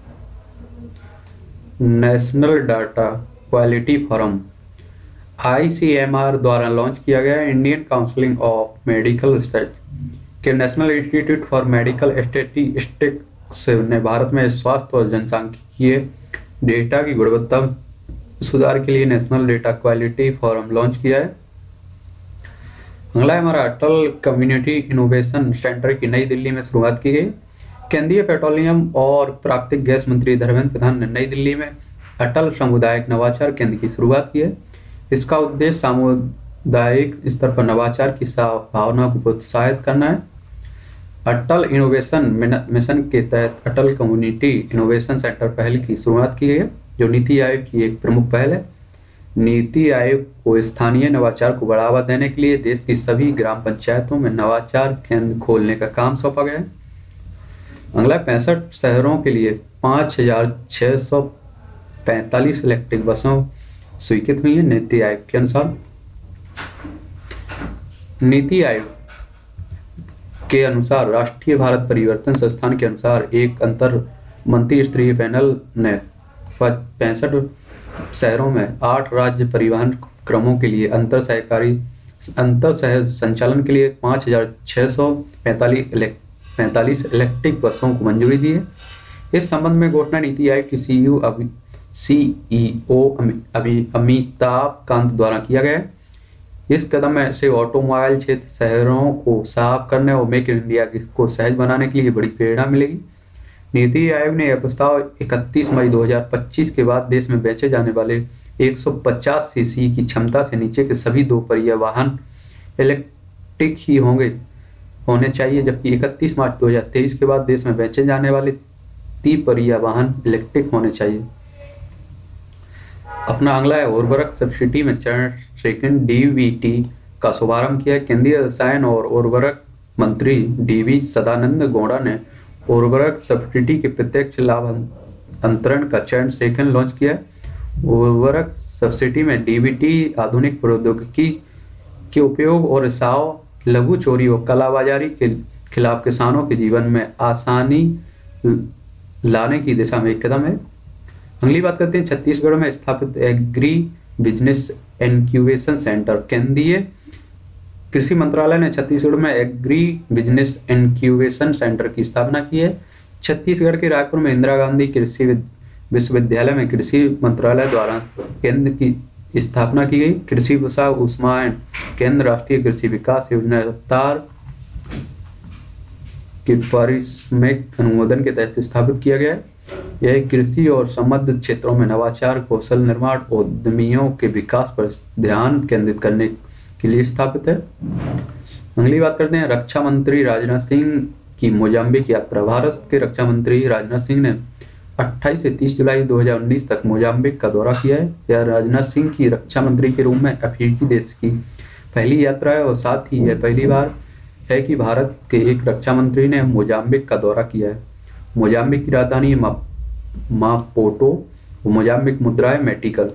national data quality forum ICMR द्वारा लॉन्च किया गया Indian council of medical research के national institute for medical statistics ने भारत में स्वास्थ्य और जनसांख्यिकीय डेटा की गुणवत्ता सुधार के लिए national data quality forum launch किया है। अगला है हमारा अटल कम्युनिटी इनोवेशन सेंटर की नई दिल्ली में शुरुआत की गई। केंद्रीय पेट्रोलियम और प्राकृतिक गैस मंत्री धर्मेंद्र प्रधान ने नई दिल्ली में अटल सामुदायिक नवाचार केंद्र की शुरुआत की है। इसका उद्देश्य सामुदायिक स्तर पर नवाचार की भावना को प्रोत्साहित करना है। अटल इनोवेशन मिशन के तहत अटल कम्युनिटी इनोवेशन सेंटर पहल की शुरुआत की गई है जो नीति आयोग की एक प्रमुख पहल है। नीति आयोग को स्थानीय नवाचार को बढ़ावा देने के लिए देश की सभी ग्राम पंचायतों में नवाचार केंद्र खोलने का काम सौंपा गया है। अगला 65 शहरों के लिए 5,645 इलेक्ट्रिक बसों स्वीकृत हुई है नीति आयोग के अनुसार। नीति आयोग के अनुसार राष्ट्रीय भारत परिवर्तन संस्थान के अनुसार एक अंतर मंत्री स्तरीय पैनल ने 65 शहरों में 8 राज्य परिवहन क्रमों के लिए अंतर शहर संचालन के लिए 5,645 इलेक्ट्रिक बसों को मंजूरी दी है। इस संबंध में घोषणा नीति आयोग की CEO अमिताभ कांत द्वारा किया गया है। इस कदम से ऑटोमोबाइल क्षेत्र शहरों को साफ करने और मेक इन इंडिया को सहज बनाने के लिए बड़ी प्रेरणा मिलेगी। नीति आयोग ने यह प्रस्ताव 31 मई 2025 के बाद देश में बेचे जाने वाले 150 सीसी की क्षमता से नीचे के सभी 2 पहिया वाहन इलेक्ट्रिक ही होने चाहिए, जबकि 31 मार्च 2023 के बाद देश में बेचे जाने वाले 3 पहिया वाहन इलेक्ट्रिक होने चाहिए। अपना अगला है उर्वरक सब्सिडी में चरण सेकंड डीवीटी का शुभारंभ किया है। केंद्रीय रसायन और उर्वरक मंत्री डीवी सदानंद गौड़ा ने उर्वरक सब्सिडी के प्रत्यक्ष लाभ अंतरण का चरण सेकंड लॉन्च किया है। उर्वरक सब्सिडी में डीबीटी आधुनिक प्रौद्योगिकी के उपयोग और रिसाव, लघु चोरी और कालाबाजारी के खिलाफ किसानों के जीवन में आसानी लाने की दिशा में एक कदम है। अगली बात करते हैं छत्तीसगढ़ में स्थापित एग्री बिजनेस इनक्यूबेशन सेंटर। केंद्रीय कृषि मंत्रालय ने छत्तीसगढ़ में एग्री बिजनेस इनक्यूबेशन सेंटर की स्थापना की है। छत्तीसगढ़ के रायपुर में इंदिरा गांधी कृषि विश्वविद्यालय में कृषि मंत्रालय द्वारा केंद्र की स्थापना की गई। कृषि विषय उष्मायन केंद्र राष्ट्रीय कृषि विकास योजना रफ्तार के पारिश्रमिक अनुमोदन के तहत स्थापित किया गया है। यह कृषि और संबद्ध क्षेत्रों में नवाचार, कौशल निर्माण और उद्यमियों के विकास पर ध्यान केंद्रित करने के लिए स्थापित है। अगली बात करते हैं रक्षा मंत्री राजनाथ सिंह की मोजाम्बिक यात्रा। भारत के रक्षा मंत्री राजनाथ सिंह ने 28 से 30 जुलाई 2019 तक मोजाम्बिक का दौरा किया है। यह राजनाथ सिंह की रक्षा मंत्री के रूप में अफ्रीकी देश की पहली यात्रा है और साथ ही यह पहली बार है कि भारत के एक रक्षा मंत्री ने मोजाम्बिक का दौरा किया है। मोजाम्बिक की राजधानी मापुटो, मोजाम्बिक मुद्रा है मेटिकल।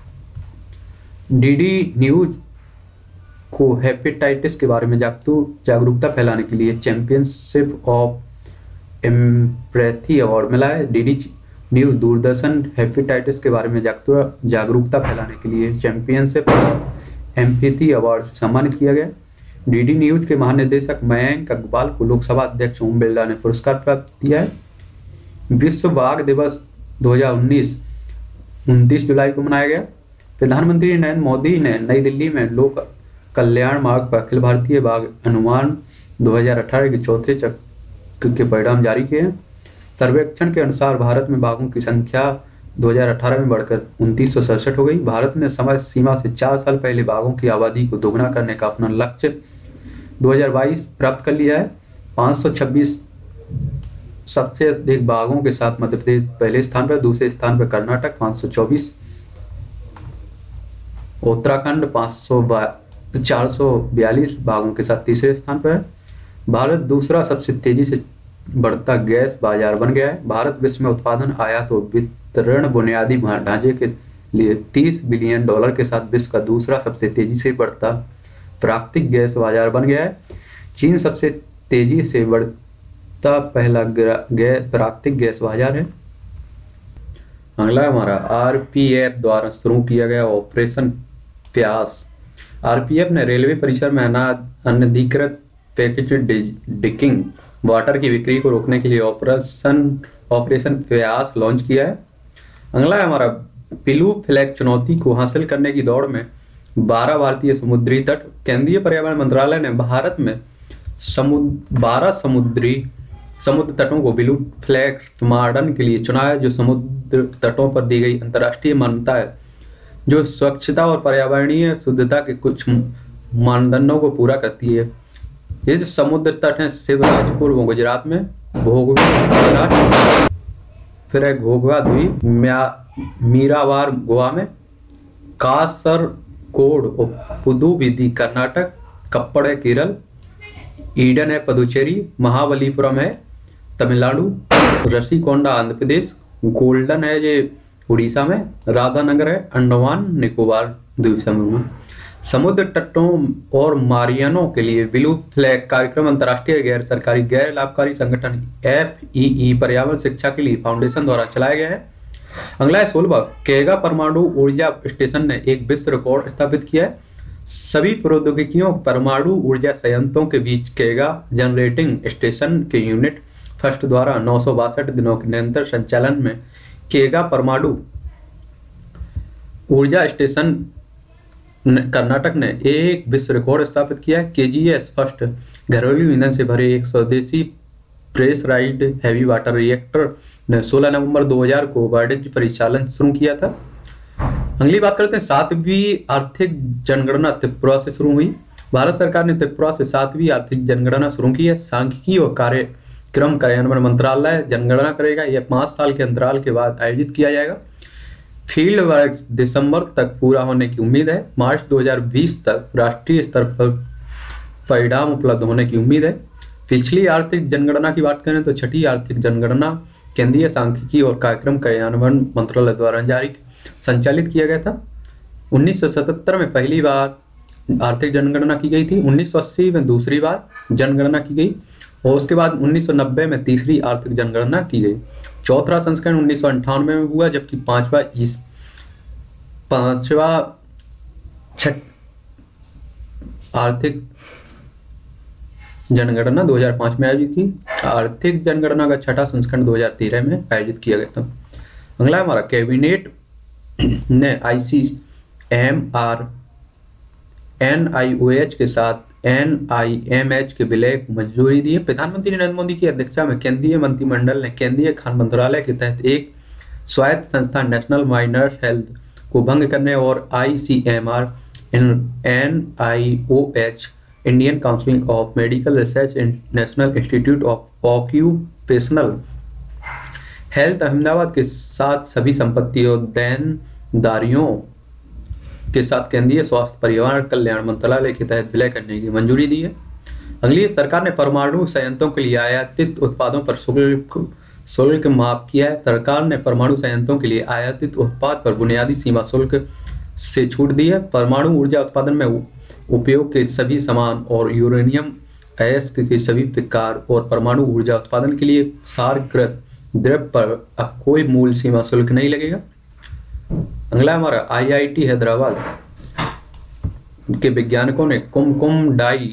डीडी न्यूज को हेपेटाइटिस के बारे में जागरूकता फैलाने के लिए चैंपियनशिप ऑफ एम्पैथी अवार्ड मिला है। डीडी न्यूज दूरदर्शन हेपेटाइटिस के बारे में जागरूकता फैलाने के लिए चैंपियनशिप ऑफ एम्पैथी अवार्ड से सम्मानित किया गया। डीडी न्यूज के महानिदेशक मयंक अग्रवाल को लोकसभा अध्यक्ष ओम बिरला ने पुरस्कार प्राप्त किया है। विश्व बाघ दिवस 2019 29 जुलाई को मनाया गया। प्रधानमंत्री नरेंद्र मोदी ने नई दिल्ली में लोक कल्याण मार्ग पर अखिल भारतीय बाघ अनुमान 2018 के चौथे चक्र के परिणाम जारी किए हैं। सर्वेक्षण के अनुसार भारत में बाघों की संख्या 2018 में बढ़कर 2967 हो गई। भारत ने समय सीमा से 4 साल पहले बाघों की आबादी को दोगुना करने का अपना लक्ष्य 2022 प्राप्त कर लिया है। 526 सबसे अधिक बाघों के साथ मध्य प्रदेश पहले स्थान पर, दूसरे स्थान पर कर्नाटक 524, उत्तराखंड 442 बाघों के साथ तीसरे स्थान पर है। भारत दूसरा सबसे तेजी से बढ़ता गैस बाजार बन गया है। भारत विश्व में उत्पादन, आयात और वितरण बुनियादी ढांचे के लिए $30 बिलियन के साथ विश्व का दूसरा सबसे तेजी से बढ़ता प्राकृतिक गैस बाजार बन गया है। चीन सबसे तेजी से बढ़ता पहला प्राकृतिक गैस बाजार है। अगला हमारा आरपीएफ द्वारा शुरू किया गया ऑपरेशन प्यास। आरपीएफ ने रेलवे परिसर में अनधिकृत पैकेज डिकिंग वाटर की बिक्री को रोकने के लिए ऑपरेशन प्यास लॉन्च किया है। अगला है हमारा ब्लू फ्लैग चुनौती को हासिल करने की दौड़ में 12 भारतीय समुद्री तट। केंद्रीय पर्यावरण मंत्रालय ने भारत में 12 समुद्र तटों को ब्लू फ्लैग प्रमाणन के लिए चुना है, जो समुद्र तटों पर दी गई अंतर्राष्ट्रीय मान्यता है, जो स्वच्छता और पर्यावरणीय शुद्धता के कुछ मानदंडों को पूरा करती है। ये जो समुद्र तट है शिवराजपुर गुजरात में, फिर है घोघा द्वीप मीरावार गोवा में, कासरगोड और पुदुविदी कर्नाटक, कप्पड़ है केरल, ईडन है पुदुचेरी, महाबलीपुरम है तमिलनाडु, रसीकोंडा आंध्र प्रदेश, गोल्डन है ये उड़ीसा में, राधानगर है अंडमान निकोबार द्वीप समूह में। समुद्र तटों और मारियानो के लिए ब्लू फ्लैग कार्यक्रम अंतर्राष्ट्रीय गैर सरकारी गैर लाभकारी संगठन FEE पर्यावरण शिक्षा के लिए फाउंडेशन द्वारा चलाया गया है। अगला है 16वां केगा परमाणु ऊर्जा स्टेशन ने एक विश्व रिकॉर्ड स्थापित किया है। सभी प्रौद्योगिकियों परमाणु ऊर्जा संयंत्रों के बीच केगा जनरेटिंग स्टेशन के यूनिट फर्स्ट द्वारा 962 दिनों के निरंतर संचालन में केगा परमाणु ऊर्जा स्टेशन कर्नाटक ने एक विश्व रिकॉर्ड स्थापित किया है। KGS फर्स्ट घरेलू ईंधन से भरे एक स्वदेशी प्रेशराइज्ड हैवी वाटर रिएक्टर ने 16 नवंबर 2000 को वाणिज्य परिचालन शुरू किया था। अगली बात करते हैं 7वीं आर्थिक जनगणना त्रिपुरा से शुरू हुई। भारत सरकार ने त्रिपुरा से 7वीं आर्थिक जनगणना शुरू की है। सांख्यिकी और कार्यक्रम कार्यान्वयन मंत्रालय जनगणना करेगा। यह 5 साल के अंतराल के बाद आयोजित किया जाएगा। फील्ड वर्क दिसंबर तक पूरा होने की उम्मीद है। मार्च 2020 तक राष्ट्रीय स्तर पर परिणाम उपलब्ध होने की उम्मीद है। पिछली आर्थिक जनगणना की बात करें तो छठी आर्थिक जनगणना केंद्रीय सांख्यिकी और कार्यक्रम कार्यान्वयन मंत्रालय द्वारा जारी संचालित किया गया था। 1977 में पहली बार आर्थिक जनगणना की गई थी, 1980 में दूसरी बार जनगणना की गई और उसके बाद 1990 में तीसरी आर्थिक जनगणना की गई। चौथा संस्करण 1998 में हुआ, जबकि पांचवा आर्थिक जनगणना 2005 में आयोजित की। आर्थिक जनगणना का छठा संस्करण 2013 में आयोजित किया गया था। अगला हमारा कैबिनेट ने ICMR NIOH के साथ NIMH के विलय को मंजूरी दी है। प्रधानमंत्री नरेंद्र मोदी की अध्यक्षता में केंद्रीय मंत्रिमंडल ने केंद्रीय खान मंत्रालय के तहत एक स्वायत्त संस्था नेशनल माइनर हेल्थ को भंग करने और ICMR NIOH Indian council of medical research and national institute of occupational health Ahmedabad के साथ सभी संपत्तियों देनदारियों के साथ केंद्रीय स्वास्थ्य परिवार कल्याण मंत्रालय के तहत विलय करने की मंजूरी दी है। अगली, सरकार ने परमाणु संयंत्रों के लिए आयातित उत्पादों पर शुल्क माफ किया है। सरकार ने परमाणु संयंत्रों के लिए आयातित उत्पाद पर बुनियादी सीमा शुल्क से छूट दी है। परमाणु ऊर्जा उत्पादन में उपयोग के सभी सामान और यूरेनियम अयस्क के सभी प्रकार और परमाणु ऊर्जा उत्पादन के लिए क्षारकृत द्रव्य पर अब कोई मूल सीमा शुल्क नहीं लगेगा। अगला हमारा IIT हैदराबाद के वैज्ञानिकों ने कुमकुम डाई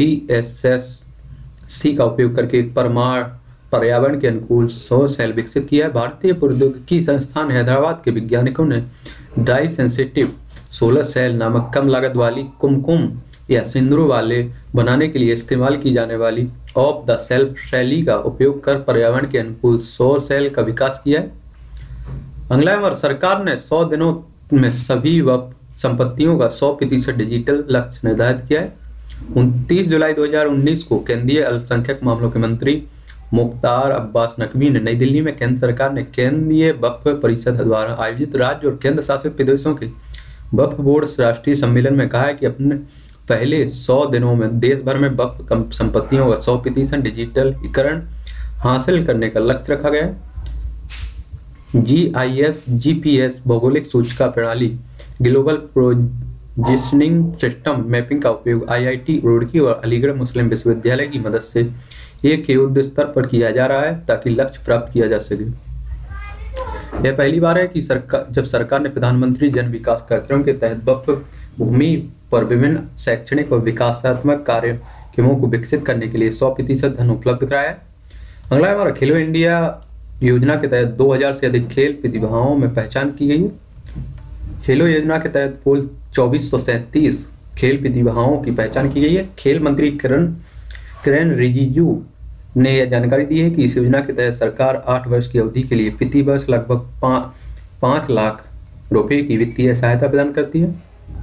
DSSC का उपयोग करके एक पर्यावरण के अनुकूल सौर सेल विकसित किया है। भारतीय प्रौद्योगिकी संस्थान हैदराबाद के वैज्ञानिकों ने डाई सेंसिटिव सोलर सेल नामक कम लागत वाली कुमकुम या सिंदूर वाले बनाने के लिए इस्तेमाल की जाने वाली ऑफ द शेल्फ शैली का उपयोग कर पर्यावरण के अनुकूल सौर सेल का विकास किया है। अगला बार सरकार ने 100 दिनों में सभी संपत्तियों का 100% डिजिटल लक्ष्य निर्धारित किया है। 29 जुलाई 2019 को केंद्रीय अल्पसंख्यक मामलों के मंत्री मुख्तार अब्बास नकवी ने नई दिल्ली में केंद्र सरकार ने केंद्रीय वक्फ परिषद द्वारा आयोजित राज्य और केंद्र शासित प्रदेशों के वक्फ बोर्ड राष्ट्रीय सम्मेलन में कहा है कि अपने पहले 100 दिनों में देश भर में वक्फ संपत्तियों का 100% डिजिटलीकरण हासिल करने का लक्ष्य रखा गया है। GIS GPS भौगोलिक सूचका प्रणाली ग्लोबल पोजिशनिंग सिस्टम मैपिंग का उपयोग IIT रुड़की और अलीगढ़ मुस्लिम विश्वविद्यालय की मदद से एक युद्ध स्तर पर किया जा रहा है ताकि लक्ष्य प्राप्त किया जा सके। यह पहली बार है कि जब सरकार ने प्रधानमंत्री जन विकास कार्यक्रम के तहत वक्फ भूमि पर विभिन्न शैक्षणिक और विकासात्मक कार्यक्रमों को विकसित करने के लिए 100% धन उपलब्ध कराया है। अगला हमारा खेलो इंडिया योजना के तहत 2000 से अधिक खेल प्रतिभाओं में पहचान की गई है। खेलो योजना के तहत कुल 2437 खेल प्रतिभाओं की पहचान की गई है। खेल मंत्री किरेन रिजिजू ने यह जानकारी दी है कि इस योजना के तहत सरकार 8 वर्ष की अवधि के लिए प्रति वर्ष लगभग 5 लाख रुपए की वित्तीय सहायता प्रदान करती है।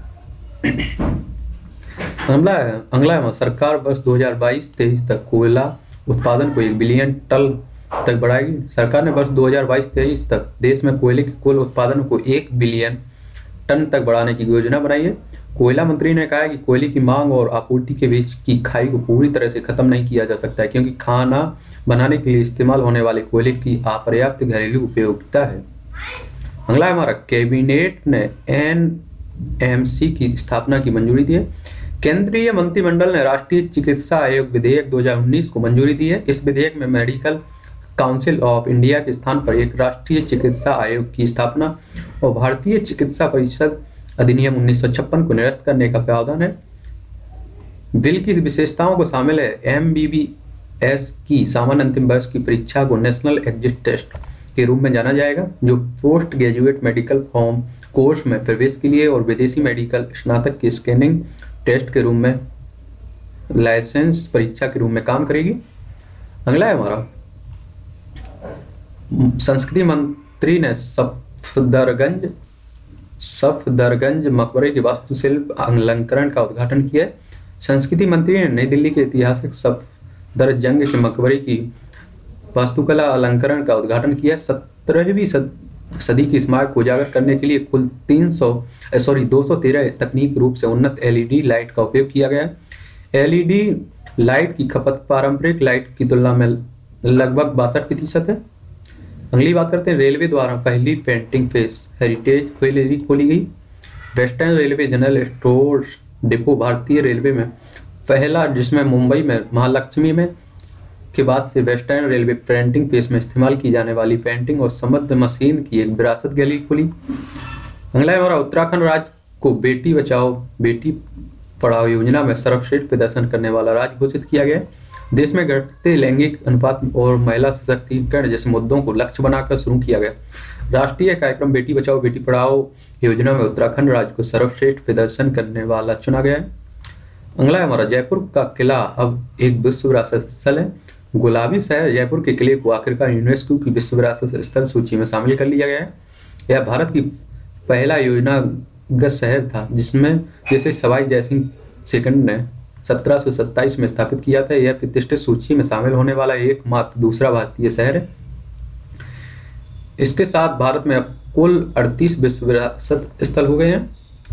अगला सरकार वर्ष 2022-23 तक कोयला उत्पादन को 1 बिलियन टन तक बढ़ाएगी। सरकार ने वर्ष 2022-23 तक देश में कोयले के कुल उत्पादन को 1 बिलियन टन तक बढ़ाने की योजना बनाई है। कोयला मंत्री ने कहा है कि कोयले की मांग और आपूर्ति के बीच की खाई को पूरी तरह से खत्म नहीं किया जा सकता है, क्योंकि खाना बनाने के लिए इस्तेमाल होने वाले कोयले की अपर्याप्त घरेलू उपयोगिता है। अगला हमारा कैबिनेट ने NMC की स्थापना की मंजूरी दी है। केंद्रीय मंत्रिमंडल ने राष्ट्रीय चिकित्सा आयोग विधेयक 2019 को मंजूरी दी है। इस विधेयक में मेडिकल काउंसिल ऑफ इंडिया के स्थान पर एक राष्ट्रीय चिकित्सा आयोग की स्थापना और भारतीय चिकित्सा परिषद अधिनियम 1956 को निरस्त करने का प्रावधान है। बिल की विशेषताओं को शामिल है MBBS की सामान्य अंतिम वर्ष की परीक्षा को नेशनल एग्जिट टेस्ट के रूप में जाना जाएगा, जो post graduate medical form course में प्रवेश के लिए और विदेशी मेडिकल स्नातक की स्कैनिंग टेस्ट के रूप में लाइसेंस परीक्षा के रूप में काम करेगी। अगला है हमारा संस्कृति मंत्री ने सफदरगंज मकबरे के वास्तुशिल्प अलंकरण का उद्घाटन किया। संस्कृति मंत्री ने नई दिल्ली के ऐतिहासिक सफदरजंग के मकबरे की वास्तुकला अलंकरण का उद्घाटन किया। 17वीं सदी की स्मारक को उजागर करने के लिए कुल 213 तकनीक रूप से उन्नत एलईडी लाइट का उपयोग किया गया है। एलईडी लाइट की खपत पारंपरिक लाइट की तुलना में लगभग 62% है। अगली बात करते हैं, रेलवे द्वारा पहली पेंटिंग फेस हेरिटेज खोली गई। Western railway general store depot भारतीय रेलवे में पहला, जिसमें मुंबई में महालक्ष्मी में के बाद से वेस्टर्न रेलवे प्रिंटिंग प्रेस में इस्तेमाल की जाने वाली पेंटिंग और संबद्ध मशीन की एक विरासत गैलरी खुली। अगला है हमारा, उत्तराखंड राज्य को बेटी बचाओ बेटी पढ़ाओ योजना में सर्वश्रेष्ठ प्रदर्शन करने वाला राज्य घोषित किया गया। देश में घटते लैंगिक अनुपात और महिला सशक्तिकरण जैसे मुद्दों को लक्ष्य बनाकर शुरू किया गया राष्ट्रीय कार्यक्रम बेटी बचाओ बेटी पढ़ाओ योजना में उत्तराखंड राज्य को सर्वश्रेष्ठ प्रदर्शन करने वाला चुना गया है। अगला है हमारा, जयपुर का किला अब एक विश्व विरासत स्थल है। गुलाबी शहर जयपुर के किले को आखिरकार यूनेस्को की विश्व विरासत स्थल सूची में शामिल कर लिया गया है। यह भारत की पहला योजनागत शहर था जिसमें जैसे सवाई जयसिंह सेकंड ने 1727 में स्थापित किया था। यह प्रतिष्ठित सूची में शामिल होने वाला एकमात्र दूसरा भारतीय शहर है। इसके साथ भारत में अब कुल 38 विश्व विरासत स्थल हो गए हैं।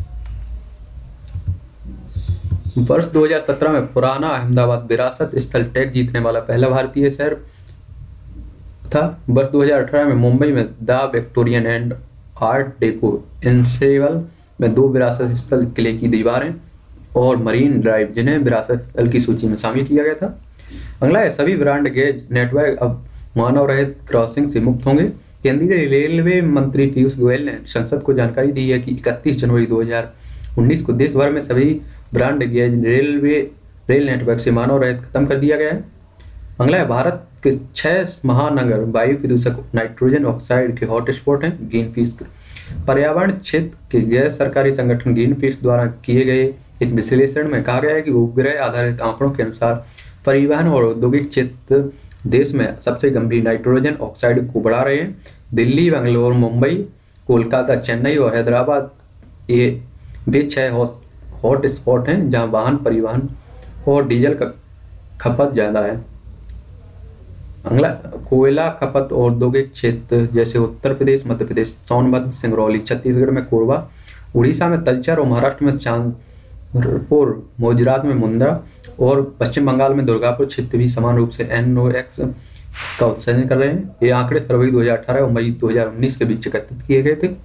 वर्ष 2017 में पुराना अहमदाबाद विरासत स्थल टैग जीतने वाला पहला भारतीय शहर था। वर्ष 2018 में मुंबई में the Victorian and art deco ensemble में 2 विरासत स्थल किले की दीवारें और मरीन ड्राइव जिन्हें विरासत स्थल की सूची में शामिल किया गया था। अगला है, सभी ब्रॉड गेज नेटवर्क अब मानव रहित क्रॉसिंग से मुक्त होंगे। केंद्रीय रेलवे मंत्री पीयूष गोयल ने संसद को जानकारी दी है कि 31 जनवरी 2019 को देश भर में सभी ब्रॉड गेज रेल नेटवर्क से मानव रहित खत्म कर दिया गया है। अगला है, भारत के 6 महानगर वायु प्रदूषक नाइट्रोजन ऑक्साइड के हॉटस्पॉट हैं। ग्रीन पीस पर्यावरण क्षेत्र के गैर सरकारी संगठन ग्रीन पीस द्वारा किए गए एक विश्लेषण में कहा गया है कि उपग्रह आधारित आंकड़ों के अनुसार परिवहन और औद्योगिक क्षेत्र देश में सबसे गंभीर नाइट्रोजन ऑक्साइड को बढ़ा रहे हैं। दिल्ली, बेंगलोर, मुंबई, कोलकाता, चेन्नई और हैदराबाद वे 6 हॉट स्पॉट हैं जहां वाहन परिवहन और डीजल का खपत ज्यादा है। अगला, कोयला खपत और औद्योगिक क्षेत्र जैसे उत्तर प्रदेश, मध्य प्रदेश सोनभद्र, सिंगरौली, छत्तीसगढ़ में कोरबा, उड़ीसा में तलचर और महाराष्ट्र में चांदपुर, गुजरात में मुंद्रा और पश्चिम बंगाल में दुर्गापुर क्षेत्र भी समान रूप से NOx का उत्सर्जन कर रहे हैं। ये आंकड़े फरवरी 2018 और मई 2019 के बीच एकत्रित किए गए थे।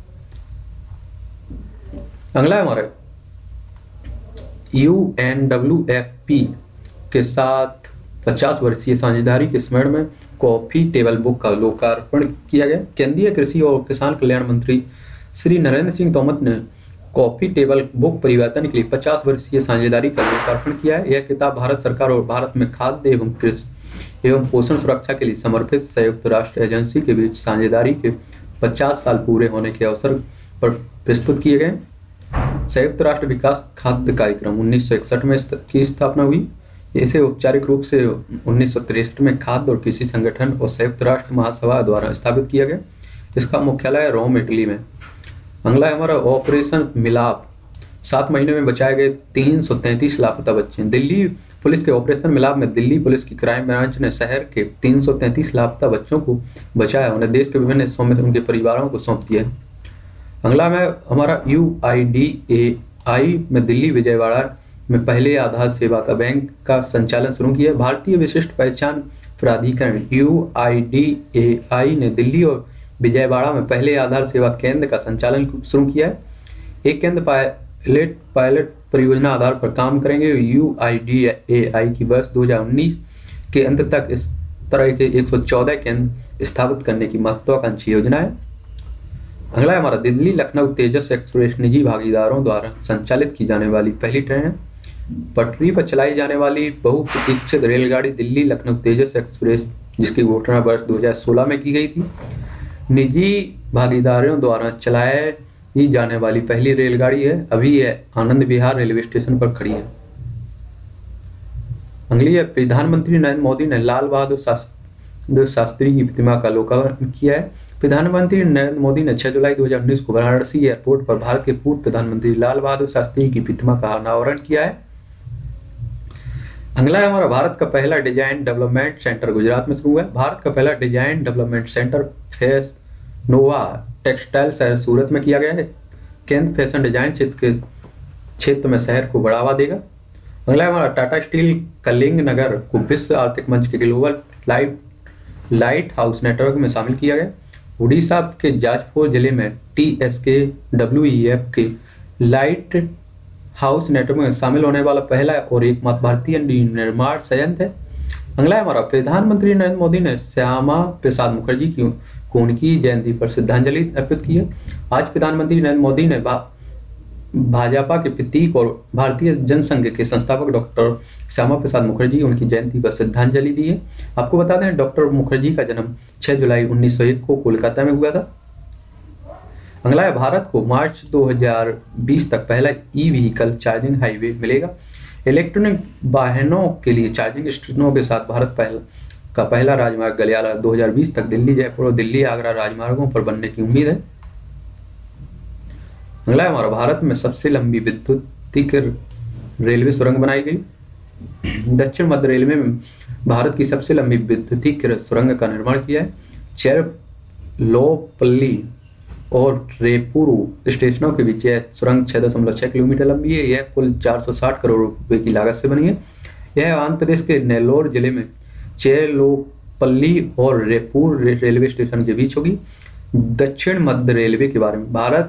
अगला है हमारा, UNWFP के साथ 50 वर्षीय साझेदारी के स्मरण में कॉफी टेबल बुक का लोकार्पण किया गया। केंद्रीय कृषि और किसान कल्याण मंत्री श्री नरेंद्र सिंह तोमर ने कॉफी टेबल बुक परिवर्तन के लिए 50 वर्षीय साझेदारी का लोकार्पण किया है। यह किताब भारत सरकार और भारत में खाद्य एवं कृषि एवं पोषण सुरक्षा के लिए समर्पित संयुक्त राष्ट्र एजेंसी के बीच साझेदारी के 50 साल पूरे होने के अवसर पर प्रस्तुत किए गए। संयुक्त राष्ट्र विकास खाद्य कार्यक्रम 1961 में की स्थापना हुई। इसे औपचारिक रूप से 1963 में खाद्य और कृषि संगठन और संयुक्त राष्ट्र महासभा द्वारा स्थापित किया गया। इसका मुख्यालय रोम, इटली में। अगला है हमारा, ऑपरेशन मिलाप। 7 महीने में बचाए गए 333 लापता बच्चे। दिल्ली पुलिस के ऑपरेशन मिलाप में दिल्ली पुलिस की क्राइम ब्रांच ने शहर के 333 लापता बच्चों को बचाया। उन्हें देश के विभिन्न हिस्सों में उनके परिवारों को सौंप दिया। अगला में हमारा, UIDAI में दिल्ली विजयवाड़ा में पहले आधार सेवा का बैंक का संचालन शुरू किया। भारतीय विशिष्ट पहचान प्राधिकरण UIDAI ने दिल्ली और विजयवाड़ा में पहले आधार सेवा केंद्र का संचालन शुरू किया है। एक केंद्र पायलट परियोजना आधार पर काम करेंगे। UIDAI की वर्ष 2019 के अंत तक इस तरह के 114 केंद्र स्थापित करने की महत्वाकांक्षी योजना है। अगला है हमारा, दिल्ली लखनऊ तेजस एक्सप्रेस निजी भागीदारों द्वारा संचालित की जाने वाली पहली ट्रेन है। पटरी पर चलाई जाने वाली बहुप्रतीक्षित रेलगाड़ी दिल्ली लखनऊ तेजस एक्सप्रेस, जिसकी घोषणा वर्ष 2016 में की गई थी, निजी भागीदारों द्वारा चलाई जाने वाली पहली रेलगाड़ी है। अभी यह आनंद विहार रेलवे स्टेशन पर खड़ी है। अगली है, प्रधानमंत्री नरेंद्र मोदी ने लाल बहादुर शास्त्री की प्रतिमा का लोकार्पण किया है। प्रधानमंत्री नरेंद्र मोदी ने 6 जुलाई 2019 को वाराणसी एयरपोर्ट पर भारत के पूर्व प्रधानमंत्री लाल बहादुर शास्त्री की प्रतिमा का अनावरण किया है। अगला है हमारा, भारत का पहला डिजाइन डेवलपमेंट सेंटर गुजरात में शुरू हुआ है। भारत का पहला design development centre Fashnova textile शहर सूरत में किया गया है। केंद्र फैशन डिजाइन क्षेत्र में शहर को बढ़ावा देगा। अगला हमारा टाटा स्टील कलिंग नगर को विश्व आर्थिक मंच के ग्लोबल लाइट हाउस नेटवर्क में शामिल किया गया। उड़ीसा के जाजपुर जिले में TSKWEF के लाइट हाउस नेटवर्क में शामिल होने वाला पहला और एकमात्र भारतीय निर्माण संयंत्र है। अगला हमारा प्रधानमंत्री नरेंद्र मोदी ने श्यामा प्रसाद मुखर्जी को उनकी जयंती पर श्रद्धांजलि अर्पित की है। आज प्रधानमंत्री नरेंद्र मोदी ने भाजपा के प्रतीक और भारतीय जनसंघ के संस्थापक डॉक्टर श्यामा प्रसाद मुखर्जी उनकी जयंती पर श्रद्धांजलि दी है। आपको बता दें डॉक्टर मुखर्जी का जन्म 6 जुलाई 1901 को कोलकाता में हुआ था। अगला है भारत को मार्च 2020 तक पहला ई-व्हीकल चार्जिंग हाईवे मिलेगा। इलेक्ट्रॉनिक वाहनों के लिए चार्जिंग स्टेशनों के साथ भारत का पहला राजमार्ग गलियारा 2020 तक दिल्ली जयपुर और दिल्ली आगरा राजमार्गों पर बनने की उम्मीद है। अगला हमारा भारत में सबसे लंबी विद्युतीय रेलवे सुरंग बनाई गई। दक्षिण मध्य रेलवे में भारत की सबसे लंबी विद्युतीय सुरंग का निर्माण किया है। चेरलोपल्ली और रेपुरू स्टेशनों के बीच यह सुरंग 6.6 किलोमीटर लंबी है। यह कुल 460 करोड़ रुपए की लागत से बनी है। यह आंध्र प्रदेश के नेल्लोर जिले में चेरलोपल्ली और रेपुर रेलवे स्टेशन के बीच होगी। दक्षिण मध्य रेलवे के बारे में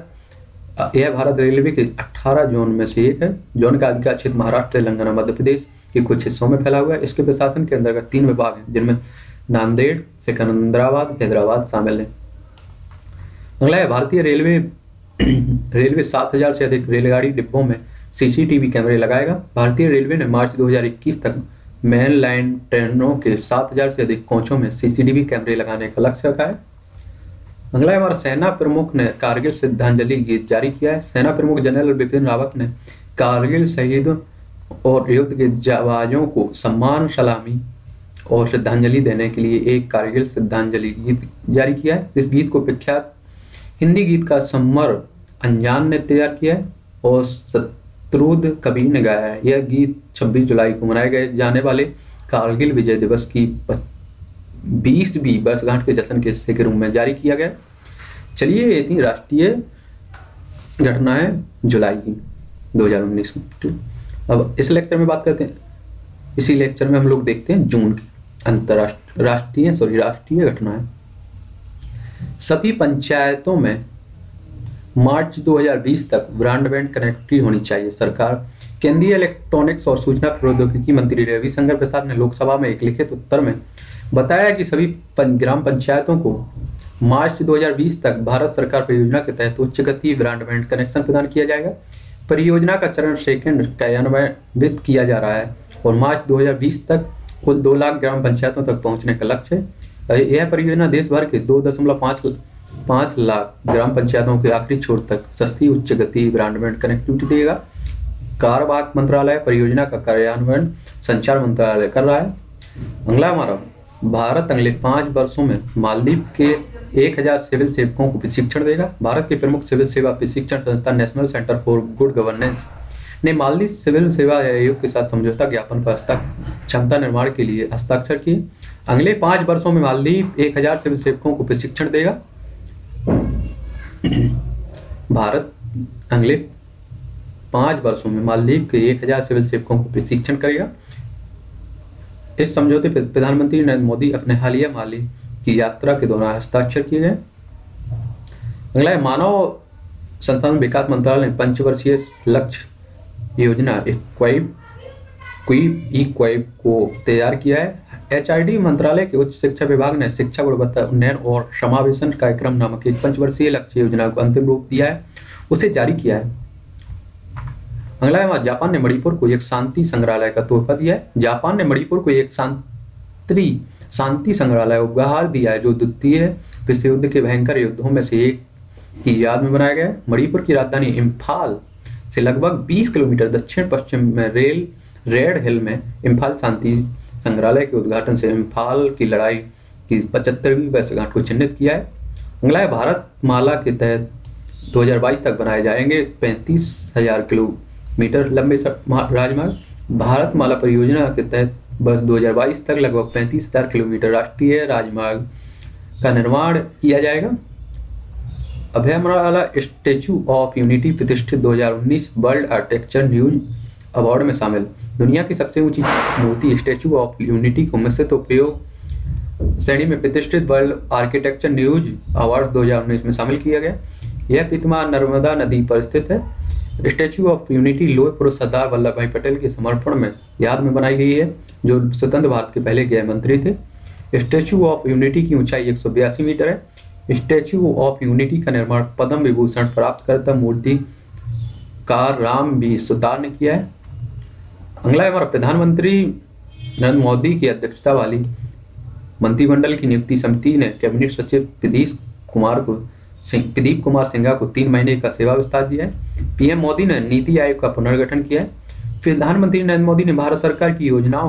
यह भारत रेलवे के 18 जोन में से एक है। जोन का अधिकार क्षेत्र महाराष्ट्र, तेलंगाना, मध्य प्रदेश के कुछ हिस्सों में फैला हुआ है। इसके प्रशासन के अंतर्गत 3 विभाग हैं जिनमें नांदेड़, सिकंदराबाद, हैदराबाद शामिल है। अगला है भारतीय रेलवे 7000 से अधिक रेलगाड़ी डिब्बों में CCTV कैमरे लगाएगा। भारतीय रेलवे ने मार्च 2021 तक मेन लाइन ट्रेनों के 7000 से अधिक कोचों में CCTV कैमरे लगाने का लक्ष्य रखा है। अगला है हमारा सेना प्रमुख ने कारगिल श्रद्धांजलि गीत जारी किया है। सेना प्रमुख जनरल बिपिन रावत ने कारगिल शहीदों और युद्ध के जाबाजों को सम्मान, सलामी और श्रद्धांजलि देने के लिए एक कारगिल श्रद्धांजलि गीत जारी किया है। इस गीत को प्रख्यात हिंदी गीतकार समर अंजान ने तैयार किया है और शत्रुघ्न कबीर ने गाया है। यह गीत 26 जुलाई को मनाए जाने वाले कारगिल विजय दिवस की 20वीं वर्षगांठ के जश्न के हिस्से के रूप में जारी किया गया। चलिए ये थी राष्ट्रीय घटनाएं जुलाई की 2019 में। अब इस लेक्चर में बात करते हैं, इसी लेक्चर में हम लोग देखते हैं जून की राष्ट्रीय घटनाएं। सभी पंचायतों में मार्च 2020 तक ब्रॉडबैंड कनेक्टिविटी होनी चाहिए। सरकार केंद्रीय इलेक्ट्रॉनिक्स और सूचना प्रौद्योगिकी मंत्री रविशंकर प्रसाद ने लोकसभा में एक लिखित उत्तर में बताया कि सभी ग्राम पंचायतों को मार्च 2020 तक भारत सरकार परियोजना के तहत उच्च गति ब्रॉडबैंड कनेक्शन प्रदान किया जाएगा। परियोजना का चरण सेकंड कार्यान्वित किया जा रहा है और मार्च 2020 तक कुल 2 लाख ग्राम पंचायतों तक पहुंचने का लक्ष्य है। यह परियोजना देश भर के 2.5 लाख ग्राम पंचायतों के आखिरी छोर तक सस्ती उच्च गति ब्रॉडबैंड कनेक्टिविटी देगा। कार्यवाहक मंत्रालय परियोजना का कार्यान्वयन संचार मंत्रालय कर रहा है। अगला हमारा भारत अगले 5 वर्षों में मालदीव के 1000 सिविल सेवकों को प्रशिक्षण देगा। भारत के प्रमुख सिविल सेवा प्रशिक्षण संस्था national centre for good governance ने मालदीव सिविल सेवा आयोग के साथ समझौता ज्ञापन पर क्षमता निर्माण के लिए हस्ताक्षर किए। अगले 5 वर्षों में मालदीव 1000 सिविल सेवकों को प्रशिक्षण देगा। भारत अगले 5 वर्षों में मालदीव के 1000 सिविल सेवकों को प्रशिक्षण करेगा। इस समझौते पर प्रधानमंत्री नरेंद्र मोदी अपने हालिया माली की यात्रा के दौरान हस्ताक्षर किए गए। अगला है मानव संसाधन विकास मंत्रालय ने पंचवर्षीय लक्ष्य योजना क्वाइप को तैयार किया है। HRD मंत्रालय के उच्च शिक्षा विभाग ने शिक्षा गुणवत्ता उन्नयन और समावेशन कार्यक्रम नामक एक पंचवर्षीय लक्ष्य योजना को अंतिम रूप दिया है, उसे जारी किया है। अगला है जापान ने मणिपुर को एक शांति संग्रहालय का तोहफा दिया है। जापान ने मणिपुर को एक शांति संग्रहालय उपहार दिया है जो द्वितीय विश्व युद्ध के भयंकर युद्धों में से एक की याद में बनाया गया है। मणिपुर की राजधानी इम्फाल से लगभग 20 किलोमीटर दक्षिण पश्चिम में रेड हिल में इम्फाल शांति संग्रहालय के उद्घाटन से इम्फाल की लड़ाई की 75वीं वर्षगांठ को चिन्हित किया है। अगला है भारत माला के तहत 2022 तक बनाए जाएंगे 35,000 किलोमीटर लंबे राजमार्ग। भारत माला परियोजना के तहत वर्ष 2022 तक लगभग 35,000 किलोमीटर राष्ट्रीय राजमार्ग का निर्माण किया जाएगा। अभयमला स्टैच्यू ऑफ यूनिटी प्रतिष्ठित 2019 वर्ल्ड आर्किटेक्चर न्यूज अवार्ड में शामिल। दुनिया की सबसे ऊंची मूर्ति स्टैच्यू ऑफ यूनिटी को मिश्रित उपयोग श्रेणी में प्रतिष्ठित वर्ल्ड आर्किटेक्चर न्यूज अवार्ड 2019 में शामिल किया गया। यह प्रतिमा नर्मदा नदी पर स्थित है। स्टैच्यू ऑफ यूनिटी लोह पुरुष सरदार वल्लभ भाई पटेल के समर्पण में याद में बनाई गई है, जो स्वतंत्र भारत के पहले गृह मंत्री थे। स्टैच्यू ऑफ यूनिटी की ऊंचाई 182 मीटर है। स्टैच्यू ऑफ यूनिटी का निर्माण पद्म विभूषण प्राप्त करता मूर्तिकार राम बी सुतार ने किया है। अगला हमारा प्रधानमंत्री नरेंद्र मोदी की अध्यक्षता वाली मंत्रिमंडल की नियुक्ति समिति ने कैबिनेट सचिव प्रदीप कुमार सिन्हा को 3 महीने का सेवा विस्तार दिया है। पीएम मोदी ने नीति आयोग का पुनर्गठन किया है। प्रधानमंत्री नरेंद्र मोदी ने भारत सरकार की योजनाओं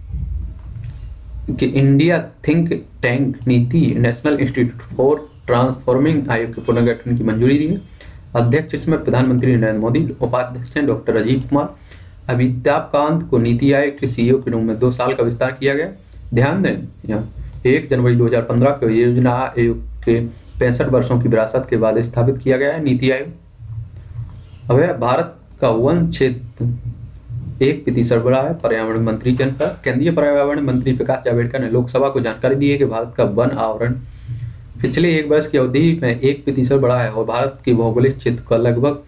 के India think tank NITI national institute for transforming Aayog के पुनर्गठन की मंजूरी दी है। अध्यक्ष इसमें प्रधानमंत्री नरेंद्र मोदी, उपाध्यक्ष हैं डॉक्टर राजीव कुमार। अमिताभ कांत को नीति आयोग के सीईओ के रूप में 2 साल का विस्तार किया गया। ध्यान दें, 1 जनवरी 2015 को योजना आयोग के 65 वर्षों की विरासत के बाद स्थापित किया गया है नीति आयोग। अब भारत का वन क्षेत्र 1% बढ़ा है। पर्यावरण मंत्री के अनुसार केंद्रीय पर्यावरण मंत्री प्रकाश जावड़ेकर ने लोकसभा को जानकारी दी है कि भारत का वन आवरण पिछले 1 वर्ष की अवधि में 1% बढ़ा है और भारत के भौगोलिक क्षेत्र का लगभग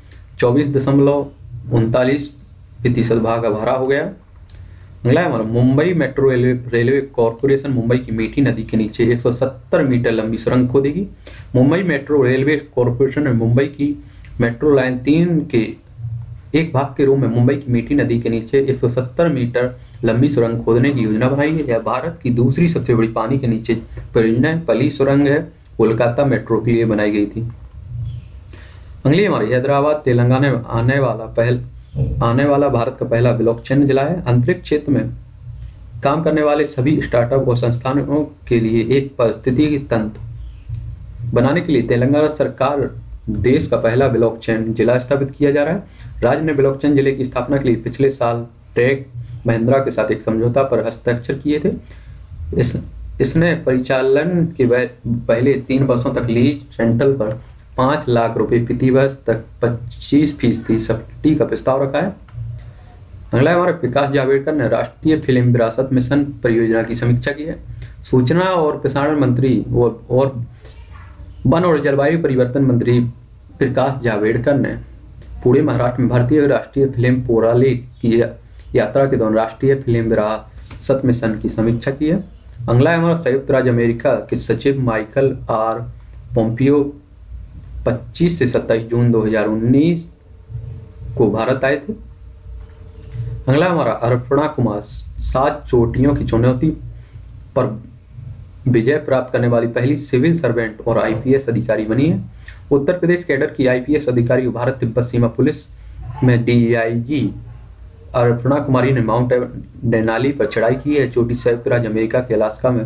24.39% भाग भरा हो गया। अगला हमारा Mumbai metro railway corporation Mumbai की मीठी नदी के नीचे 170 मीटर लंबी सुरंग खोदेगी। मुंबई मेट्रो रेलवे कॉरपोरेशन ने मुंबई की मेट्रो लाइन 3 के एक भाग के रूप में मुंबई की मीठी नदी के नीचे 170 मीटर लंबी सुरंग खोदने की योजना बनाई है। यह भारत की दूसरी सबसे बड़ी पानी के नीचे परियोजना पली सुरंग है, कोलकाता मेट्रो के लिए बनाई गई थी। अगली हमारी हैदराबाद तेलंगाना में आने वाला भारत का पहला ब्लॉकचेन जिला है। अंतरिक्ष क्षेत्र में काम करने वाले सभी स्टार्टअप और संस्थानों के लिए एक पारिस्थितिकी तंत्र बनाने के लिए तेलंगाना सरकार देश का पहला ब्लॉकचेन जिला स्थापित किया जा रहा है। राज्य ने ब्लॉकचेन जिले की स्थापना के लिए पिछले साल टेक महिंद्रा के साथ एक समझौता पर हस्ताक्षर किए थे। इसने परिचालन के पहले 3 वर्षों तक लीज रेंटल पर 5 लाख रुपए प्रति वर्ष तक 25% सब्सिडी का प्रस्ताव रखा है। अगला हमारे प्रकाश जावड़ेकर ने राष्ट्रीय फिल्म विरासत मिशन परियोजना की समीक्षा की है। सूचना और प्रसारण मंत्री और वन और जलवायु परिवर्तन मंत्री प्रकाश जावड़ेकर ने पुणे महाराष्ट्र में भारतीय राष्ट्रीय फिल्म पोराले की यात्रा के दौरान राष्ट्रीय फिल्म विरासत मिशन की समीक्षा की है। अगला हमारा संयुक्त राज्य अमेरिका के सचिव माइकल आर पोम्पियो 25 से 27 जून 2019 को भारत आए थे। अगला हमारा अर्पणा कुमार 7 चोटियों की चुनौती पर विजय प्राप्त करने वाली पहली सिविल सर्वेंट और आईपीएस अधिकारी बनी है। उत्तर प्रदेश कैडर की आईपीएस अधिकारी भारत तिब्बत सीमा पुलिस में डीआईजी अर्पणा कुमारी ने माउंट डेनाली पर चढ़ाई की है। चोटी संयुक्त राज्य अमेरिका के अलास्का में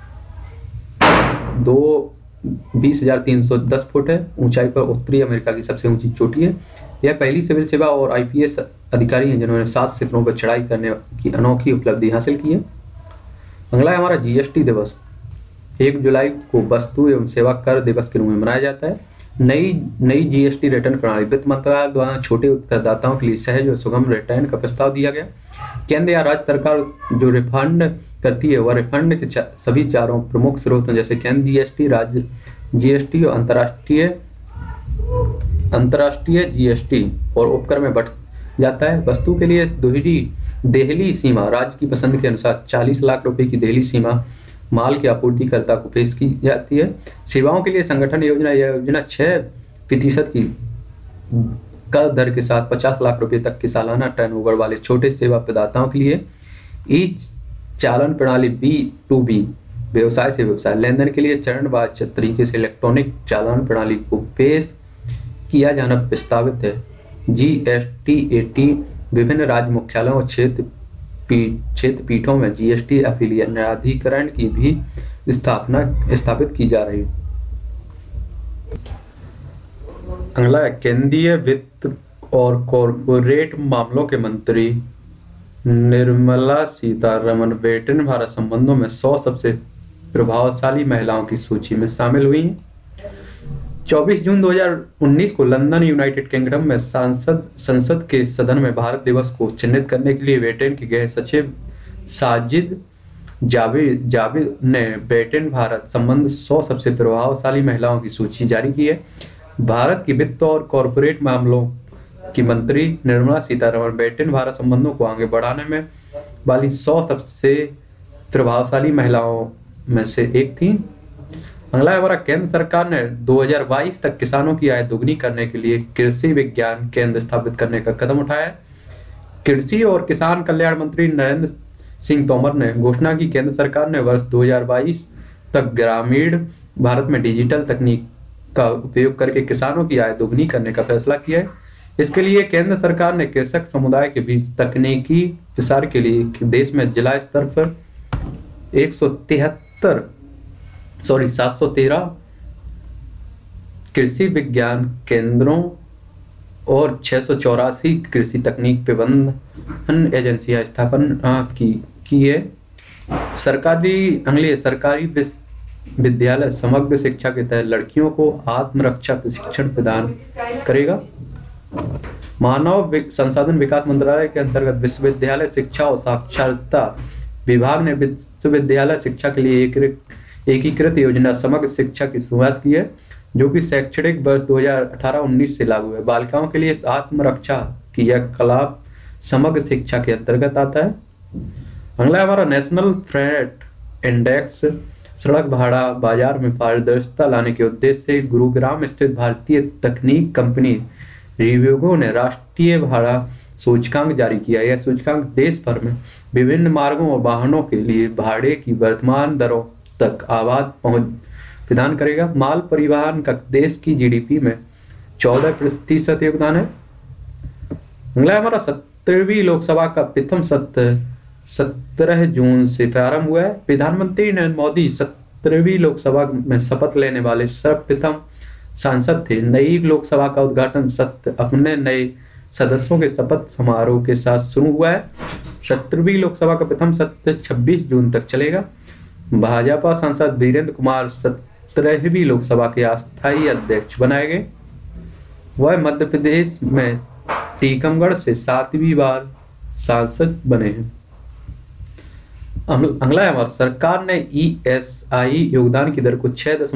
20,310 फुट है। ऊंचाई पर उत्तरी अमेरिका की सबसे ऊंची चोटी है। यह पहली सिविल सेवा और आईपीएस अधिकारी हैं जिन्होंने 7 शिखरों पर चढ़ाई करने की अनोखी उपलब्धि हासिल की है। अगला है हमारा जीएसटी दिवस। 1 जुलाई को वस्तु एवं सेवा कर दिवस के रूप में मनाया जाता है। नई जीएसटी रिटर्न प्रणाली वित्त मंत्रालय द्वारा छोटे उत्तरदाताओं के लिए सहज और सुगम रिटर्न का प्रस्ताव दिया गया। केंद्र या राज्य सरकार जो रिफंड करती है वह रिफंड के सभी 4 प्रमुख स्रोतों जैसे केंद्र जीएसटी, राज्य जीएसटी और अंतर्राष्ट्रीय जीएसटी और उपकर में बढ़ जाता है। वस्तु के लिए देहली सीमा राज्य की पसंद के अनुसार 40 लाख रुपए की देहली सीमा माल के आपूर्तिकर्ता को पेश की जाती है। सेवाओं के लिए संगठन योजना, यह योजना 6% की कर दर के साथ 50 लाख रुपए तक के सालाना टर्नओवर वाले छोटे सेवा प्रदाताओं के लिए ई चालन प्रणाली B2B व्यवसाय से व्यवसाय लेनदेन के लिए चरणबद्ध तरीके से इलेक्ट्रॉनिक चालान प्रणाली को पेश किया जाना प्रस्तावित है। GST-80 विभिन्न राज्य मुख्यालयों और क्षेत्र पीठों में जीएसटी एफिलिएट न्यायाधिकरण की भी स्थापित की जा रही है। अगला है केंद्रीय वित्त और कॉरपोरेट मामलों के मंत्री निर्मला सीतारमण ब्रिटेन भारत संबंधों में 100 सबसे प्रभावशाली महिलाओं की सूची में शामिल हुई हैं। 24 जून 2019 को लंदन यूनाइटेड किंगडम में संसद के सदन में भारत दिवस को चिन्हित करने के लिए ब्रिटेन के गृह सचिव साजिद जाविद ने ब्रिटेन भारत संबंध 100 सबसे प्रभावशाली महिलाओं की सूची जारी की है। भारत की वित्त और कॉरपोरेट मामलों की मंत्री निर्मला सीतारमण ब्रिटेन भारत संबंधों को आगे बढ़ाने में वाली 100 सबसे प्रभावशाली महिलाओं में से एक थी। अगला है हमारा, केंद्र सरकार ने 2022 तक किसानों की आय दोगुनी करने के लिए कृषि विज्ञान केंद्र स्थापित करने का कदम उठाया। कृषि और किसान कल्याण मंत्री नरेंद्र सिंह तोमर ने घोषणा की केंद्र सरकार ने वर्ष 2022 तक ग्रामीण भारत में डिजिटल तकनीक का उपयोग करके किसानों की आय दोगुनी करने का फैसला किया है। इसके लिए केंद्र सरकार ने कृषक समुदाय के बीच तकनीकी विस्तार के लिए देश में जिला स्तर पर 713 कृषि विज्ञान केंद्रों और 684 कृषि तकनीक प्रबंधन एजेंसियां स्थापना की है। सरकारी विद्यालय समग्र शिक्षा के तहत लड़कियों को आत्मरक्षा प्रशिक्षण प्रदान करेगा। मानव संसाधन विकास मंत्रालय के अंतर्गत विश्वविद्यालय शिक्षा और साक्षरता विभाग ने विश्वविद्यालय शिक्षा के लिए एकीकृत योजना समग्र शिक्षा की शुरुआत की है, जो कि शैक्षणिक वर्ष 2018-19 से लागू है। बालिकाओं के लिए आत्मरक्षा की यह क्लाब समग्र शिक्षा के अंतर्गत आता है। अगला हमारा, नेशनल फ्रेट इंडेक्स सड़क भाड़ा बाजार में पारदर्शिता लाने के उद्देश्य से गुरुग्राम स्थित भारतीय तकनीक कंपनी रिव्यूगो ने राष्ट्रीय भाड़ा सूचकांक जारी किया। यह सूचकांक देश भर में विभिन्न मार्गों और वाहनों के लिए भाड़े की वर्तमान दरों तक आवाज पहुंच प्रदान करेगा। माल परिवहन का देश की जीडीपी में 14% योगदान है। अगला हमारा, 17वीं लोकसभा का प्रथम सत्र 17 जून से प्रारंभ हुआ है। प्रधानमंत्री नरेंद्र मोदी 17वीं लोकसभा में शपथ लेने वाले सर्वप्रथम सांसद थे। नई लोकसभा का उद्घाटन सत्र अपने नए सदस्यों के शपथ समारोह के साथ शुरू हुआ है। 17वीं लोकसभा का प्रथम सत्र 26 जून तक चलेगा। भाजपा सांसद वीरेंद्र कुमार 17वीं लोकसभा के अस्थायी अध्यक्ष बनाए गए। वह मध्य प्रदेश में टीकमगढ़ से 7वीं बार सांसद बने हैं। अगला है हमारा, सरकार ने ईएसआई योगदान की दर को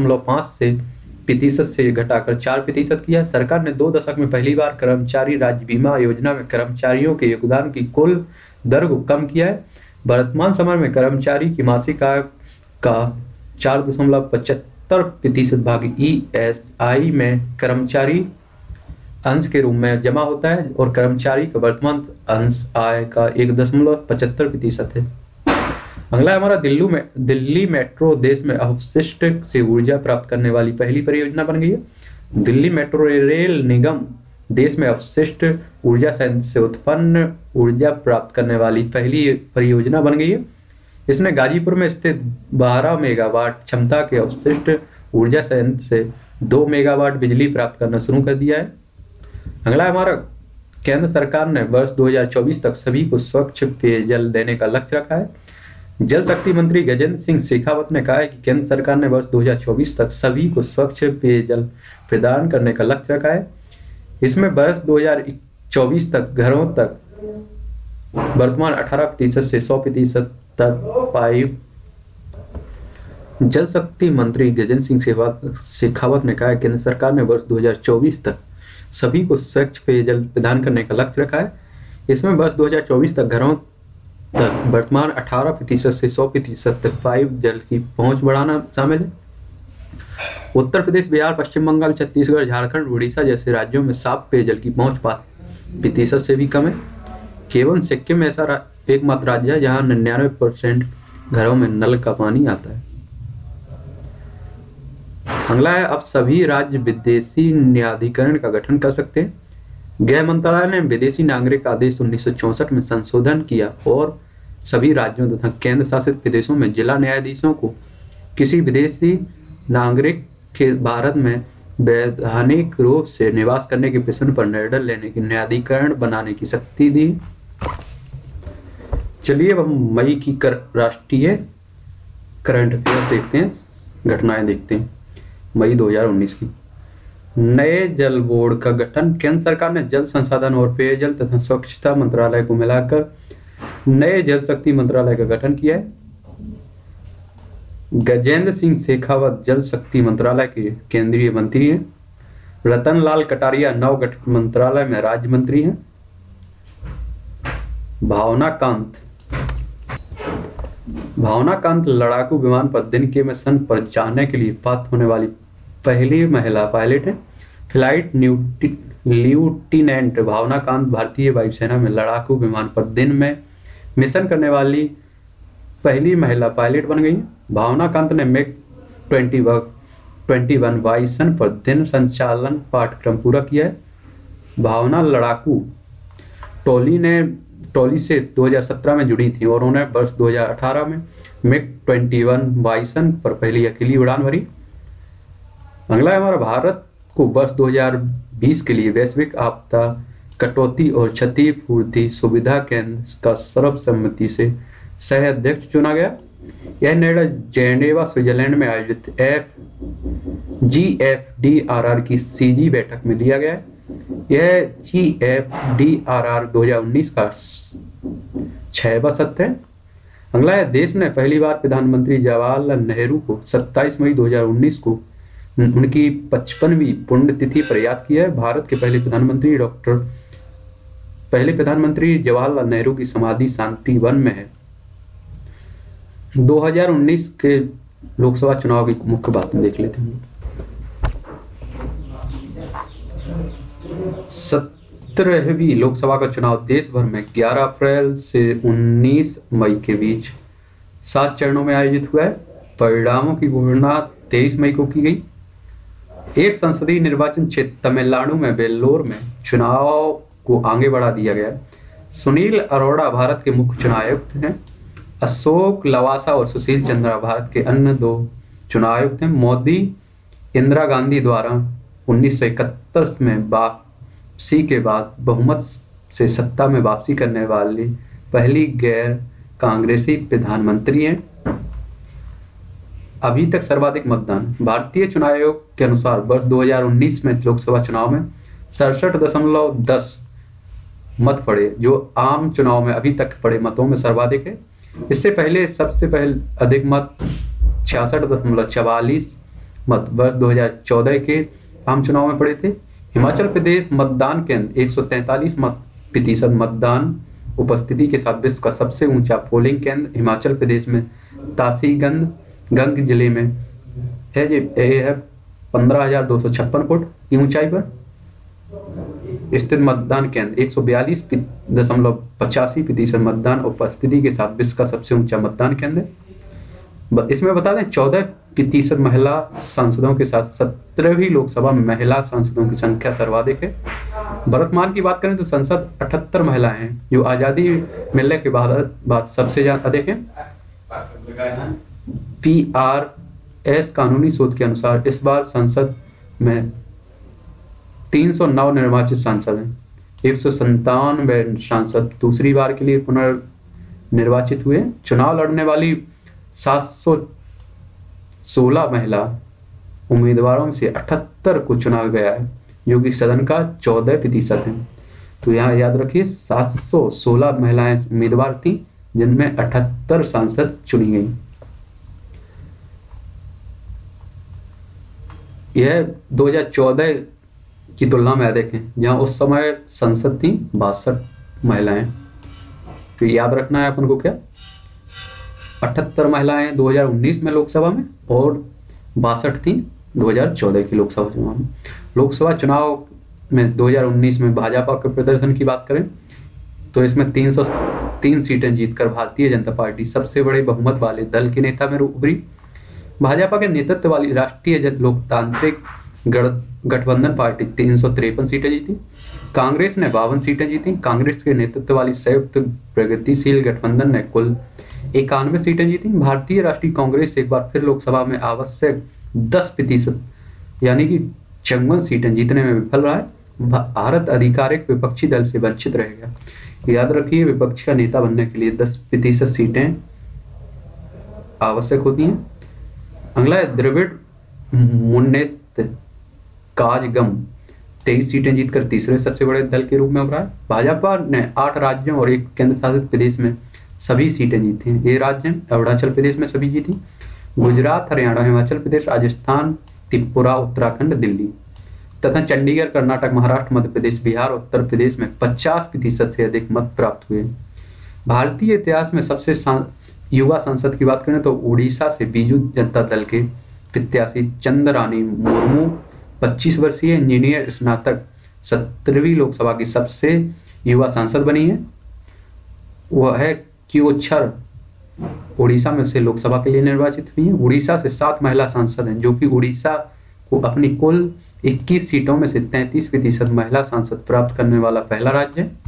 6.5% से घटाकर 4% किया। सरकार ने 2 दशक में पहली बार कर्मचारी राज्य बीमा योजना में कर्मचारियों के योगदान की कुल दर को कम किया है। वर्तमान समय में कर्मचारी की मासिक आय का 4.75% भाग ईएसआई में कर्मचारी अंश के रूप में जमा होता है और कर्मचारी का वर्तमान अंश आय का 1.75% है। अगला हमारा, दिल्ली मेट्रो देश में अपशिष्ट से ऊर्जा प्राप्त करने वाली पहली परियोजना बन गई है। दिल्ली मेट्रो रेल निगम देश में अपशिष्ट ऊर्जा संयंत्र से उत्पन्न ऊर्जा प्राप्त करने वाली पहली परियोजना बन गई है। इसने गाजीपुर में स्थित 12 मेगावाट क्षमता के अपशिष्ट ऊर्जा संयंत्र से 2 मेगावाट बिजली प्राप्त करना शुरू कर दिया है। अगला हमारा, केंद्र सरकार ने वर्ष 2024 तक सभी को स्वच्छ पेयजल देने का लक्ष्य रखा है। जल शक्ति मंत्री गजेंद्र सिंह शेखावत ने कहा है कि केंद्र सरकार ने वर्ष 2024 तक सभी को स्वच्छ पेयजल प्रदान करने का लक्ष्य रखा है। इसमें वर्ष 2024 तक घरों तक वर्तमान 18% से 100% तक पाइप। जल शक्ति मंत्री गजेंद्र सिंह शेखावत ने कहा है कि केंद्र सरकार ने वर्ष 2024 तक सभी को स्वच्छ पेयजल प्रदान करने का लक्ष्य रखा है। इसमें वर्ष 2024 तक घरों तक वर्तमान 18% से 100% तक पाइप जल की पहुंच बढ़ाना शामिल है। उत्तर प्रदेश, बिहार, पश्चिम बंगाल, छत्तीसगढ़, झारखंड, उड़ीसा जैसे राज्यों में साफ पेयजल की पहुंच 5% से भी कम है। केवल सिक्किम ऐसा एकमात्र राज्य है जहां 99% घरों में नल का पानी आता है। अगला है, अब सभी राज्य विदेशी न्यायाधिकरण का गठन कर सकते हैं। गृह मंत्रालय ने विदेशी नागरिक आदेश 1964 में संशोधन किया और सभी राज्यों तथा केंद्र शासित प्रदेशों में जिला न्यायाधीशों को किसी विदेशी नागरिक के भारत में वैधानिक रूप से निवास करने के प्रश्न पर निर्णय लेने के न्यायाधिकरण बनाने की शक्ति दी। चलिए अब हम मई की राष्ट्रीय करंट अफेयर्स देखते हैं, घटनाएं देखते हैं मई 2019 की। नए जल बोर्ड का गठन। केंद्र सरकार ने जल संसाधन और पेयजल तथा स्वच्छता मंत्रालय को मिलाकर नए जल शक्ति मंत्रालय का गठन किया है। गजेंद्र सिंह शेखावत जल शक्ति मंत्रालय के केंद्रीय मंत्री हैं। रतन लाल कटारिया नवगठित मंत्रालय में राज्य मंत्री हैं। भावना कांत लड़ाकू विमान पर दिन के मिशन पर जाने के लिए पात्र होने वाली पहली महिला पायलट है। फ्लाइट लेफ्टिनेंट भावना कांत भारतीय वायुसेना में लड़ाकू विमान पर दिन में मिशन करने वाली पहली महिला पायलट बन गई। भावना कांत ने मिग 21 वायुसेना पर दिन संचालन पाठ्यक्रम पूरा किया है। भावना लड़ाकू टोली से 2017 में जुड़ी थी और उन्होंने वर्ष 2018 में मिग 21 वायुसेना पर पहली अकेली उड़ान भरी। अगला है हमारा, भारत को वर्ष 2020 के लिए वैश्विक आपदा कटौती और क्षतिपूर्ति सुविधा केंद्र का सर्वसम्मति से सह अध्यक्ष चुना गया। यह निर्णय जेनेवा स्विट्जरलैंड में आयोजित GFDRR की CG बैठक में लिया गया है। यह GFDRR 2019 का 6वां सत्र है। अगला है, देश ने पहली बार प्रधानमंत्री जवाहरलाल नेहरू को 27 मई 2019 को उनकी 55वीं पुण्यतिथि पर याद किया है। भारत के पहले प्रधानमंत्री जवाहरलाल नेहरू की समाधि शांति वन में है। 2019 के लोकसभा चुनाव की मुख्य बातें देख लेते हैं। 17वीं लोकसभा का चुनाव देश भर में 11 अप्रैल से 19 मई के बीच 7 चरणों में आयोजित हुआ है। परिणामों की घोषणा 23 मई को की गई। एक संसदीय निर्वाचन क्षेत्र तमिलनाडु में वेल्लोर में चुनाव को आगे बढ़ा दिया गया। सुनील अरोड़ा भारत के मुख्य चुनाव आयुक्त हैं। अशोक लवासा और सुशील चंद्रा भारत के अन्य 2 चुनाव आयुक्त हैं। मोदी इंदिरा गांधी द्वारा 1971 में वापसी के बाद बहुमत से सत्ता में वापसी करने वाली पहली गैर कांग्रेसी प्रधानमंत्री हैं। अभी तक सर्वाधिक मतदान। भारतीय चुनाव आयोग के अनुसार वर्ष 2019 में लोकसभा चुनाव में 67.10 मत पड़े, जो आम चुनाव में अभी तक पड़े मतों में सर्वाधिक है। इससे पहले सबसे अधिक मत 66.44 मत वर्ष 2014 के आम चुनाव में पड़े थे। हिमाचल प्रदेश मतदान केंद्र 143% मतदान उपस्थिति के साथ विश्व का सबसे ऊंचा पोलिंग केंद्र हिमाचल प्रदेश में तासीगंज जिले में है। ये है 15,256 फुट की ऊंचाई पर स्थित मतदान केंद्र 142.85% मतदान उपस्थिति के साथ विश्व का सबसे ऊंचा मतदान केंद्र। इसमें बता दें 14% महिला सांसदों के साथ 17वीं लोकसभा में महिला सांसदों की संख्या सर्वाधिक है। वर्तमान की बात करें तो संसद 78 महिलाएं हैं, जो आजादी मिलने के बाद सबसे ज्यादा अधिक है। PRS कानूनी शोध के अनुसार इस बार संसद में 309 निर्वाचित सांसद हैं। 197 सांसद दूसरी बार के लिए पुनर्निर्वाचित हुए। चुनाव लड़ने वाली 716 महिला उम्मीदवारों में से 78 को चुना गया है, जो कि सदन का 14% है। तो यहाँ याद रखिए 716 महिलाएं उम्मीदवार थी, जिनमें 78 सांसद चुनी गई। यह 2014 की तुलना में अधिक है, जहां उस समय संसद थी 62 महिलाएं। तो याद रखना है अपन को क्या, 78 महिलाएं 2019 में लोकसभा में और 62 थी 2014 की लोकसभा चुनाव में। लोकसभा चुनाव में 2019 में भाजपा के प्रदर्शन की बात करें तो इसमें 303 सीटें जीतकर भारतीय जनता पार्टी सबसे बड़े बहुमत वाले दल के नेता में उभरी। भाजपा के नेतृत्व वाली राष्ट्रीय लोकतांत्रिक गठबंधन पार्टी 353 सीटें जीती। कांग्रेस ने 52 सीटें जीती। कांग्रेस के नेतृत्व वाली संयुक्त प्रगतिशील गठबंधन ने कुल 91 सीटें जीती। भारतीय राष्ट्रीय कांग्रेस एक बार फिर लोकसभा में आवश्यक 10% यानी कि 54 सीटें जीतने में विफल रहा है। भारत आधिकारिक विपक्षी दल से वंचित रहेगा। याद रखिए, विपक्ष का नेता बनने के लिए 10% सीटें आवश्यक होती हैं। अगला है द्रविड़ मुन्नेत्र काजगम 23 सीटें जीतकर तीसरे सबसे बड़े दल के रूप में उभरा है। भाजपा ने 8 राज्यों और 1 केंद्र शासित प्रदेश में सभी सीटें जीती हैं। ये राज्य हैं अरुणाचल प्रदेश में सभी जीती, गुजरात, हरियाणा, हिमाचल प्रदेश, राजस्थान, त्रिपुरा, उत्तराखंड, दिल्ली तथा चंडीगढ़, कर्नाटक, महाराष्ट्र, मध्य प्रदेश, बिहार, उत्तर प्रदेश में 50% से अधिक मत प्राप्त हुए। भारतीय इतिहास में सबसे युवा सांसद की बात करें तो उड़ीसा से बीजू जनता दल के प्रत्याशी चंद्रानी मुर्मू 25 वर्षीय इंजीनियर स्नातक 17वीं लोकसभा की सबसे युवा सांसद बनी है। वह है क्योछर उड़ीसा में से लोकसभा के लिए निर्वाचित हुई है। उड़ीसा से 7 महिला सांसद हैं, जो कि उड़ीसा को अपनी कुल 21 सीटों में से 33% महिला सांसद प्राप्त करने वाला पहला राज्य है।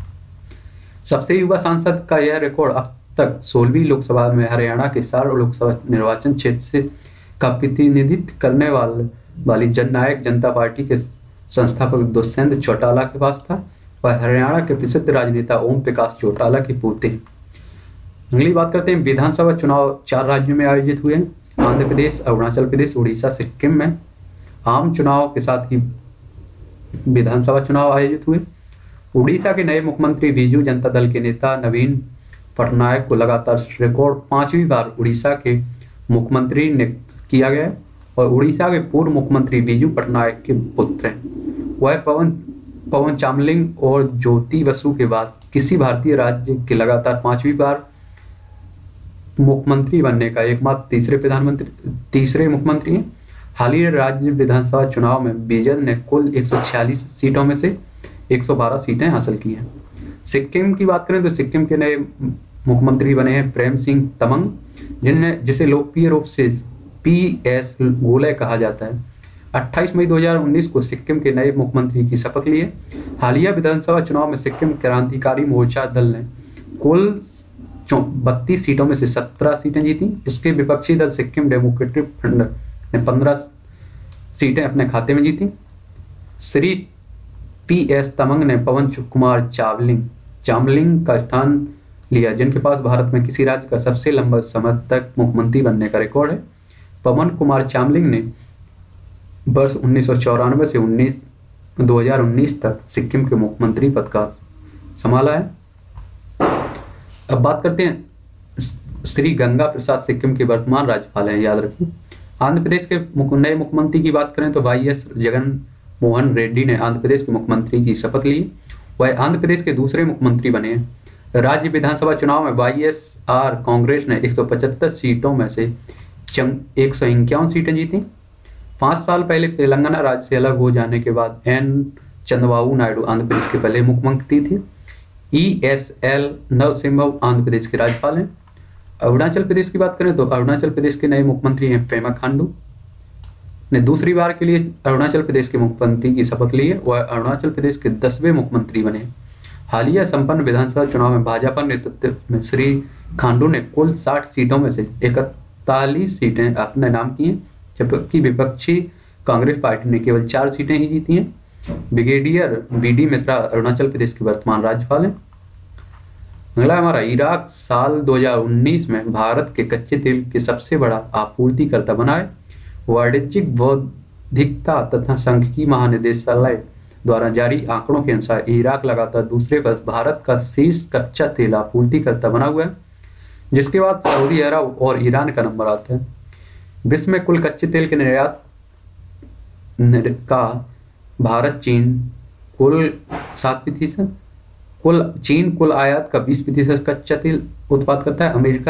सबसे युवा सांसद का यह रिकॉर्ड अब तक 16वीं लोकसभा में हरियाणा के 4 लोकसभा निर्वाचन क्षेत्र से का प्रतिनिधित्व करने वाली जननायक जनता पार्टी के संस्थापक दुष्यंत चौटाला के पास था। वह हरियाणा के प्रसिद्ध राजनेता ओम प्रकाश चौटाला के पोते हैं। अगली बात करते हैं, विधानसभा चुनाव 4 राज्यों में आयोजित हुए हैं, आंध्र प्रदेश, अरुणाचल प्रदेश, उड़ीसा, सिक्किम में आम चुनाव के साथ ही विधानसभा चुनाव आयोजित हुए। उड़ीसा के नए मुख्यमंत्री बीजू जनता दल के नेता नवीन पटनायक को लगातार रिकॉर्ड 5वीं बार उड़ीसा के मुख्यमंत्री नियुक्त किया गया और उड़ीसा के पूर्व मुख्यमंत्री बीजू पटनायक के पुत्र हैं। वह पवन चामलिंग और ज्योति बसु के बाद किसी भारतीय राज्य के लगातार 5वीं बार मुख्यमंत्री बनने का एकमात्र तीसरे मुख्यमंत्री हैं। हालिया राज्य विधानसभा चुनाव में बीजेपी ने कुल 146 सीटों में से 112 सीटें हासिल की हैं। सिक्किम की बात करें तो सिक्किम के नए मुख्यमंत्री बने हैं प्रेम सिंह तमंग, जिसे लोकप्रिय रूप से PS गोले कहा जाता है। 28 मई 2019 को सिक्किम के नए मुख्यमंत्री की शपथ ली है। हालिया विधानसभा चुनाव में सिक्किम क्रांतिकारी मोर्चा दल ने कुल 32 सीटों में से 17 सीटें जीती। इसके विपक्षी दल सिक्किम डेमोक्रेटिक फ्रंट ने 15 सीटें अपने खाते में जीती। श्री PS तमंग ने पवन कुमार चामलिंग का स्थान लिया, जिनके पास भारत में किसी राज्य का सबसे लंबा समय तक मुख्यमंत्री बनने का रिकॉर्ड है। पवन कुमार चामलिंग ने वर्ष 1994 से 2019 तक सिक्किम के मुख्यमंत्री पद का संभाला है। अब बात करते हैं, श्री गंगा प्रसाद सिक्किम के वर्तमान राज्यपाल हैं, याद रखिए। आंध्र प्रदेश के नए मुख्यमंत्री की बात करें तो YS जगन मोहन रेड्डी ने आंध्र प्रदेश के मुख्यमंत्री की शपथ ली। वह आंध्र प्रदेश के दूसरे मुख्यमंत्री बने हैं। राज्य विधानसभा चुनाव में YSR कांग्रेस ने 175 सीटों में से 151 सीटें जीती। 5 साल पहले तेलंगाना राज्य से अलग हो जाने के बाद N चंद्रबाबू नायडू आंध्र प्रदेश के पहले मुख्यमंत्री थे। ESL नरसिम्हा आंध्र प्रदेश के राज्यपाल हैं। अरुणाचल प्रदेश की बात करें तो अरुणाचल प्रदेश के नए मुख्यमंत्री हैं पेमा खांडू ने दूसरी बार के लिए अरुणाचल प्रदेश के मुख्यमंत्री की शपथ ली है। वह अरुणाचल प्रदेश के 10वें मुख्यमंत्री बने। हालिया संपन्न विधानसभा चुनाव में भाजपा नेतृत्व में श्री खांडू ने कुल 60 सीटों में से 41 सीटें अपने नाम की हैं, जबकि विपक्षी कांग्रेस पार्टी ने केवल 4 सीटें ही जीती हैं। ब्रिगेडियर BD मिश्रा अरुणाचल प्रदेश के वर्तमान राज्यपाल हैं। अगला हमारा, इराक साल 2019 में भारत के कच्चे तेल के सबसे बड़ा आपूर्तिकर्ता बना है। वाणिज्यिक बौद्धिकता तथा सांख्यिकी महानिदेशालय द्वारा जारी आंकड़ों के अनुसार इराक लगातार दूसरे वर्ष भारत का शीर्ष कच्चा तेल आपूर्तिकर्ता बना हुआ है, जिसके बाद सऊदी अरब और ईरान का नंबर आता है। विश्व में कुल कच्चे तेल के निर्यात का भारत चीन कुल 7%, चीन कुल आयात का 20% कच्चा तेल उत्पाद करता है। अमेरिका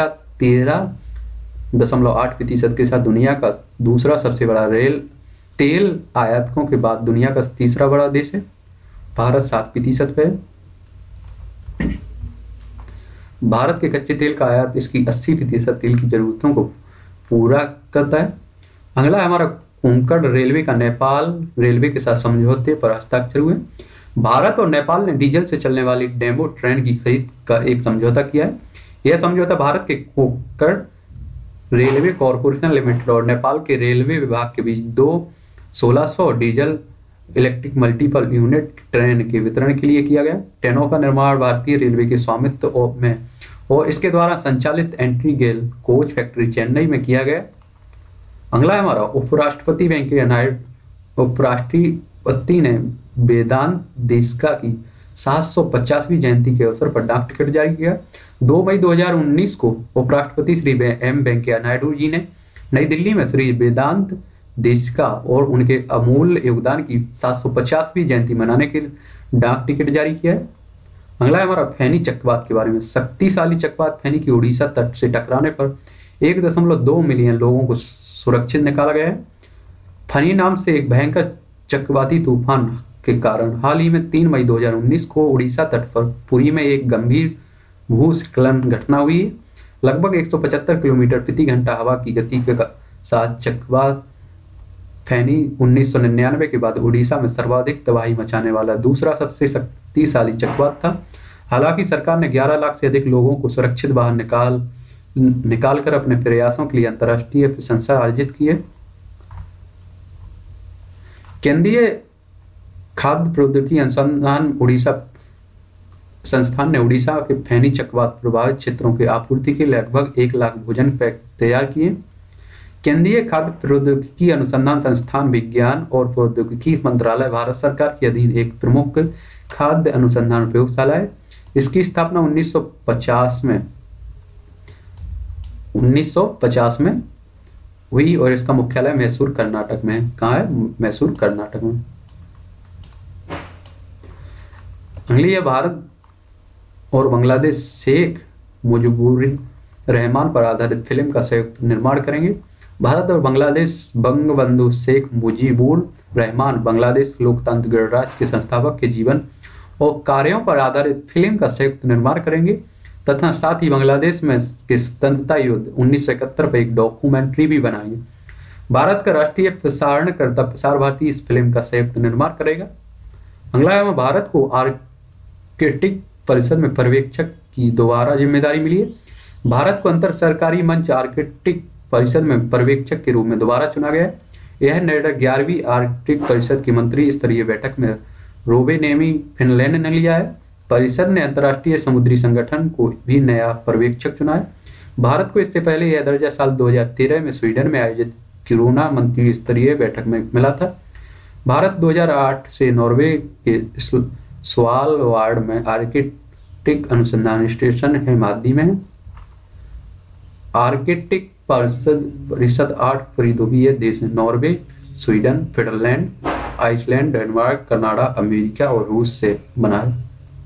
13.8% के साथ दुनिया का दूसरा सबसे बड़ा तेल आयातकों के बाद दुनिया का तीसरा बड़ा देश है। भारत 7% पे है। भारत के कच्चे तेल का आयात इसकी 80% तेल की जरूरतों को पूरा करता है। अगला हमारा, कोंकण रेलवे का नेपाल रेलवे के साथ समझौते पर हस्ताक्षर हुए। भारत और नेपाल ने डीजल से चलने वाली डेमो ट्रेन की खरीद का एक समझौता किया है। यह समझौता भारत के कोंकण रेलवे कॉरपोरेशन लिमिटेड और नेपाल के रेलवे विभाग के बीच 1600 diesel electric multiple unit train के वितरण के लिए किया गया। ट्रेनों का निर्माण भारतीय रेलवे के स्वामित्व में और इसके द्वारा संचालित एंट्रीगेल कोच फैक्ट्री चेन्नई में किया गया। अगला हमारा, उपराष्ट्रपति वेंकैया नायडू उपराष्ट्रपति ने वेदांत देशिका की 750वीं जयंती के अवसर पर डाक टिकट जारी किया। 2 मई 2019 को उपराष्ट्रपति श्री एम वेंकैया नायडू जी ने नई दिल्ली में श्री वेदांत देशिका और उनके अमूल्य योगदान की 750वीं जयंती मनाने के लिए डाक टिकट जारी किया है। अगला है हमारा फैनी चक्रवात के बारे में। शक्तिशाली चक्रवात फैनी की उड़ीसा तट से टकराने पर 1.2 मिलियन लोगों को सुरक्षित निकाला गया है। फनी नाम से एक भयंकर चक्रवाती तूफान के कारण हाल ही में 3 मई 2019 को उड़ीसा तट पर पुरी में एक गंभीर भूस्खलन घटना हुई है। लगभग 175 किलोमीटर प्रति घंटा हवा की गति के साथ चक्रवात फैनी 1999 के बाद उड़ीसा में सर्वाधिक तबाही मचाने वाला दूसरा सबसे शक्तिशाली चक्रवात था। हालांकि सरकार ने 11 लाख से अधिक लोगों को सुरक्षित बाहर निकाल कर अपने प्रयासों के लिए अंतर्राष्ट्रीय प्रशंसा अर्जित की है। केंद्रीय खाद्य प्रौद्योगिकी अनुसंधान उड़ीसा संस्थान ने उड़ीसा के फैनी चक्रवात प्रभावित क्षेत्रों के आपूर्ति के लगभग 1 लाख भोजन पैक तैयार किए। केंद्रीय खाद्य प्रौद्योगिकी अनुसंधान संस्थान विज्ञान और प्रौद्योगिकी मंत्रालय भारत सरकार के अधीन एक प्रमुख खाद्य अनुसंधान प्रयोगशाला है। इसकी स्थापना 1950 में हुई और इसका मुख्यालय मैसूर कर्नाटक में है। कहाँ है? मैसूर कर्नाटक में। अगली है भारत और बांग्लादेश शेख मुजीबुर रहमान पर आधारित फिल्म का संयुक्त निर्माण करेंगे। भारत और बांग्लादेश बंगबंधु शेख मुजीबुर रहमान बांग्लादेश लोकतांत्रिक गणराज्य के संस्थापक के जीवन और कार्यों पर आधारित फिल्म का संयुक्त निर्माण करेंगे तथा साथ ही बांग्लादेश में के स्वतंत्रता युद्ध 1971 पर एक डॉक्यूमेंट्री भी बनाएंगे। भारत का राष्ट्रीय प्रसारणकर्ता प्रसार भारती इस फिल्म का संयुक्त निर्माण करेगा। अगला है भारत को आर्कटिक परिषद में पर्यवेक्षक की दोबारा जिम्मेदारी मिली है। भारत को अंतर सरकारी मंच आर्कटिक परिषद में पर्यवेक्षक के रूप में दोबारा चुना गया है। यह निर्णय 11वीं आर्कटिक परिषद की मंत्री स्तरीय बैठक में रोवेनेमी फिनलैंड ने लिया है। परिषद ने अंतर्राष्ट्रीय समुद्री संगठन को भी नया पर्यवेक्षक चुना है। भारत को इससे पहले यह दर्जा साल 2013 में स्वीडन में आयोजित किरोना मंत्री स्तरीय बैठक में मिला था। भारत 2008 से नॉर्वे के स्वालबार्ड में आर्कटिक अनुसंधान स्टेशन हेमादी में है। आर्कटिक परिषद 8 परिद्वीपीय देश Norway, Sweden, Finland, Iceland, Denmark, Canada, America और रूस से बना है।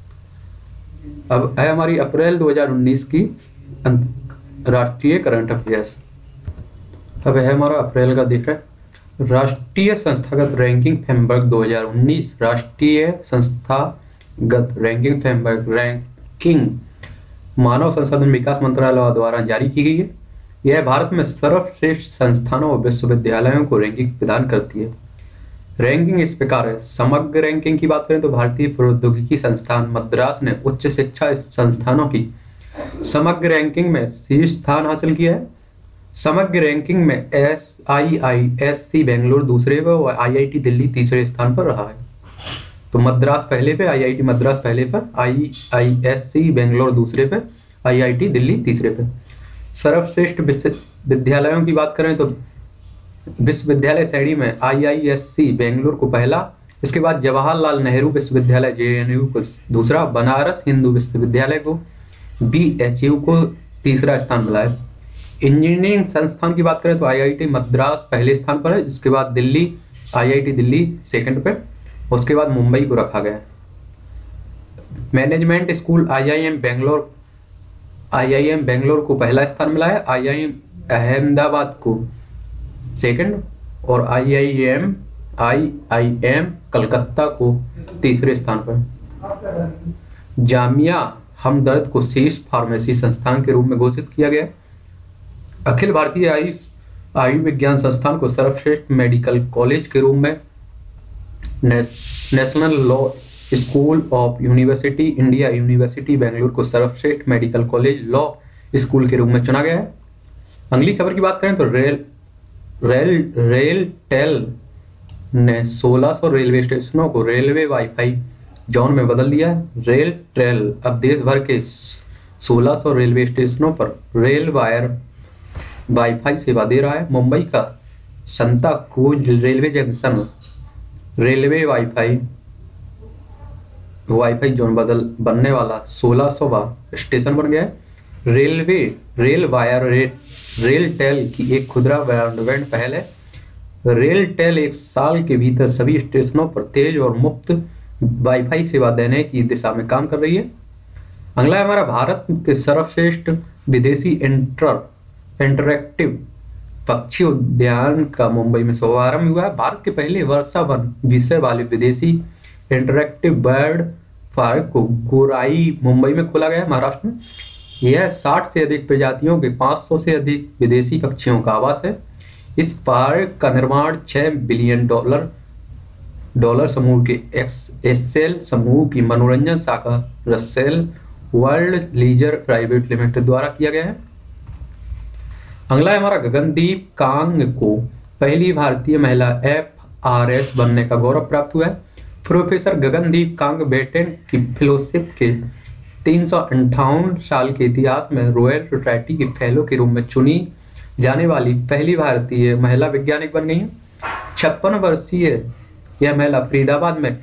अब है हमारी अप्रैल 2019 की राष्ट्रीय करंट अफेयर्स। अब है हमारा अप्रैल का देख रहे राष्ट्रीय संस्थागत रैंकिंग फ्रेमवर्क 2019। राष्ट्रीय संस्थागत रैंकिंग फ्रेमवर्क रैंकिंग मानव संसाधन विकास मंत्रालय द्वारा जारी की गई है। यह भारत में सर्वश्रेष्ठ संस्थानों और विश्वविद्यालयों को रैंकिंग प्रदान करती है। रैंकिंग इस प्रकार है। समग्र रैंकिंग की बात करें तो भारतीय प्रौद्योगिकी संस्थान मद्रास ने उच्च शिक्षा संस्थानों की समग्र रैंकिंग में शीर्ष स्थान हासिल किया है। समग्र रैंकिंग में SIISC बेंगलुरु दूसरे पर और IIT दिल्ली तीसरे स्थान पर रहा है। तो मद्रास पहले पे, IIT मद्रास पहले पर, IISC बेंगलुरु दूसरे पे, IIT दिल्ली तीसरे पे। सर्वश्रेष्ठ विश्वविद्यालयों की बात करें तो विश्वविद्यालय श्रेणी में IISC बेंगलुरु को पहला, इसके बाद जवाहरलाल नेहरू विश्वविद्यालय JNU को दूसरा, बनारस हिंदू विश्वविद्यालय को BHU को तीसरा स्थान मिला है। इंजीनियरिंग संस्थान की बात करें तो IIT मद्रास पहले स्थान पर है, जिसके बाद दिल्ली IIT दिल्ली सेकंड पे, उसके बाद मुंबई को रखा गया। मैनेजमेंट स्कूल IIM बेंगलोर को पहला स्थान मिला है, IIM अहमदाबाद को सेकंड और IIM कलकत्ता को तीसरे स्थान पर। जामिया हमदर्द को शीर्ष फार्मेसी संस्थान के रूप में घोषित किया गया। अखिल भारतीय आयुर्विज्ञान संस्थान को सर्वश्रेष्ठ मेडिकल कॉलेज के रूप में national law school of university India university Bengaluru को सर्वश्रेष्ठ मेडिकल कॉलेज लॉ स्कूल के रूप में चुना गया है। अगली खबर की बात करें तो रेलटेल ने 1600 रेलवे स्टेशनों को रेलवे वाईफाई जोन में बदल दिया है। रेलटेल अब देश भर के 1600 रेलवे स्टेशनों पर रेल वायर वाईफाई सेवा दे रहा है। मुंबई का Santacruz railway junction railway wifi wifi zone बनने वाला 1600वां स्टेशन बन गया है। रेल वायर रेल टेल की एक खुदरा ब्रॉडबैंड पहल है। रेल टेल 1 साल के भीतर सभी स्टेशनों पर तेज और मुफ्त वाईफाई सेवा देने की दिशा में काम कर रही है। अगला है हमारा भारत के सर्वश्रेष्ठ विदेशी इंटरैक्टिव पक्षी उद्यान का मुंबई में शुभारंभ हुआ है। भारत के पहले वर्षा वन विषय वाले विदेशी इंटरैक्टिव बर्ड पार्क को गोराई मुंबई में खोला गया महाराष्ट्र में। यह 60 से अधिक प्रजातियों के 500 से अधिक विदेशी पक्षियों का आवास है। इस पार्क का निर्माण $6 बिलियन समूह के एसएल समूह की मनोरंजन शाखा Russell world leisure private limited द्वारा किया गया है। अगला है हमारा गगनदीप कांग को पहली भारतीय महिला FRS बनने का गौरव प्राप्त हुआ है। प्रोफेसर गगनदीप कांग ब्रिटेन की फेलोशिप के 358 साल के इतिहास में रॉयल सोसाइटी की फेलो के रूप में चुनी जाने वाली पहली भारतीय महिला वैज्ञानिक बन गई है। 56 वर्षीय यह महिला फरीदाबाद में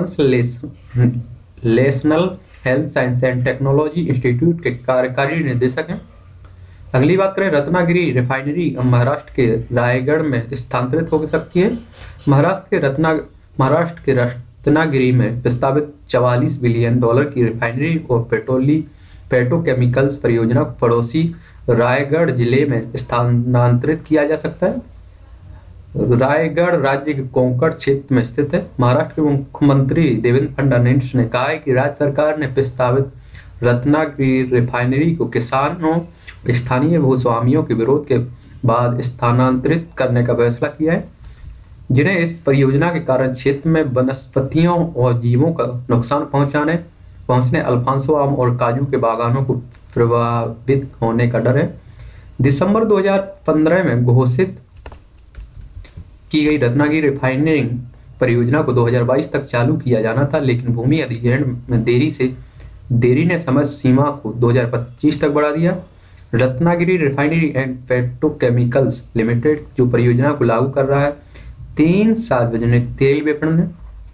translational health science and technology institute के कार्यकारी निदेशक हैं। अगली बात करें, रत्नागिरी रिफाइनरी महाराष्ट्र के रायगढ़ में स्थानांतरित हो सकती है। महाराष्ट्र के रत्नागिरी में प्रस्तावित $44 बिलियन की रिफाइनरी और पेट्रोकेमिकल्स परियोजना को पड़ोसी रायगढ़ जिले में स्थानांतरित किया जा सकता है। रायगढ़ राज्य के कोंकण क्षेत्र में स्थित है। महाराष्ट्र के मुख्यमंत्री देवेंद्र फडणवीस ने कहा है कि राज्य सरकार ने प्रस्तावित रत्नागिरी रिफाइनरी को किसानों स्थानीय भूस्वामियों के विरोध के बाद स्थानांतरित करने का फैसला किया है, जिन्हें इस परियोजना के कारण क्षेत्र में वनस्पतियों और जीवों का नुकसान पहुंचने अल्फांसो आम और काजू के बागानों को प्रभावित होने का डर है। दिसंबर 2015 में घोषित की गई रत्नागिरी रिफाइनरिंग परियोजना को 2022 तक चालू किया जाना था, लेकिन भूमि अधिग्रहण में देरी ने समय सीमा को 2025 तक बढ़ा दिया। Ratnagiri refinery and petrochemicals limited जो परियोजना को लागू कर रहा है 3 सार्वजनिक तेल विपणन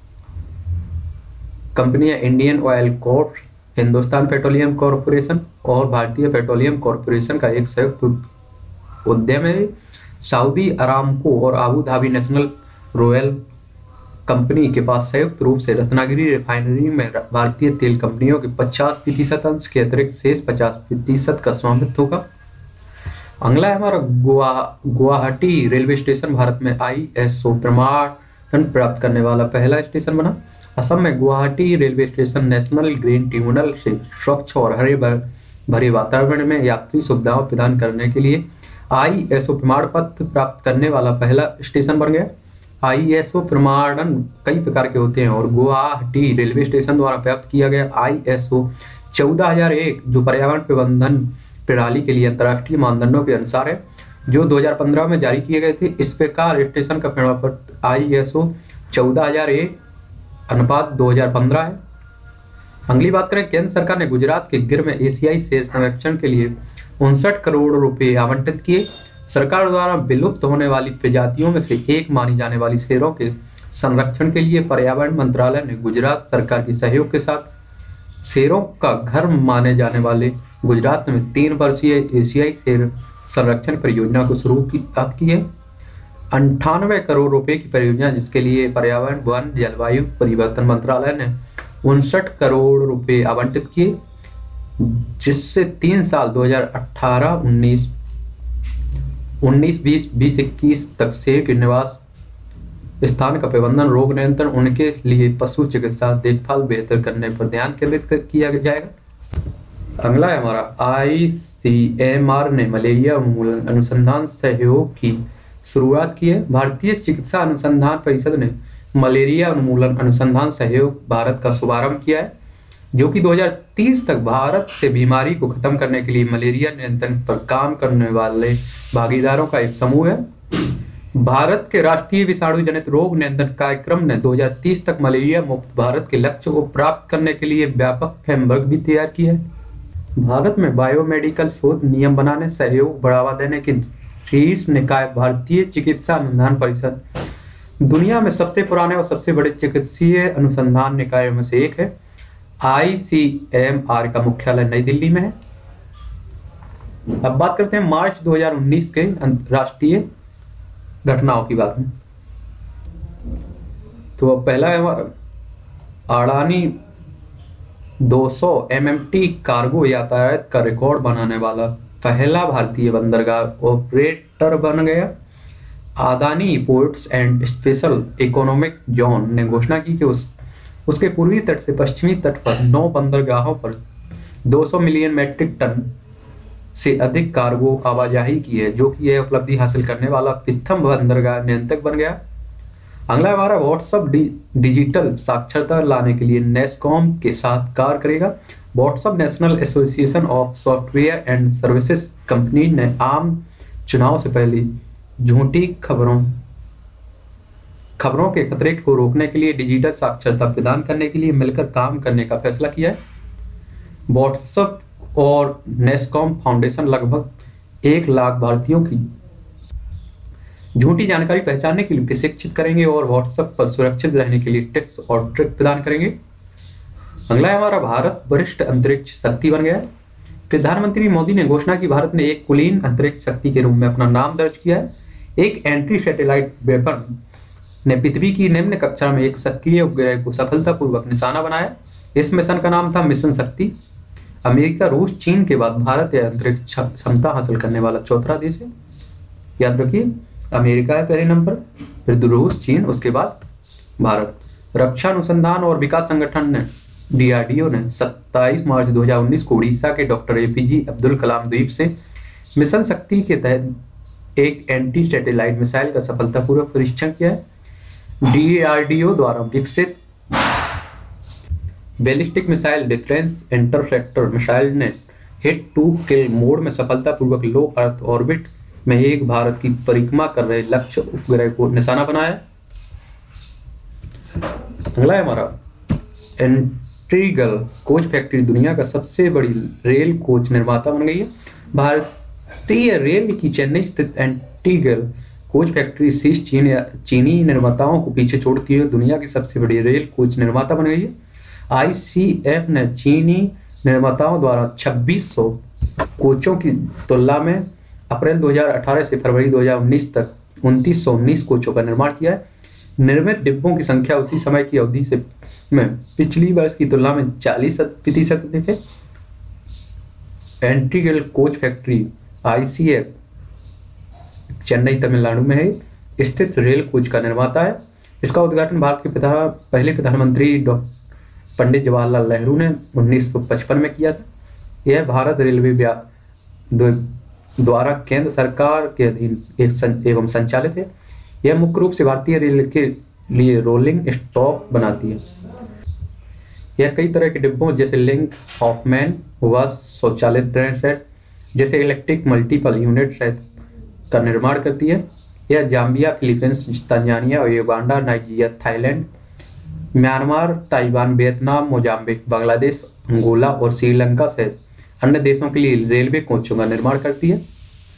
कंपनियां Indian oil corp, Hindustan petroleum corporation और भारतीय पेट्रोलियम कॉर्पोरेशन का एक संयुक्त उद्यम है। सऊदी अरामको और Abu Dhabi national royal company के पास संयुक्त रूप से रत्नागिरी रिफाइनरी में भारतीय तेल कंपनियों के 50% अंश के अतिरिक्त शेष 50% का स्वामित्व होगा। अगला है हमारा गुवाहाटी रेलवे स्टेशन भारत में ISO प्रमाणन प्राप्त करने वाला पहला स्टेशन बना। असम में Guwahati railway station national green tribunal से स्वच्छ और हरे भरे वातावरण में यात्री सुविधाओं प्रदान करने के लिए ISO प्रमाण पत्र प्राप्त करने वाला पहला स्टेशन बन गया। ISO प्रमाणन कई प्रकार के होते हैं और गुवाहाटी रेलवे स्टेशन द्वारा प्राप्त किया गया ISO 14001 जो पर्यावरण प्रबंधन प्रणाली के लिए अंतर्राष्ट्रीय मानदंडों के अनुसार है, जो 2015 में जारी किए गए थे। इस प्रकार स्टेशन का प्रमाण पत्र ISO 14001/2015 है। अगली बात करें, केंद्र सरकार ने गुजरात के गिर में एशियाई शेर संरक्षण के लिए 59 करोड़ रुपए आवंटित किए। सरकार द्वारा विलुप्त होने वाली प्रजातियों में से एक मानी जाने वाली शेरों के संरक्षण के लिए पर्यावरण मंत्रालय ने गुजरात सरकार के सहयोग के साथ शेरों का घर माने जाने वाले गुजरात में 3 वर्षीय एशियाई शेर संरक्षण परियोजना को शुरू की है। 98 करोड़ रुपए की परियोजना जिसके लिए पर्यावरण वन जलवायु परिवर्तन मंत्रालय ने 59 करोड़ रुपए आवंटित किए, जिससे 3 साल 2018, 19, 20, 21 तक शेर के निवास स्थान का प्रबंधन, रोग नियंत्रण, उनके लिए पशु चिकित्सा देखभाल बेहतर करने पर ध्यान केंद्रित किया जाएगा। अगला है हमारा ICMR ने मलेरिया उन्मूलन अनुसंधान सहयोग की शुरुआत की है। भारतीय चिकित्सा अनुसंधान परिषद ने मलेरिया उन्मूलन अनुसंधान सहयोग भारत का शुभारंभ किया है, जो कि 2030 तक भारत से बीमारी को खत्म करने के लिए मलेरिया नियंत्रण पर काम करने वाले भागीदारों का एक समूह है। भारत के राष्ट्रीय विषाणु जनित रोग नियंत्रण कार्यक्रम ने 2030 तक मलेरिया मुक्त भारत के लक्ष्य को प्राप्त करने के लिए व्यापक फ्रेमवर्क भी तैयार किया है। भारत में बायोमेडिकल शोध नियम बनाने, सहयोग बढ़ावा देने के शीर्ष निकाय भारतीय चिकित्सा अनुसंधान परिषद दुनिया में सबसे पुराने और सबसे बड़े चिकित्सीय अनुसंधान निकायों में से एक है। ICMR का मुख्यालय नई दिल्ली में है। अब बात करते हैं मार्च 2019 के अंतरराष्ट्रीय घटनाओं की बात में। तो पहला है अडानी 200 MMT कार्गो यातायात का रिकॉर्ड बनाने वाला पहला भारतीय बंदरगाह ऑपरेटर बन गया। Adani ports and special economic zone ने घोषणा की कि उसके पूर्वी तट से पश्चिमी तट पर 9 बंदरगाहों पर 200 मिलियन मैट्रिक टन से अधिक कार्गो आवाजाही की है, जो कि यह उपलब्धि हासिल करने वाला प्रथम बंदरगाह नियंत्रक बन गया। अगला हमारा व्हाट्सएप डिजिटल साक्षरता लाने के लिए नेस्कॉम के साथ कार्य करेगा। WhatsApp national association of software and services company ने आम चुनाव से पहले झूठी खबरों के खतरे को रोकने के लिए डिजिटल साक्षरता प्रदान करने के लिए मिलकर काम करने का फैसला किया है। व्हाट्सएप और नेस्कॉम फाउंडेशन लगभग 1 लाख भारतीयों की झूठी जानकारी पहचानने के लिए प्रशिक्षित करेंगे और व्हाट्सएप पर सुरक्षित रहने के लिए टिप्स और ट्रिक प्रदान करेंगे। अगला है हमारा भारत वरिष्ठ अंतरिक्ष शक्ति बन गया है। प्रधानमंत्री मोदी ने घोषणा की भारत ने एक कुलीन अंतरिक्ष शक्ति के रूप में अपना नाम दर्ज किया है। एक एंटी सैटेलाइट वेपन ने पृथ्वी की निम्न कक्षा में एक सक्रिय उपग्रह को सफलतापूर्वक निशाना बनाया। इस मिशन का नाम था मिशन शक्ति। अमेरिका, रूस, चीन के बाद भारत यह अंतरिक्ष क्षमता हासिल करने वाला चौथा देश है। याद रखिए, अमेरिका है पहले नंबर, फिर रूस, चीन, उसके बाद भारत। रक्षा अनुसंधान और विकास संगठन ने DRDO ने 27 मार्च 2019 को उड़ीसा के डॉक्टर APJ अब्दुल कलाम द्वीप से मिशन शक्ति के तहत एक एंटी सैटेलाइट मिसाइल का सफलतापूर्वक परीक्षण किया है। DRDO द्वारा विकसित ballistic missile defence interceptor missile ने हिट टू किल मोड में सफलतापूर्वक लो अर्थ ऑर्बिट में एक भारत की परिक्रमा कर रहे लक्ष्य उपग्रह को निशाना बनाया। अगला है हमारा इंटीग्रल कोच फैक्ट्री दुनिया का सबसे बड़ी रेल कोच निर्माता बन गई है। भारतीय रेल की चेन्नई स्थित इंटीग्रल कोच फैक्ट्री शीर्ष चीनी निर्माताओं को पीछे छोड़ती हुए दुनिया की सबसे बड़ी रेल कोच निर्माता बन गई है। ICF ने चीनी निर्माताओं द्वारा 2600 कोचों की तुलना में अप्रैल 2018 से फरवरी 2019 तक 2919 कोचों का निर्माण किया है। निर्मित डिब्बों की संख्या उसी समय की अवधि से में पिछली वर्ष की तुलना में 40% अधिक है। Integral coach factory ICF Chennai Tamil Nadu में है स्थित रेल कोच का निर्माता है। इसका उद्घाटन भारत के पहले प्रधानमंत्री पंडित जवाहरलाल नेहरू ने 1955 में किया था। यह भारत रेलवे द्वारा केंद्र सरकार के अधीन एवं संचालित है। यह मुख्य रूप से भारतीय रेल के लिए रोलिंग स्टॉक बनाती है। यह कई तरह के डिब्बों जैसे लिंक, हॉफमैन, बस, स्वचालित ट्रेन सेट जैसे इलेक्ट्रिक मल्टीपल यूनिट सेट का निर्माण करती है। यह जाम्बिया, फिलीपींस, तंजानिया और Uganda, Nigeria, Thailand, Myanmar, Taiwan, Vietnam, Mozambique, Bangladesh, Angola और श्रीलंका से अन्य देशों के लिए रेलवे कोचों का निर्माण करती है।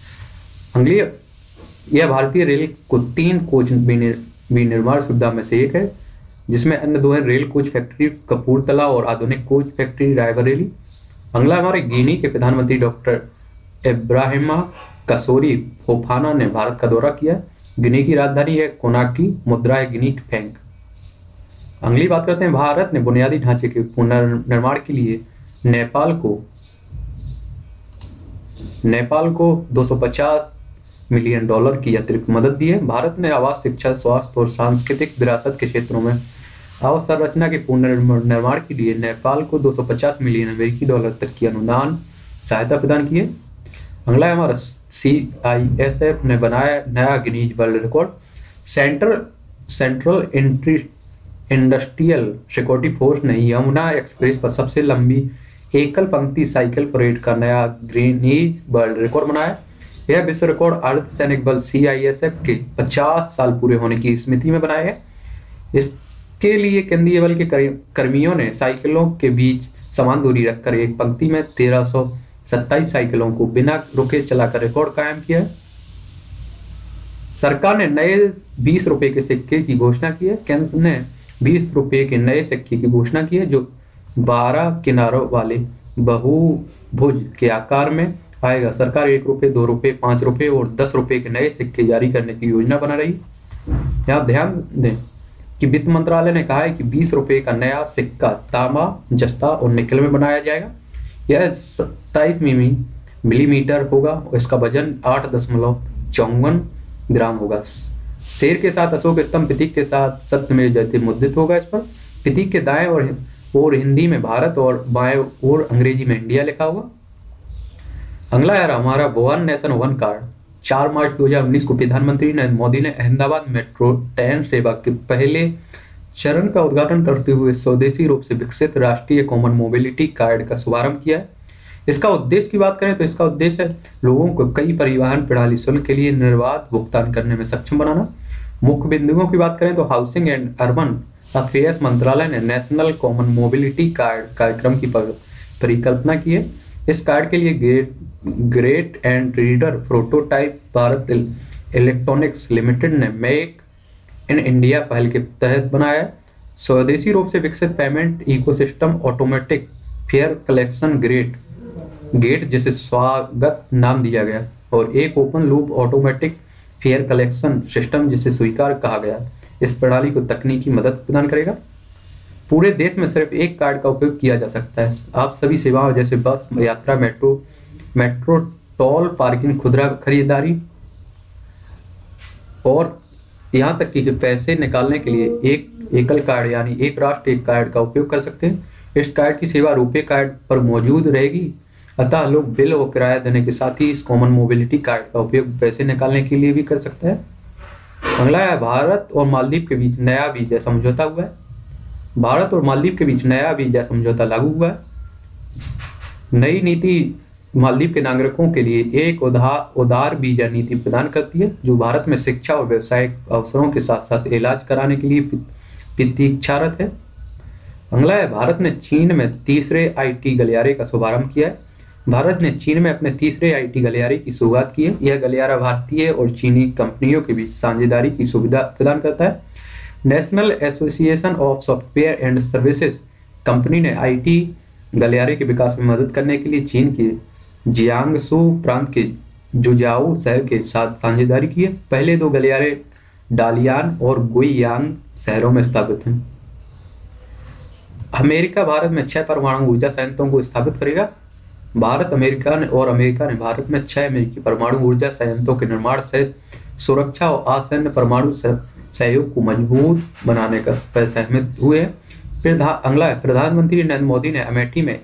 यह भारतीय रेल को 3 कोच विनिर्माण सुविधा में से एक है, जिसमें अन्य 2 हैं रेल कोच फैक्ट्री कपूरथला और आधुनिक कोच फैक्ट्री रायबरेली। अगला हमारे गिनी के प्रधानमंत्री डॉक्टर इब्राहिमा कसोरी फोफाना ने भारत का दौरा किया। गिनी की राजधानी है कोनाकी, मुद्रा है गिनी फ्रैंक। अगली बात करते हैं, भारत ने बुनियादी ढांचे के पुनर्निर्माण के लिए नेपाल को $250 मिलियन की अतिरिक्त मदद दी है। भारत ने आवास, शिक्षा, स्वास्थ्य और सांस्कृतिक विरासत के क्षेत्रों में अवसंरचना के पुनर्निर्माण के लिए नेपाल को $250 मिलियन तक की अनुदान सहायता प्रदान की है। अगला है हमारा CISF ने बनाया नया Guinness world record. Central industrial security force ने यमुना एक्सप्रेस पर सबसे लंबी एकल पंक्ति साइकिल परेड का नया गिनीज वर्ल्ड रिकॉर्ड बनाया। यह विश्व रिकॉर्ड अर्धसैनिक बल CISF के 50 साल पूरे होने की स्मृति में बनाया है। इसके लिए केंद्रीय बल के कर्मियों ने साइकिलों के बीच समान दूरी रखकर एक पंक्ति में 1327 साइकिलों को बिना रुके चलाकर रिकॉर्ड कायम किया है। सरकार ने नए 20 रुपए के सिक्के की घोषणा की है। केंद्र ने 20 रुपए के नए सिक्के की घोषणा की है जो 12 किनारों वाले बहुभुज के आकार में आएगा। सरकार 1 रुपए, 2 रुपए, 5 रुपए और 10 रुपए के नए सिक्के जारी करने की योजना बना रही है। यहाँ ध्यान दें कि वित्त मंत्रालय ने कहा है कि 20 रुपए का नया सिक्का तांबा, जस्ता और निकल में बनाया जाएगा। यह 27 मिलीमीटर होगा और इसका वजन 8.54 ग्राम होगा। शेर के साथ अशोक स्तंभ प्रतीक के साथ सत्यमेव जयते मुद्रित होगा। इस पर प्रतीक के दाएं और हिंदी में भारत और बाएं और अंग्रेजी में इंडिया लिखा होगा। अगला है हमारा one nation one card. 4 March 2019 को प्रधानमंत्री नरेंद्र मोदी ने अहमदाबाद मेट्रो ट्रेन सेवा के पहले चरण का उद्घाटन करते हुए स्वदेशी रूप से विकसित राष्ट्रीय कॉमन मोबिलिटी कार्ड का शुभारंभ किया है। इसका उद्देश्य की बात करें तो इसका उद्देश्य है लोगों को कई परिवहन प्रणाली शुल्क के लिए निर्बाध भुगतान करने में सक्षम बनाना। मुख्य बिंदुओं की बात करें तो हाउसिंग एंड अर्बन अफेयर्स मंत्रालय ने नेशनल कॉमन मोबिलिटी कार्ड कार्यक्रम की परिकल्पना की है। इस कार्ड के लिए gate and reader prototype Bharat electronics limited ने मेक इन इंडिया पहल के तहत बनाया है। स्वदेशी रूप से विकसित payment ecosystem automatic fare collection gate जिसे स्वागत नाम दिया गया और एक open loop automatic fare collection system जिसे स्वीकार कहा गया। इस प्रणाली को तकनीकी मदद प्रदान करेगा। पूरे देश में सिर्फ एक कार्ड का उपयोग किया जा सकता है। आप सभी सेवाओं जैसे बस यात्रा, मेट्रो टोल, पार्किंग, खुदरा खरीदारी और यहाँ तक कि पैसे निकालने के लिए एक एकल कार्ड यानी एक राष्ट्र एक कार्ड का उपयोग कर सकते हैं। इस कार्ड की सेवा रुपे कार्ड पर मौजूद रहेगी, अतः लोग बिल और किराया देने के साथ ही इस कॉमन मोबिलिटी कार्ड का उपयोग पैसे निकालने के लिए भी कर सकते हैं। अगला है भारत और मालदीव के बीच नया वीजा समझौता हुआ है। भारत और मालदीव के बीच नया वीजा समझौता लागू हुआ है। नई नीति मालदीव के नागरिकों के लिए एक उदार वीजा नीति प्रदान करती है जो भारत में शिक्षा और व्यावसायिक अवसरों के साथ साथ इलाज कराने के लिए प्रतीक्षारत है। अगला है भारत ने चीन में तीसरे आईटी गलियारे का शुभारंभ किया है। भारत ने चीन में अपने तीसरे आईटी गलियारे की शुरुआत की है। यह गलियारा भारतीय और चीनी कंपनियों के बीच साझेदारी की सुविधा प्रदान करता है। National association of software and services company ने आईटी गलियारे के विकास में मदद करने के लिए चीन के जियांगसू प्रांत के जुजाऊ शहर के साथ साझेदारी की है। पहले 2 गलियारे डालियान और गुइयान शहरों में स्थापित हैं। अमेरिका भारत में 6 परमाणु ऊर्जा संयंत्रों को स्थापित करेगा। अमेरिका ने भारत में 6 अमेरिकी परमाणु ऊर्जा संयंत्रों के निर्माण सहित सुरक्षा और आसन्न परमाणु सहयोग को मजबूत बनाने का सहमत हुए हैं। फिर अगला है प्रधानमंत्री नरेंद्र मोदी ने अमेठी में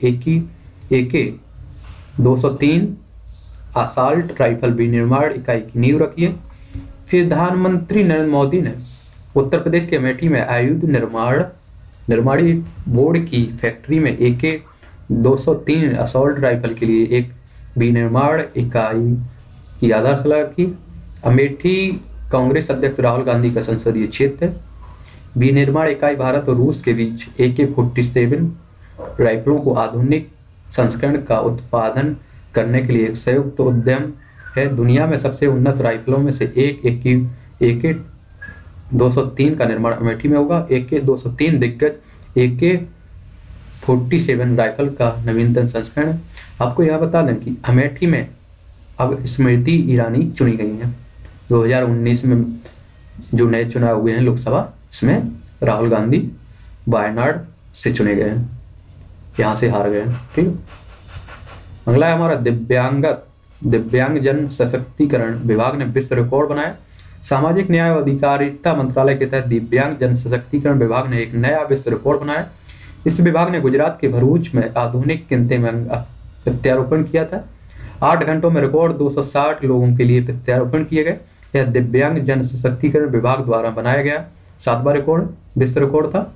AK-203 असाल्ट राइफल विनिर्माण इकाई की नींव रखी है। फिर प्रधानमंत्री नरेंद्र मोदी ने उत्तर प्रदेश के अमेठी में आयुध निर्माणी बोर्ड की फैक्ट्री में AK-203 असॉल्ट राइफल के लिए एक विनिर्माण इकाई की आधारशिला रखी। अमेठी कांग्रेस अध्यक्ष राहुल गांधी का संसदीय क्षेत्र है। विनिर्माण इकाई भारत और रूस के बीच AK-47 राइफलों को आधुनिक संस्करण का उत्पादन करने के लिए एक संयुक्त उद्यम है। दुनिया में सबसे उन्नत राइफलों में से एक AK-203 का निर्माण अमेठी में होगा। AK-203 दिग्गज AK-47 राइफल का नवीनतम संस्करण है। आपको यह बता दें कि अमेठी में अब स्मृति ईरानी चुनी गई हैं। 2019 में जो नए चुनाव हुए हैं लोकसभा, इसमें राहुल गांधी वायनाड से चुने गए हैं, यहाँ से हार गए हैं। ठीक है, अगला है हमारा दिव्यांग जन सशक्तिकरण विभाग ने विश्व रिकॉर्ड बनाया। सामाजिक न्याय और अधिकारिता मंत्रालय के तहत दिव्यांग जन सशक्तिकरण विभाग ने एक नया विश्व रिकॉर्ड बनाया। इस विभाग ने गुजरात के भरूच में आधुनिक किंते में प्रत्यारोपण किया था। 8 घंटों में रिकॉर्ड 260 लोगों के लिए प्रत्यारोपण किए गए। यह दिव्यांग जन सशक्तिकरण विभाग द्वारा बनाया गया 7वां रिकॉर्ड विश्व रिकॉर्ड था।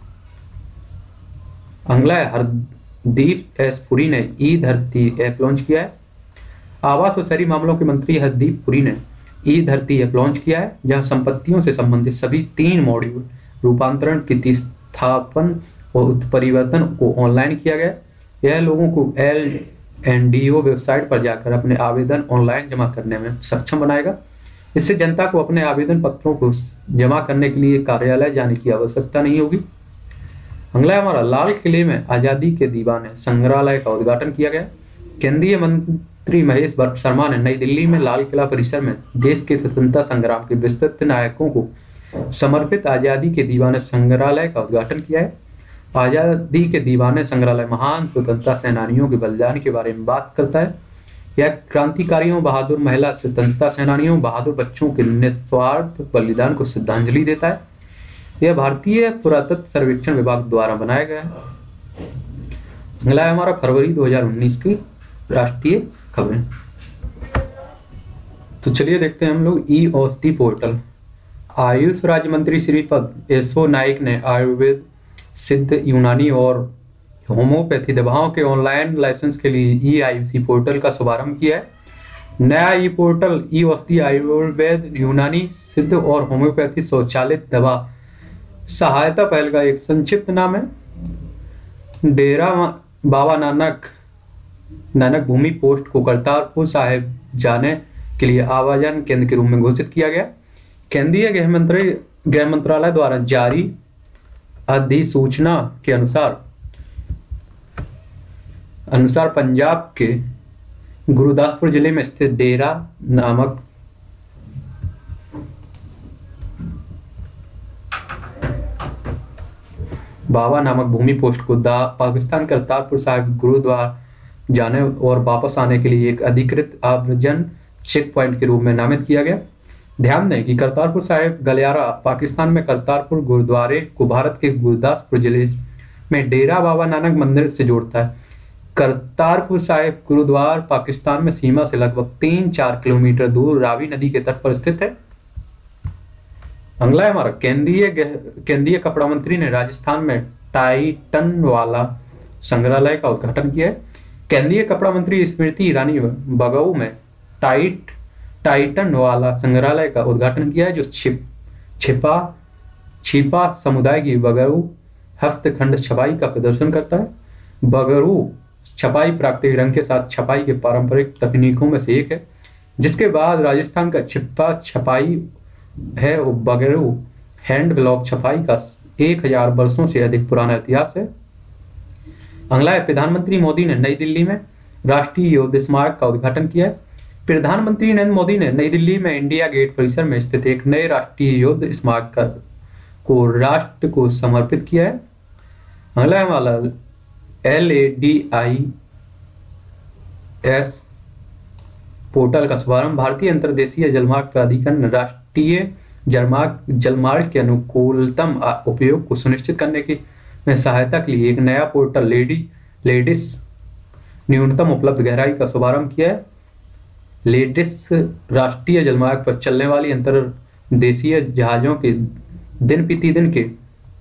अगला है हरदीप एस पुरी ने ई धरती ऐप लॉन्च किया है। आवास और शहरी मामलों के मंत्री हरदीप पुरी ने ई धरती ऐप लॉन्च किया है, जहां संपत्तियों से संबंधित सभी 3 मॉड्यूल रूपांतरण, प्रतिस्थापन और उत्परिवर्तन को ऑनलाइन किया गया। यह लोगों को LNDO वेबसाइट पर जाकर अपने आवेदन ऑनलाइन जमा करने में सक्षम बनाएगा। इससे जनता को अपने आवेदन पत्रों को जमा करने के लिए कार्यालय जाने की आवश्यकता नहीं होगी। अगला है हमारा, लाल किले में आजादी के दीवाने संग्रहालय का उद्घाटन किया गया। केंद्रीय मंत्री महेश शर्मा ने नई दिल्ली में लाल किला परिसर में देश के स्वतंत्रता संग्राम के विस्तृत नायकों को समर्पित आजादी के दीवाने संग्रहालय का उद्घाटन किया है। आजादी के दीवाने संग्रहालय महान स्वतंत्रता सेनानियों के बलिदान के बारे में बात करता है। यह क्रांतिकारियों, बहादुर महिला स्वतंत्रता सेनानियों, बहादुर बच्चों के निस्वार्थ बलिदान को श्रद्धांजलि देता है। यह भारतीय पुरातत्व सर्वेक्षण विभाग द्वारा बनाया गया है। अगला है हमारा फरवरी 2019 की राष्ट्रीय खबरें। तो चलिए देखते हैं हम लोग ई औषधि पोर्टल। आयुष राज्य मंत्री श्रीपद येसो नाइक ने आयुर्वेद, सिद्ध, यूनानी और होम्योपैथी दवाओं के ऑनलाइन लाइसेंस के लिए ई आयुषी पोर्टल का शुभारंभ किया है। नया ई पोर्टल ई औषधि, आयुर्वेद, यूनानी, सिद्ध और होम्योपैथी स्वचालित दवा सहायता पहल का एक संक्षिप्त नाम है। डेरा बाबा नानक भूमि पोस्ट को करतारपुर साहिब जाने के लिए आवाजान केंद्र के रूप में घोषित किया गया। केंद्रीय गृह मंत्रालय द्वारा जारी अधिसूचना के अनुसार पंजाब के गुरदासपुर जिले में स्थित डेरा बाबा नामक भूमि पोस्ट को पाकिस्तान करतारपुर साहिब गुरुद्वारा जाने और वापस आने के लिए एक अधिकृत आव्रजन चेक पॉइंट के रूप में नामित किया गया। ध्यान दें कि करतारपुर साहिब गलियारा पाकिस्तान में करतारपुर गुरुद्वारे को भारत के गुरदासपुर जिले में डेरा बाबा नानक मंदिर से जोड़ता है। करतारपुर साहिब गुरुद्वारा पाकिस्तान में सीमा से लगभग 3-4 किलोमीटर दूर रावी नदी के तट पर स्थित है। अगला है हमारा, केंद्रीय कपड़ा मंत्री ने राजस्थान में टाइटन वाला संग्रहालय का उद्घाटन किया है। केंद्रीय कपड़ा मंत्री स्मृति ईरानी बगऊ में टाइटन वाला संग्रहालय का उद्घाटन किया है, जो छिपा समुदाय की बगरू हस्तखंड छपाई का प्रदर्शन करता है। बगरू छपाई प्राकृतिक रंग के साथ छपाई के पारंपरिक तकनीकों में से एक है, जिसके बाद राजस्थान का छिपा छपाई है। बगरू हैंड ब्लॉक छपाई का 1000 वर्षों से अधिक पुराना इतिहास है। अगला है, प्रधानमंत्री मोदी ने नई दिल्ली में राष्ट्रीय युद्ध स्मारक का उद्घाटन किया है। प्रधानमंत्री नरेंद्र मोदी ने नई दिल्ली में इंडिया गेट परिसर में स्थित एक नए राष्ट्रीय युद्ध स्मारक को राष्ट्र को समर्पित किया है। अगला वाला LADIS पोर्टल का शुभारंभ। भारतीय अंतर्देशीय जलमार्ग प्राधिकरण राष्ट्रीय जलमार्ग के अनुकूलतम उपयोग को सुनिश्चित करने की में सहायता के लिए एक नया पोर्टल लेडिस न्यूनतम उपलब्ध गहराई का शुभारंभ किया है। लेडिस राष्ट्रीय जलमार्ग पर चलने वाली अंतर्देशीय जहाजों के दिन प्रतिदिन के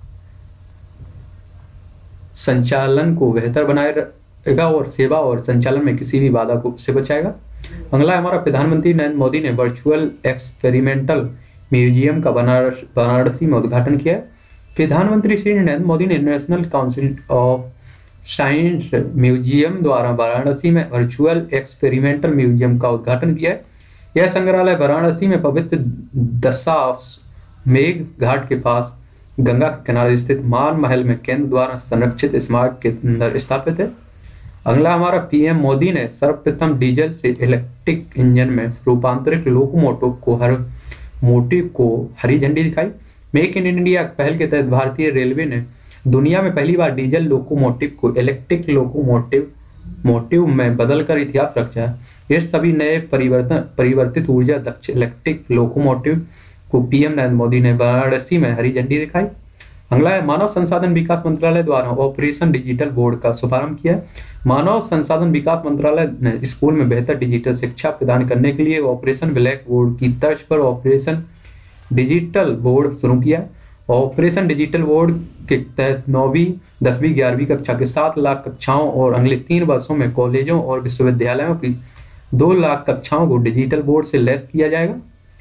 संचालन को बेहतर बनाए रखेगा और सेवा और संचालन में किसी भी बाधा को से बचाएगा। अगला हमारा, प्रधानमंत्री नरेंद्र मोदी ने वर्चुअल एक्सपेरिमेंटल म्यूजियम का वाराणसी में उद्घाटन किया है। प्रधानमंत्री श्री नरेंद्र मोदी ने national council of science museum द्वारा वाराणसी में वर्चुअल एक्सपेरिमेंटल म्यूजियम का उद्घाटन किया है। यह संग्रहालय वाराणसी में पवित्र दशाश्वमेध घाट के पास गंगा के किनारे स्थित मान महल में केंद्र द्वारा संरक्षित स्मारक के अंदर स्थापित है। अगला हमारा, पीएम मोदी ने सर्वप्रथम डीजल से इलेक्ट्रिक इंजन में रूपांतरित लोकोमोटिव को हरी झंडी दिखाई। मेक इन इंडिया पहल के तहत भारतीय रेलवे ने दुनिया में पहली बार डीजल लोकोमोटिव को इलेक्ट्रिक लोकोमोटिव में बदलकर इतिहास रचा है। ये सभी नए परिवर्तित ऊर्जा दक्ष इलेक्ट्रिक लोकोमोटिव को पीएम नरेंद्र मोदी ने वाराणसी में हरी झंडी दिखाई। अगला है, मानव संसाधन विकास मंत्रालय द्वारा ऑपरेशन डिजिटल बोर्ड का शुभारंभ किया। मानव संसाधन विकास मंत्रालय ने स्कूल में बेहतर डिजिटल शिक्षा प्रदान करने के लिए ऑपरेशन ब्लैक बोर्ड की तर्ज पर ऑपरेशन डिजिटल बोर्ड शुरू किया। ऑपरेशन डिजिटल बोर्ड के तहत 9वीं, 10वीं, 11वीं कक्षा के 7 लाख कक्षाओं और अगले 3 वर्षों में कॉलेजों और विश्वविद्यालयों की 2 लाख कक्षाओं को डिजिटल बोर्ड से लैस किया जाएगा।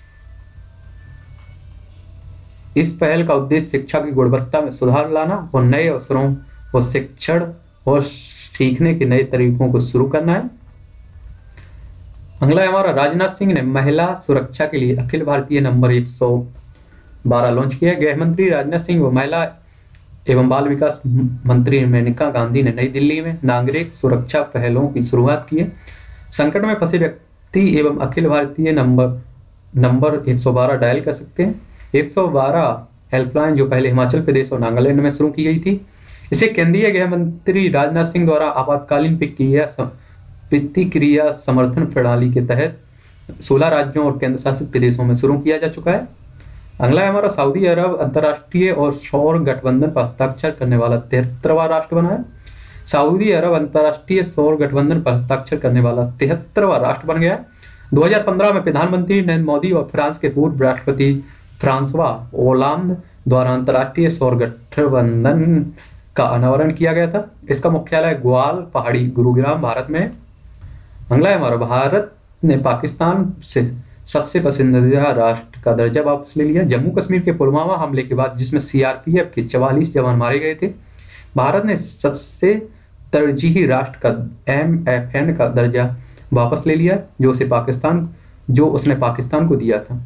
इस पहल का उद्देश्य शिक्षा की गुणवत्ता में सुधार लाना और नए अवसरों और शिक्षण और सीखने के नए तरीकों को शुरू करना है। अगला है हमारा, राजनाथ सिंह ने महिला सुरक्षा के लिए अखिल भारतीय नंबर 112 लॉन्च किया है। गृह मंत्री राजनाथ सिंह व महिला एवं बाल विकास मंत्री मेनका गांधी ने नई दिल्ली में नागरिक सुरक्षा पहलों की शुरुआत की है। संकट में फंसे व्यक्ति एवं अखिल भारतीय नंबर 112 डायल कर सकते हैं। 112 हेल्पलाइन जो पहले हिमाचल प्रदेश और नागालैंड में शुरू की गई थी, इसे केंद्रीय गृह मंत्री राजनाथ सिंह द्वारा आपातकालीन प्रतिक्रिया समर्थन प्रणाली के तहत 16 राज्यों और केंद्र शासित प्रदेशों में शुरू किया जा चुका है। अगला है हमारा, सऊदी अरब अंतर्राष्ट्रीय और सौर गठबंधन पर हस्ताक्षर करने वाला 73वां राष्ट्र बना है। सऊदी अरब अंतर्राष्ट्रीय सौर गठबंधन पर हस्ताक्षर करने वाला 73वां राष्ट्र बन गया है। 2015 में प्रधानमंत्री नरेंद्र मोदी और फ्रांस के पूर्व राष्ट्रपति फ्रांसवा ओलांद द्वारा अंतर्राष्ट्रीय सौर गठबंधन का अनावरण किया गया था। इसका मुख्यालय ग्वाल पहाड़ी गुरुग्राम भारत में है। अगला है हमारा, भारत ने पाकिस्तान से सबसे पसंदीदा राष्ट्र का दर्जा वापस ले लिया। जम्मू कश्मीर के पुलवामा हमले के बाद, जिसमें सीआरपीएफ के 44 जवान मारे गए थे, भारत ने सबसे तरजीही राष्ट्र का MFN का दर्जा वापस ले लिया, जो उसने पाकिस्तान को दिया था।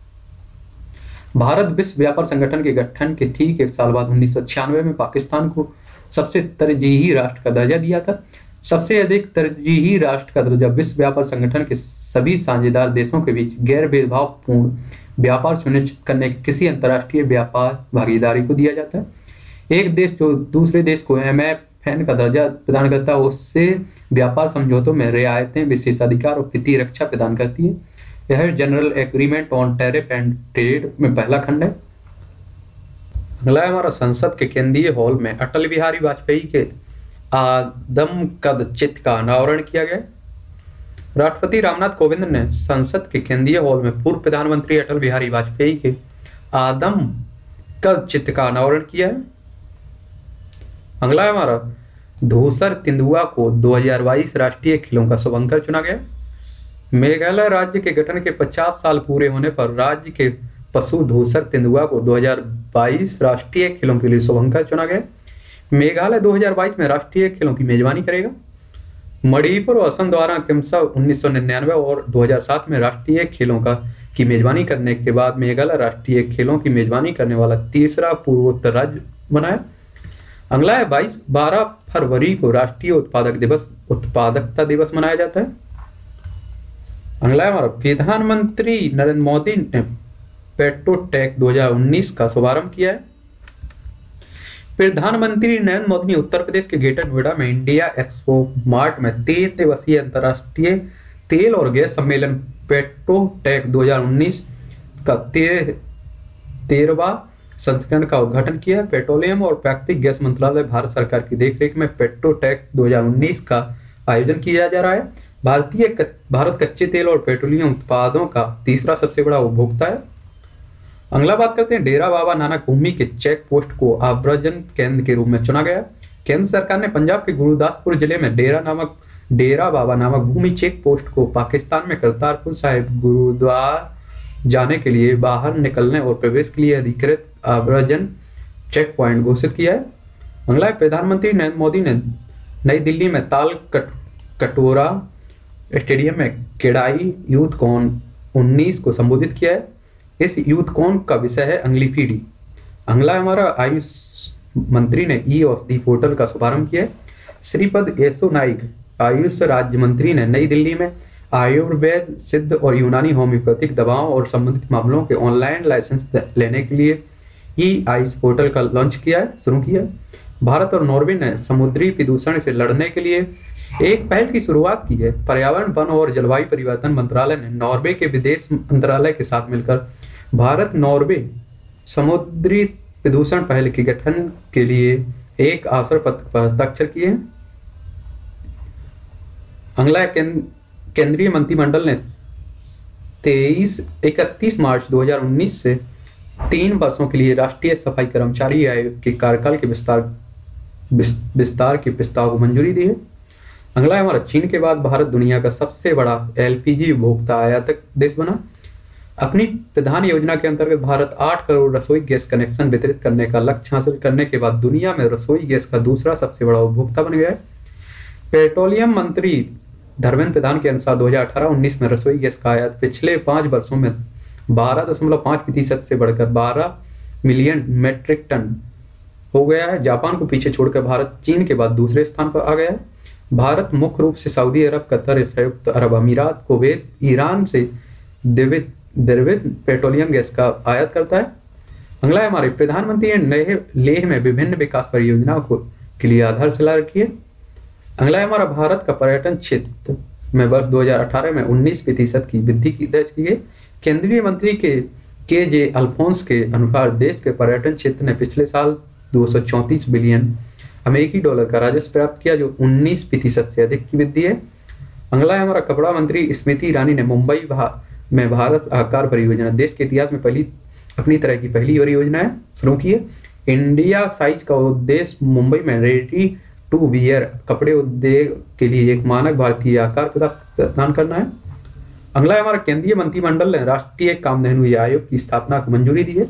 भारत विश्व व्यापार संगठन के गठन के ठीक एक साल बाद 1996 में पाकिस्तान को सबसे तरजीही राष्ट्र का दर्जा दिया था। सबसे अधिक तरजीही राष्ट्र का दर्जा विश्व व्यापार संगठन के सभी साझेदार देशों के बीच गैर भेदभावपूर्ण व्यापार सुनिश्चित करने की किसी अंतर्राष्ट्रीय व्यापार भागीदारी को दिया जाता है। एक देश जो दूसरे देश को MFN का दर्जा प्रदान करता है, उससे व्यापार समझौतों में रियायतें, विशेषाधिकार और वित्तीय रक्षा प्रदान करती है। यह general agreement on tariff and trade में पहला खंड है। अगला है हमारा, संसद के केंद्रीय हॉल में अटल बिहारी वाजपेयी के आदमकद चित्र का अनावरण किया गया। राष्ट्रपति रामनाथ कोविंद ने संसद के केंद्रीय हॉल में पूर्व प्रधानमंत्री अटल बिहारी वाजपेयी के आदमकद चित्र का अनावरण किया है। अगला है हमारा, धूसर तेंदुआ को 2022 राष्ट्रीय खेलों का शुभंकर चुना गया। मेघालय राज्य के गठन के 50 साल पूरे होने पर राज्य के पशु धूसर तेंदुआ को 2022 राष्ट्रीय खेलों के लिए शुभंकर चुना गया। मेघालय 2022 में राष्ट्रीय खेलों की मेजबानी करेगा। मणिपुर और असम द्वारा क्रमशः 1999 और 2007 में राष्ट्रीय खेलों की मेजबानी करने के बाद मेघालय राष्ट्रीय खेलों की मेजबानी करने वाला तीसरा पूर्वोत्तर राज्य बना है। अगला है, 12 फरवरी को राष्ट्रीय उत्पादकता दिवस मनाया जाता है। अगला है हमारा, प्रधानमंत्री नरेंद्र मोदी ने पेट्रोटेक 2019 का शुभारंभ किया है। प्रधानमंत्री नरेंद्र मोदी ने उत्तर प्रदेश के ग्रेटर नोएडा में इंडिया एक्सपो मार्ट में 3 दिवसीय अंतर्राष्ट्रीय तेल और गैस सम्मेलन पेट्रोटेक 2019 का 13वां संस्करण का उद्घाटन किया। पेट्रोलियम और प्राकृतिक गैस मंत्रालय भारत सरकार की देखरेख में पेट्रोटेक 2019 का आयोजन किया जा रहा है। भारत कच्चे तेल और पेट्रोलियम उत्पादों का तीसरा सबसे बड़ा उपभोक्ता है। अगला बात करते हैं, डेरा बाबा नानक भूमि के चेक पोस्ट को आव्रजन केंद्र के रूप में चुना गया। केंद्र सरकार ने पंजाब के गुरदासपुर जिले में डेरा बाबा नानक भूमि चेक पोस्ट को पाकिस्तान में करतारपुर साहिब गुरुद्वारा जाने के लिए बाहर निकलने और प्रवेश के लिए अधिकृत आव्रजन चेक पॉइंट घोषित किया है। अगला, प्रधानमंत्री नरेंद्र मोदी ने नई दिल्ली में ताल कटोरा स्टेडियम में केडाई यूथ कॉन 19 को संबोधित किया है। इस यूथ कॉन का विषय है अगली पीढ़ी। अगला हमारा, आयुष मंत्री ने ई औषधि पोर्टल का शुभारंभ किया है। श्रीपद येसो नाइक आयुष राज्य मंत्री ने नई दिल्ली में आयुर्वेद, सिद्ध और यूनानी होम्योपैथिक दवाओं और संबंधित मामलों के ऑनलाइन लाइसेंस लेने के लिए ई आयुष पोर्टल का शुरू किया। भारत और नॉर्वे ने समुद्री प्रदूषण से लड़ने के लिए एक पहल की शुरुआत की है। पर्यावरण, वन और जलवायु परिवर्तन मंत्रालय ने नॉर्वे के विदेश मंत्रालय के साथ मिलकर भारत नॉर्वे समुद्री प्रदूषण पहल के गठन के लिए एक आशय पत्र पर हस्ताक्षर किए। अगला, केंद्रीय मंत्रिमंडल ने 31 मार्च 2019 से 3 वर्षों के लिए राष्ट्रीय सफाई कर्मचारी आयोग के कार्यकाल के विस्तार के प्रस्ताव को मंजूरी दी है। अगला हमारा, चीन के बाद भारत दुनिया का सबसे बड़ा LPG उपभोक्ता आयातक देश बना। अपनी प्रधान योजना के अंतर्गत भारत 8 करोड़ रसोई गैस कनेक्शन वितरित करने का लक्ष्य हासिल करने के बाद दुनिया में रसोई गैस का दूसरा सबसे बड़ा उपभोक्ता बन गया है। पेट्रोलियम मंत्री धर्मेंद्र प्रधान के अनुसार 2018-19 में रसोई गैस का आयात पिछले 5 वर्षों में 12.5% से बढ़कर 12 मिलियन मीट्रिक टन हो गया है। जापान को पीछे छोड़कर भारत चीन के बाद दूसरे स्थान पर आ गया है। भारत मुख्य रूप से सऊदी अरब, कतर, संयुक्त अरब अमीरात, कुवैत, ईरान से द्रवित पेट्रोलियम गैस का आयात करता है। अगला है हमारे प्रधानमंत्री ने लेह में विभिन्न विकास परियोजनाओं को के लिए आधारशिला रखी है। अगला है हमारा भारत का पर्यटन क्षेत्र में वर्ष 2018 में 19% की वृद्धि की दर्ज की गई। केंद्रीय मंत्री के जे अल्फोंस के अनुसार देश के पर्यटन क्षेत्र ने पिछले साल 234 बिलियन अमेरिकी डॉलर का राजस्व प्राप्त किया, जो 19% से अधिक की वृद्धि है। अगला है हमारा कपड़ा मंत्री स्मृति ईरानी ने मुंबई में भारत आकार परियोजना, देश के इतिहास में अपनी तरह की पहली परियोजना है, शुरू की है। इंडिया साइज का उद्देश्य मुंबई में रेडी टू वियर कपड़े उद्योग के लिए एक मानक भारतीय आकार प्रदान करना है। अगला है हमारा केंद्रीय मंत्रिमंडल ने राष्ट्रीय कामधेनु आयोग की स्थापना को मंजूरी दी है।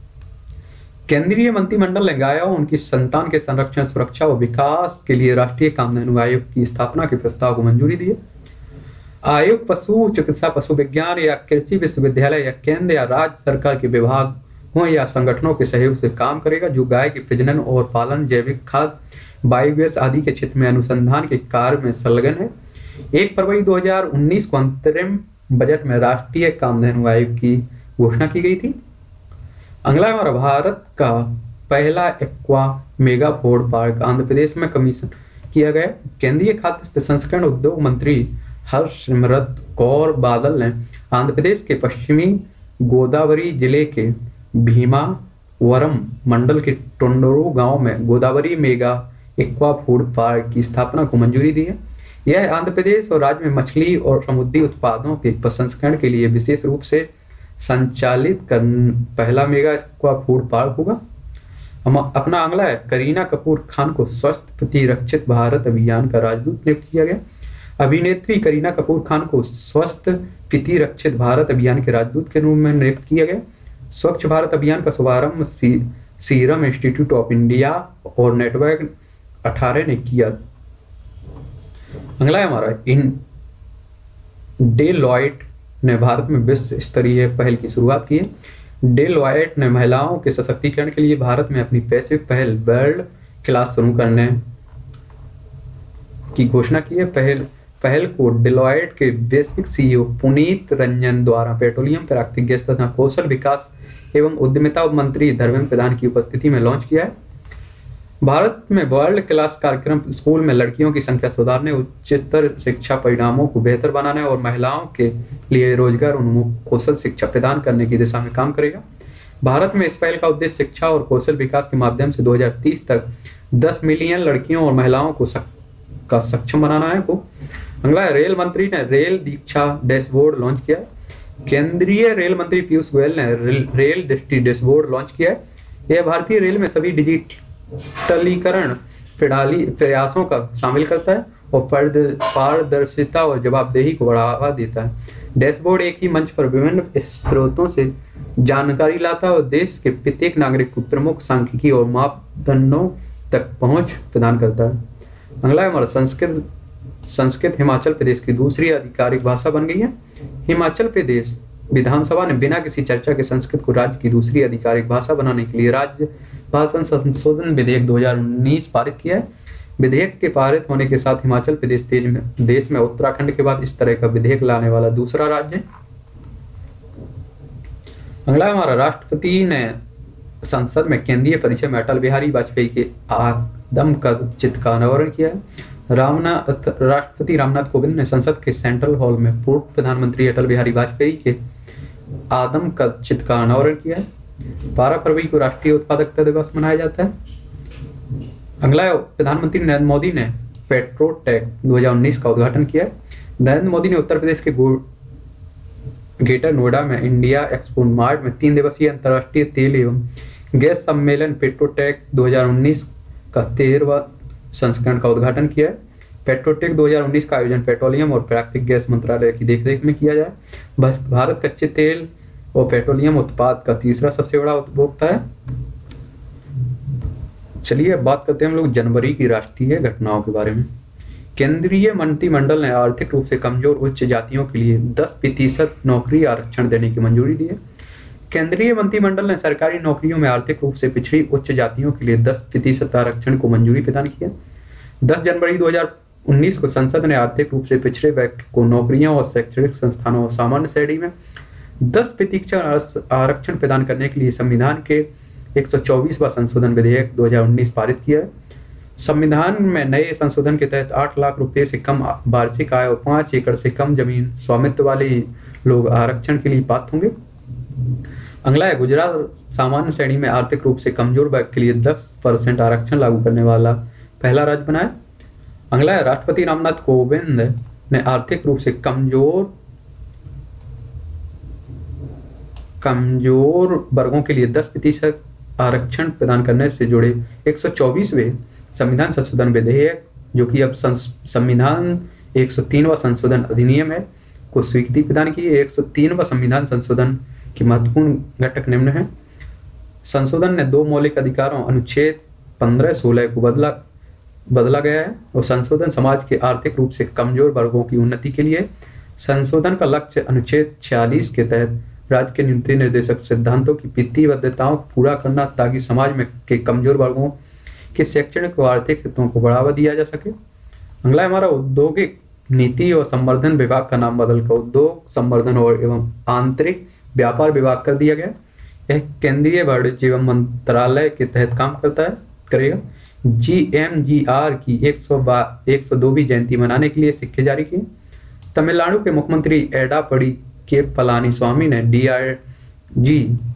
केंद्रीय मंत्रिमंडल ने गायों, उनकी संतान के संरक्षण, सुरक्षा और विकास के लिए राष्ट्रीय कामधेनु आयोग की स्थापना के प्रस्ताव को मंजूरी दी है। आयोग पशु चिकित्सा, पशु विज्ञान या कृषि विश्वविद्यालय या केंद्र या राज्य सरकार के विभागों या संगठनों के सहयोग से काम करेगा, जो गाय के प्रजनन और पालन, जैविक खाद, बायोगैस आदि के क्षेत्र में अनुसंधान के कार्य में संलग्न है। 1 फरवरी 2019 को अंतरिम बजट में राष्ट्रीय कामधेनु आयोग की घोषणा की गई थी। अगला हमारा भारत का पहला aqua mega food park Andhra Pradesh में कमीशन किया गया। केंद्रीय खाद्य प्रसंस्करण उद्योग मंत्री हरसिमरत कौर बादल ने आंध्र प्रदेश के पश्चिमी गोदावरी जिले के भीमावरम मंडल के टोंडोरू गांव में Godavari mega aqua food park की स्थापना को मंजूरी दी है। यह आंध्र प्रदेश और राज्य में मछली और समुद्री उत्पादों के प्रसंस्करण के लिए विशेष रूप से संचालित पहला मेगा एक्वा फूड पार्क होगा। हम अपना अगला है करीना कपूर खान को स्वस्थ प्रतिरक्षित भारत अभियान का राजदूत नियुक्त किया गया। अभिनेत्री करीना कपूर खान को स्वस्थ प्रतिरक्षित भारत अभियान के राजदूत के रूप में नियुक्त किया गया। स्वच्छ भारत अभियान का शुभारंभ सीरम इंस्टीट्यूट ऑफ इंडिया और नेटवर्क 18 ने किया। अगला है हमारा डेलॉयट ने भारत में विश्व स्तरीय पहल की शुरुआत की है। डेलॉयट ने महिलाओं के सशक्तिकरण के लिए भारत में अपनी वैश्विक पहल वर्ल्ड क्लास शुरू करने की घोषणा की है। पहल को डेलॉयट के वैश्विक सीईओ पुनीत रंजन द्वारा पेट्रोलियम, प्राकृतिक गैस तथा कौशल विकास एवं उद्यमिता मंत्री धर्मेंद्र प्रधान की उपस्थिति में लॉन्च किया है। भारत में वर्ल्ड क्लास कार्यक्रम स्कूल में लड़कियों की संख्या सुधारने, उच्चतर शिक्षा परिणामों को बेहतर बनाने और महिलाओं के लिए रोजगार उन्मुख कौशल शिक्षा प्रदान करने की दिशा में काम करेगा। भारत में इस पहल का उद्देश्य शिक्षा और कौशल विकास के माध्यम से 2030 तक 10 मिलियन लड़कियों और महिलाओं को सक्षम बनाना है। अगला है रेल मंत्री ने रेल दीक्षा डैशबोर्ड लॉन्च किया है। केंद्रीय रेल मंत्री पीयूष गोयल ने रेल दृष्टि डैशबोर्ड लॉन्च किया है। यह भारतीय रेल में सभी डिजिटलीकरण प्रयासों का शामिल करता है और पारदर्शिता और जवाबदेही को बढ़ावा देता है। डैशबोर्ड एक ही मंच पर विभिन्न स्रोतों से जानकारी लाता है और देश के प्रत्येक नागरिक को प्रमुख सांख्यिकी और मापदंडों तक पहुंच प्रदान करता है। अगला है हमारा संस्कृत हिमाचल प्रदेश की दूसरी आधिकारिक भाषा बन गई है। हिमाचल प्रदेश विधानसभा ने बिना किसी चर्चा के संस्कृत को राज्य की दूसरी आधिकारिक भाषा बनाने के लिए राज्य भाषा संशोधन विधेयक 2019 पारित किया है। विधेयक के पारित होने के साथ हिमाचल प्रदेश देश में उत्तराखंड के बाद इस तरह का विधेयक लाने वाला दूसरा राज्य है। अगला हमारा राष्ट्रपति ने संसद में केंद्रीय परिचय में अटल बिहारी वाजपेयी के आदमकद चित्र का अनावरण किया है। राष्ट्रपति रामनाथ कोविंद ने संसद के सेंट्रल हॉल में पूर्व प्रधानमंत्री अटल बिहारी वाजपेयी के आदमकद चित्र का अनावरण किया है। 12 फरवरी को राष्ट्रीय उत्पादकता दिवस मनाया जाता है। अगला प्रधानमंत्री नरेंद्र मोदी ने पेट्रोटेक 2019 का उद्घाटन किया है। नरेंद्र मोदी ने उत्तर प्रदेश के ग्रेटर नोएडा में इंडिया एक्सपो मार्ट में 3 दिवसीय अंतर्राष्ट्रीय तेल एवं गैस सम्मेलन पेट्रोटेक 2019 का 13वां संस्करण का उद्घाटन किया है। पेट्रोटेक 2019 का आयोजन पेट्रोलियम और प्राकृतिक गैस मंत्रालय की देखरेख में किया जाए। भारत कच्चे तेल और पेट्रोलियम उत्पाद का तीसरा सबसे बड़ा उपभोक्ता है। चलिए अब बात करते हैं हम लोग जनवरी की राष्ट्रीय घटनाओं के बारे में। केंद्रीय मंत्रिमंडल ने आर्थिक रूप से कमजोर उच्च जातियों के लिए 10% नौकरी आरक्षण देने की मंजूरी दी है। केंद्रीय मंत्रिमंडल ने सरकारी नौकरियों में आर्थिक रूप से पिछड़ी उच्च जातियों के लिए 10% आरक्षण को मंजूरी प्रदान की है। 10 जनवरी 2019 को संसद ने आर्थिक रूप से पिछड़े वर्ग को नौकरियों और शैक्षणिक संस्थानों और सामान्य श्रेणी में 10% आरक्षण प्रदान करने के लिए संविधान के 124वां संशोधन विधेयक 2019 पारित किया है। संविधान में नए संशोधन के तहत 8 लाख रुपए से कम वार्षिक आय और 5 एकड़ से कम जमीन स्वामित्व वाले लोग आरक्षण के लिए पात्र होंगे। अगला है गुजरात सामान्य श्रेणी में आर्थिक रूप से कमजोर वर्ग के लिए 10% आरक्षण लागू करने वाला पहला राज्य बना है। अगला है राष्ट्रपति रामनाथ कोविंद ने आर्थिक रूप से कमजोर वर्गों के लिए 10% आरक्षण प्रदान करने से जुड़े 124वें संविधान संशोधन विधेयक, जो कि अब संविधान 103वां संशोधन अधिनियम है, को स्वीकृति प्रदान की है। 103वां संविधान संशोधन की महत्वपूर्ण घटक निम्न है। संशोधन ने 2 मौलिक अधिकारों अनुच्छेद 15-16 को बदला गया है और संशोधन समाज के आर्थिक रूप से कमजोर वर्गों की उन्नति के लिए। संशोधन का लक्ष्य अनुच्छेद 46 के तहत राज्य के नीति निर्देशक सिद्धांतों की प्रतिबद्धताओं को पूरा करना, ताकि समाज में के कमजोर वर्गों के शैक्षणिक और आर्थिक हितों को बढ़ावा दिया जा सके। अगला हमारा औद्योगिक नीति और संवर्धन विभाग का नाम बदलकर उद्योग संवर्धन और एवं आंतरिक व्यापार विभाग कर दिया गया। यह केंद्रीय वाणिज्य एवं मंत्रालय के तहत काम करेगा। GMGR की 102वीं जयंती मनाने के लिए सिक्के जारी किए। तमिलनाडु के मुख्यमंत्री एडापड़ी के पलानीस्वामी ने DIG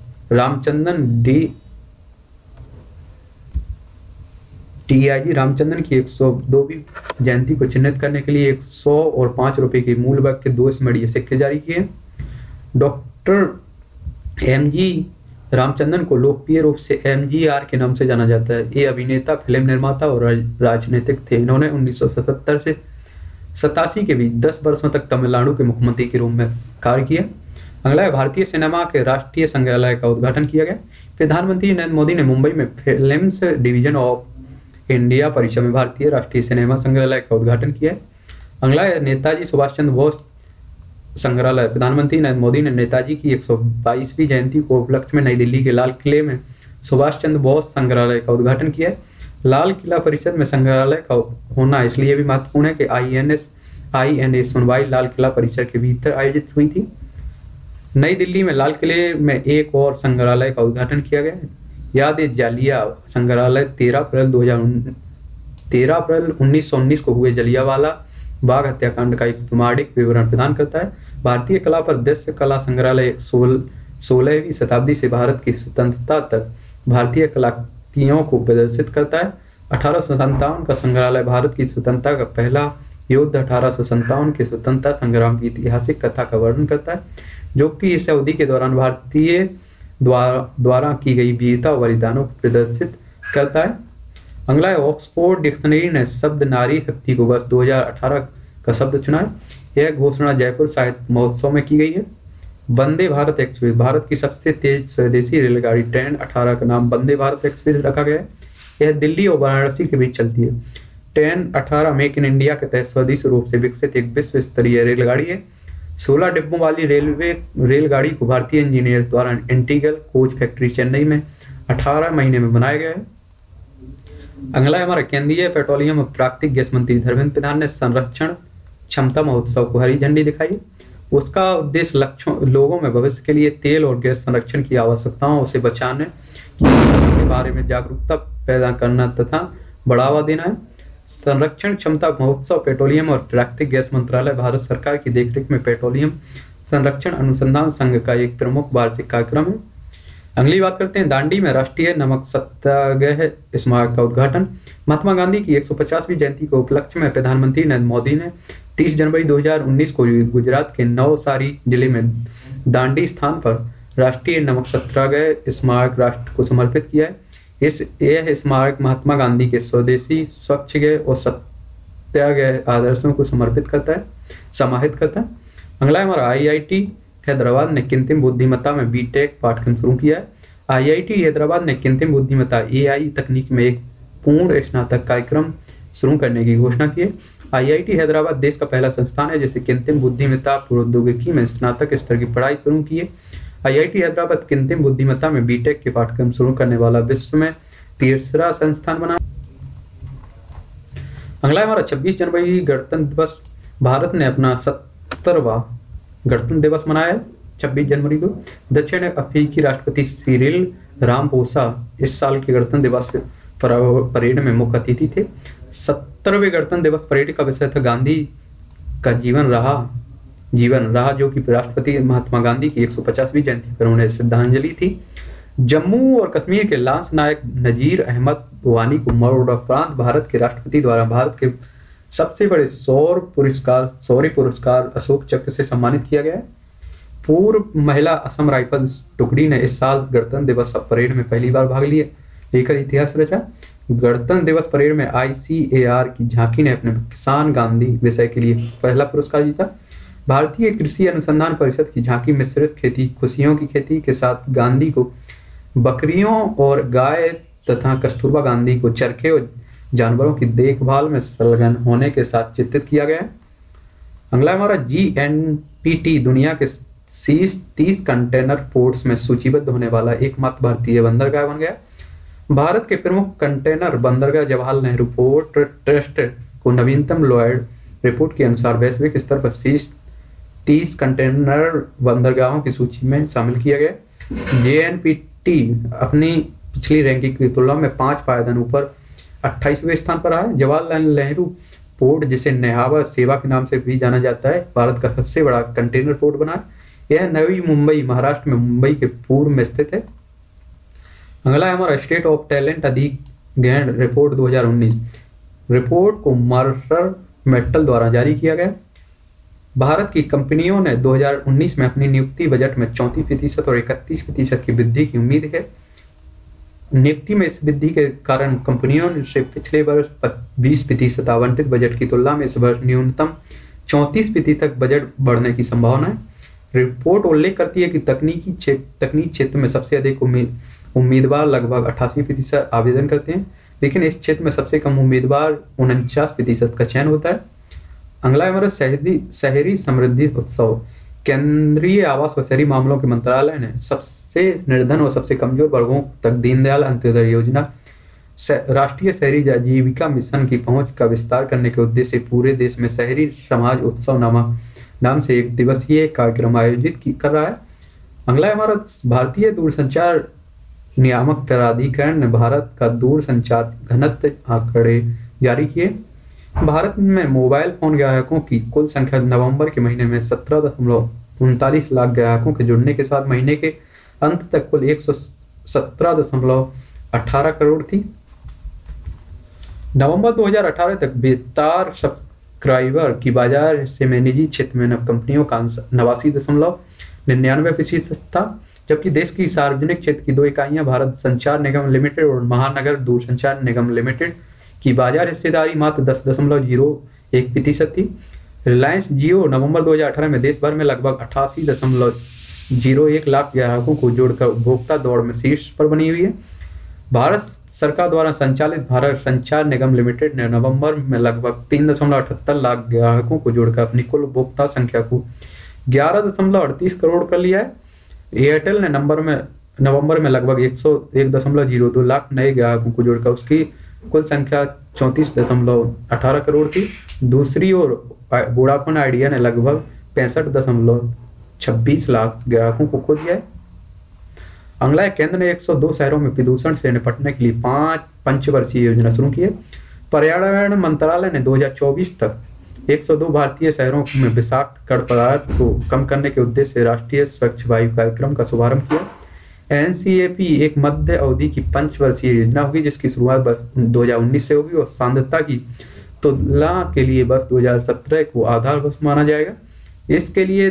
रामचंद्रन की 102वीं जयंती को चिन्हित करने के लिए 100 और 5 रुपए के मूल वर्ग के 2 स्मरणीय सिक्के जारी किए। डॉक्टर MG रामचंद्रन को लोकप्रिय रूप से MGR के नाम से जाना जाता है। ये अभिनेता, फिल्म निर्माता और राजनीतिक थे। इन्होंने 1977 से 87 के बीच 10 वर्षों तक तमिलनाडु के मुख्यमंत्री के रूप में कार्य किया। अगला है भारतीय सिनेमा के राष्ट्रीय संग्रहालय का उद्घाटन किया गया। प्रधानमंत्री नरेंद्र मोदी ने मुंबई में फिल्म्स डिवीजन ऑफ इंडिया परिसर में भारतीय राष्ट्रीय सिनेमा संग्रहालय का उद्घाटन किया है। अगला है नेताजी सुभाष चंद्र बोस संग्रहालय। प्रधानमंत्री नरेंद्र मोदी ने नेताजी की 122वीं जयंती को उपलक्ष्य में नई दिल्ली के लाल किले में सुभाष चंद्र बोस संग्रहालय का उद्घाटन किया है। लाल किला परिसर में संग्रहालय का होना इसलिए भी महत्वपूर्ण है कि INA सुनवाई लाल किला परिसर के भीतर आयोजित हुई थी। नई दिल्ली में लाल किले में एक और संग्रहालय का उद्घाटन किया गया है। याद है जालिया संग्रहालय 13 अप्रैल 1919 को हुए जलियांवाला बाग हत्याकांड का एक प्रमाणिक विवरण प्रदान करता है। भारतीय कला प्रदर्शन कला संग्रहालय 16वीं शताब्दी से भारत की स्वतंत्रता तक भारतीय कलाकृतियों को प्रदर्शित करता है। 1857 का संग्रहालय भारत की स्वतंत्रता का पहला युद्ध 1857 के स्वतंत्रता संग्राम की ऐतिहासिक कथा का वर्णन करता है, जो कि इस अवधि के दौरान भारतीय द्वारा की गई वीरता और बलिदानों को प्रदर्शित करता है। अगला है ऑक्सफोर्ड डिक्शनरी ने शब्द नारी शक्ति को वर्ष 2018 का शब्द चुना है। यह घोषणा जयपुर साहित्य महोत्सव में की गई है। वंदे भारत एक्सप्रेस भारत की सबसे तेज स्वदेशी रेलगाड़ी ट्रेन 18 का नाम वंदे भारत एक्सप्रेस रखा गया है। यह दिल्ली और वाराणसी के बीच चलती है। ट्रेन 18 मेक इन इंडिया के तहत स्वदेशी रूप से विकसित एक विश्व स्तरीय रेलगाड़ी है। 16 डिब्बों वाली रेलगाड़ी को भारतीय इंजीनियर द्वारा इंटीग्रल कोच फैक्ट्री चेन्नई में 18 महीने में बनाया गया है। अगला है हमारा केंद्रीय पेट्रोलियम और प्राकृतिक गैस मंत्री धर्मेंद्र प्रधान ने संरक्षण क्षमता महोत्सव को हरी झंडी दिखाई। उसका उद्देश्य लोगों में भविष्य के लिए तेल और गैस संरक्षण की आवश्यकताओं से बचाने के बारे में जागरूकता पैदा करना तथा बढ़ावा देना है। संरक्षण क्षमता महोत्सव पेट्रोलियम और प्राकृतिक गैस मंत्रालय, भारत सरकार की देखरेख में पेट्रोलियम संरक्षण अनुसंधान संघ का एक प्रमुख वार्षिक कार्यक्रम है। अगली बात करते हैं दांडी में राष्ट्रीय नमक सत्याग्रह स्मारक का उद्घाटन। महात्मा गांधी की 150वीं जयंती को उपलक्ष्य में प्रधानमंत्री नरेंद्र मोदी ने 30 जनवरी 2019 को गुजरात के नवसारी जिले में दांडी स्थान पर राष्ट्रीय नमक सत्याग्रह स्मारक राष्ट्र को समर्पित किया है। यह स्मारक महात्मा गांधी के स्वदेशी स्वच्छग्रह और सत्याग्रह आदर्शों को समाहित करता है। अगला हमारा IIT हैदराबाद ने कृत्रिम बुद्धिमत्ता में BTech पाठ्यक्रम शुरू किया है। IIT हैदराबाद ने कृत्रिम बुद्धिमत्ता AI तकनीक में एक पूर्ण स्नातक कार्यक्रम शुरू करने की घोषणा की है। IIT हैदराबाद देश का पहला संस्थान है जिसे कृत्रिम बुद्धिमत्ता प्रौद्योगिकी में स्नातक स्तर की पढ़ाई शुरू की है। IIT हैदराबाद कृत्रिम बुद्धिमत्ता में बीटेक के पाठ्यक्रम शुरू करने वाला विश्व में तीसरा संस्थान बना। अगला हमारा 26 जनवरी गणतंत्र दिवस। भारत ने अपना 70वां गणतंत्र दिवस मनाया है 26 जनवरी को। दक्षिण अफ्रीकी राष्ट्रपति सिरिल रामापोसा इस साल के गणतंत्र दिवस परेड में मुख्य अतिथि थे। 70वें गणतंत्र दिवस परेड का विषय था गांधी का जीवन रहा, जो कि राष्ट्रपति महात्मा गांधी की 150वीं जयंती पर उन्हें श्रद्धांजलि थी। जम्मू और कश्मीर के लांस नायक नजीर अहमद वानी को मरणोपरांत भारत के राष्ट्रपति द्वारा भारत के सबसे बड़े शौर्य पुरस्कार अशोक चक्र से सम्मानित किया गया है। पूर्व महिला असम राइफल्स टुकड़ी ने इस साल गणतंत्र दिवस परेड में पहली बार भाग लेकर इतिहास रचा। गणतंत्र दिवस परेड में ICAR की झांकी ने अपने किसान गांधी विषय के लिए पहला पुरस्कार जीता। भारतीय कृषि अनुसंधान परिषद की झांकी मिश्रित खेती, खुशियों की खेती के साथ गांधी को बकरियों और गाय तथा कस्तूरबा गांधी को चरखे और जानवरों की देखभाल में संलग्न होने के साथ चित्रित किया गया है। अगला हमारा GNPT दुनिया के शीर्ष 30 कंटेनर पोर्ट्स में सूचीबद्ध होने वाला एकमात्र भारतीय बंदरगाह बन गया। भारत के प्रमुख कंटेनर बंदरगाह जवाहरलाल नेहरू पोर्ट ट्रस्ट को नवीनतम लॉयड रिपोर्ट के अनुसार वैश्विक स्तर पर शीर्ष 30 कंटेनर बंदरगाहों की सूची में शामिल किया गया। JNPT अपनी पिछली रैंकिंग की तुलना में 5 पायदान ऊपर 28वें स्थान पर रहा है। जवाहरलाल नेहरू पोर्ट, जिसे नेहावा सेवा के नाम से भी जाना जाता है, भारत का सबसे बड़ा कंटेनर पोर्ट बना है। यह नवी मुंबई महाराष्ट्र में मुंबई के पूर्व में स्थित है। अगला है हमारा स्टेट ऑफ टैलेंट अधिग्रहण रिपोर्ट 2019। रिपोर्ट को मर्सर मेटल द्वारा जारी किया गया। भारत की कंपनियों ने 2019 में अपनी नियुक्ति बजट में 34% और 31% की वृद्धि की उम्मीद है। नियुक्ति में इस वृद्धि के कारण कंपनियों से पिछले वर्ष 20% आवंटित बजट की तुलना में इस वर्ष न्यूनतम 34% तक बजट बढ़ने की संभावना है। रिपोर्ट उल्लेख करती है कि तकनीक क्षेत्र में सबसे अधिक उम्मीदवार लगभग 88% आवेदन करते हैं, लेकिन इस क्षेत्र में सबसे कम उम्मीदवार 49% का चयन होता है। अगला हमारा शहरी समृद्धि उत्सव। केंद्रीय आवास व शहरी मामलों के मंत्रालय ने सबसे निर्धन और सबसे कमजोर वर्गों तक दीनदयाल अंत्योदय योजना राष्ट्रीय शहरी आजीविका मिशन की पहुंच का विस्तार करने के उद्देश्य से पूरे देश में शहरी समाज उत्सव नाम से एक दिवसीय कार्यक्रम आयोजित कर रहा है। अगला हमारा भारतीय दूरसंचार नियामक प्राधिकरण ने भारत का दूरसंचार घनत्व आंकड़े जारी किए। भारत में मोबाइल फोन ग्राहकों की कुल संख्या नवंबर के महीने में 17.39 लाख ग्राहकों के जुड़ने के साथ महीने के अंत तक कुल 117.18 करोड़ थी। नवंबर 2018 तक बेतार सब्सक्राइबर की बाजार हिस्से में निजी क्षेत्र में कंपनियों का 89.99% था, जबकि देश की सार्वजनिक क्षेत्र की 2 इकाइयां भारत संचार निगम लिमिटेड और महानगर दूरसंचार निगम लिमिटेड की बाजार हिस्सेदारी मात्र 10.01% थी। रिलायंस जियो नवंबर 2018 में देश भर में लगभग 88.01 लाख ग्राहकों को जोड़कर उपभोक्ता दौड़ में शीर्ष पर बनी हुई है। भारत सरकार द्वारा संचालित भारत संचार निगम लिमिटेड ने नवंबर में लगभग 3.78 लाख ग्राहकों को जोड़कर अपनी कुल उपभोक्ता संख्या को 11.38 करोड़ कर लिया है। एयरटेल ने नवंबर में लगभग 101.02 लाख नए ग्राहकों को जोड़कर उसकी कुल संख्या 34.18 करोड़ थी। दूसरी ओर वोडाफोन आइडिया ने लगभग 65.26 लाख ग्राहकों को खो दिया है। अगला केंद्र ने 102 शहरों में प्रदूषण से निपटने के लिए 5 पंचवर्षीय योजना शुरू की है। पर्यावरण मंत्रालय ने 2024 तक 102 भारतीय शहरों में विषाक्त कण पदार्थ को कम करने के उद्देश्य से राष्ट्रीय स्वच्छ वायु कार्यक्रम का शुभारंभ किया। NCAP एक मध्य अवधि की पंचवर्षीय योजना होगी जिसकी शुरुआत वर्ष 2019 से होगी और सांद्रता की तुलना के लिए वर्ष 2017 को आधार वर्ष माना जाएगा। इसके लिए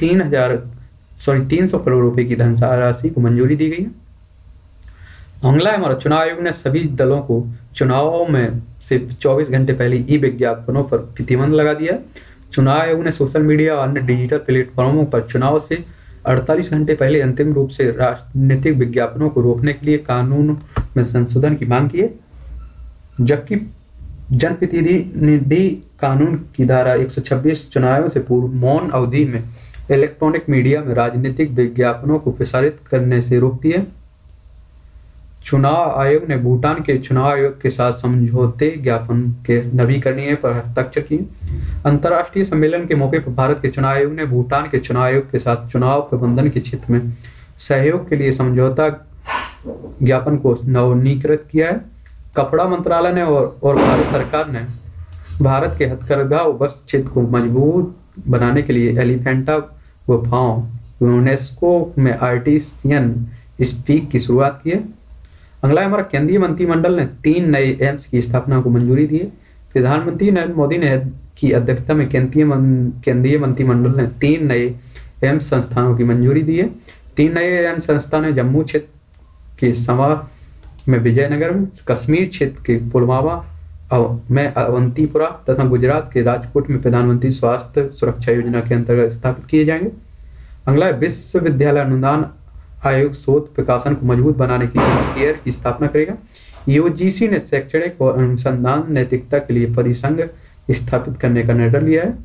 300 करोड़ रुपए की धनराशि को मंजूरी दी गई है। अगला हमारा चुनाव आयोग ने सभी दलों को चुनाव में से 24 घंटे पहले ई विज्ञापनों पर प्रतिबंध लगा दिया। चुनाव आयोग ने सोशल मीडिया और अन्य डिजिटल प्लेटफॉर्मों पर चुनाव से 48 घंटे पहले अंतिम रूप से राजनीतिक विज्ञापनों को रोकने के लिए कानून में संशोधन की मांग की है, जबकि जनप्रतिनिधि कानून की धारा 126 चुनावों से पूर्व मौन अवधि में इलेक्ट्रॉनिक मीडिया में राजनीतिक विज्ञापनों को प्रसारित करने से रोकती है। चुनाव आयोग ने भूटान के चुनाव आयोग के साथ समझौते ज्ञापन के नवीकरणीय पर हस्ताक्षर किए। अंतर्राष्ट्रीय सम्मेलन के मौके पर भारत के चुनाव आयोग ने भूटान के चुनाव आयोग के साथ चुनाव प्रबंधन के क्षेत्र में सहयोग के लिए समझौता ज्ञापन को नवीनीकृत किया है। कपड़ा मंत्रालय ने और भारत सरकार ने भारत के हथकरघा वस्त्र क्षेत्र को मजबूत बनाने के लिए एलिफेंटा गुफाओं यूनेस्को में आर्टिसियन स्पीक की शुरुआत की है। अगला हमारा केंद्रीय मंत्रिमंडल ने 3 नए एम्स की स्थापना को मंजूरी दी है। प्रधानमंत्री नरेंद्र मोदी ने की अध्यक्षता में केंद्रीय मंत्रिमंडल ने 3 नए एम्स संस्थानों की मंजूरी दी है। 3 नए एम्स संस्थान जम्मू क्षेत्र के सवा में विजयनगर में, कश्मीर क्षेत्र के पुलवामा में अवंतीपुरा तथा गुजरात के राजकोट में प्रधानमंत्री स्वास्थ्य सुरक्षा योजना के अंतर्गत स्थापित किए जाएंगे। अगला विश्वविद्यालय अनुदान आयोग शोध प्रकाशन को मजबूत बनाने के लिए केयर की स्थापना करेगा। यूजीसी ने शैक्षणिक और अनुसंधान नैतिकता के लिए परिसंघ स्थापित करने का निर्णय लिया है।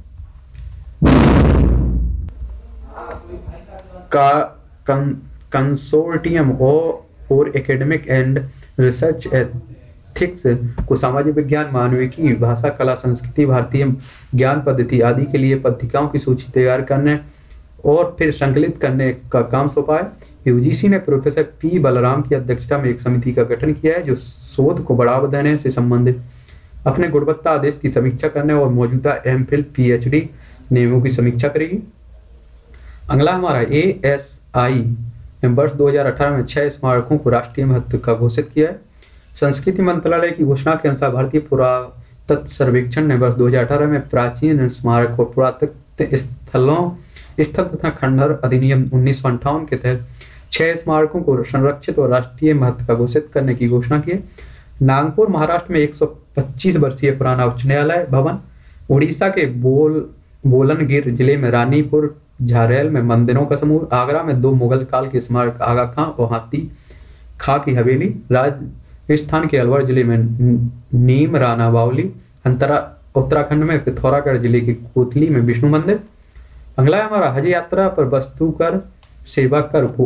कंसोर्टियम और एकेडमिक एंड रिसर्च एथिक्स को सामाजिक विज्ञान, मानविकी, भाषा, कला, संस्कृति, भारतीय ज्ञान पद्धति आदि के लिए पत्रिकाओं की सूची तैयार करने और फिर संकलित करने का काम सौंपा है। यूजीसी ने प्रोफेसर पी बलराम की अध्यक्षता में एक समिति का गठन किया है जो शोध को बढ़ावा देने से संबंधित अपने गुणवत्ता आदेश की समीक्षा करने और मौजूदा एमफिल पीएचडी नियमों की समीक्षा करेगी। अगला हमारा एएसआई ने वर्ष 2018 में 6 स्मारकों को राष्ट्रीय महत्व का घोषित किया है। संस्कृति मंत्रालय की घोषणा के अनुसार भारतीय पुरातत्व सर्वेक्षण ने वर्ष 2018 में प्राचीन स्मारक और पुरातत्व स्थल तथा खंडहर अधिनियम 1958 के तहत 6 स्मारकों को संरक्षित और राष्ट्रीय महत्व का घोषित करने की घोषणा की है। नागपुर महाराष्ट्र में 125 वर्षीय पुराना उच्च न्यायालय भवन, उड़ीसा के बोलनगिर जिले में रानीपुर झारेल में मंदिरों का समूह, आगरा में 2 मुगल काल के स्मारक आगा खां और हाथी खां की हवेली, राजस्थान के अलवर जिले में नीम राना बावली, उत्तराखंड में पिथौरागढ़ जिले के कोतली में विष्णु मंदिर। अगला है हमारा हज यात्रा पर वस्तु कर सेवा कर को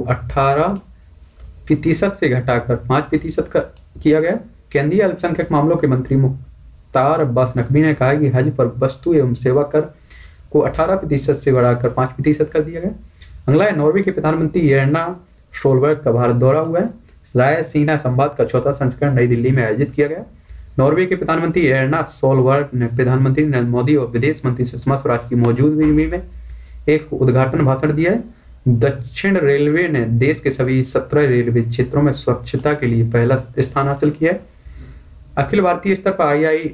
18% से घटाकर 5% कर किया गया। केंद्रीय अल्पसंख्यक मामलों के मंत्री मुख्तार अब्बास नकवी ने कहा कि हज पर वस्तु एवं सेवा कर को 18% से बढ़ाकर 5% कर दिया गया। अगला है नॉर्वे के प्रधानमंत्री येर्ना सोलबर्ग का भारत दौरा हुआ है। रायसीना संवाद का 4था संस्करण नई दिल्ली में आयोजित किया गया। नॉर्वे के प्रधानमंत्री येर्ना सोलबर्ग ने प्रधानमंत्री नरेंद्र मोदी और विदेश मंत्री सुषमा स्वराज की मौजूदगी में एक उद्घाटन भाषण दिया है। दक्षिण रेलवे ने देश के सभी 17 रेलवे क्षेत्रों में स्वच्छता के लिए पहला स्थान हासिल किया है। अखिल भारतीय स्तर पर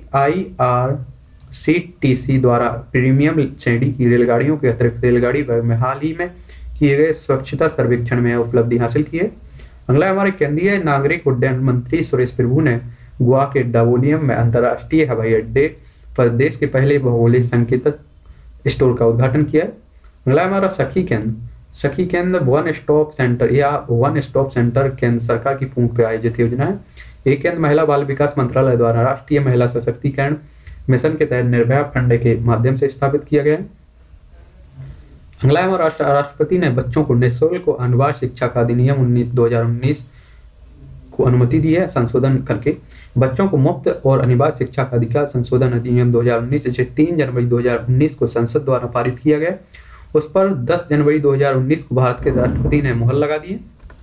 IRCTC द्वारा प्रीमियम श्रेणी की रेलगाड़ियों के अतिरिक्त रेलगाड़ी वर्ग में हाल ही में किए गए स्वच्छता सर्वेक्षण में उपलब्धि हासिल की है। अगला हमारे केंद्रीय नागरिक उड्डयन मंत्री सुरेश प्रभु ने गोवा के डावोलियम में अंतर्राष्ट्रीय हवाई अड्डे पर देश के पहले भौगोलिक संकेतक स्टोर का उद्घाटन किया है। अगला हमारा सखी केंद्र वन स्टॉप सेंटर या वन स्टॉप सेंटर केंद्र सरकार की पूंछ पे आयोजित योजना है। एक केंद्र महिला बाल विकास मंत्रालय द्वारा राष्ट्रीय महिला सशक्तिकरण मिशन के तहत निर्भया फंड के माध्यम से स्थापित किया गया है। अगला हमारा राष्ट्रपति ने बच्चों को निःशुल्क अनिवार्य शिक्षा का अधिनियम 2019 को अनुमति दी है संशोधन करके। बच्चों को मुफ्त और अनिवार्य शिक्षा का अधिकार संशोधन अधिनियम 2019 जिसे 3 जनवरी 2019 को संसद द्वारा पारित किया गया। उस पर 10 जनवरी 2019 को भारत के राष्ट्रपति ने मुहर लगा दी है।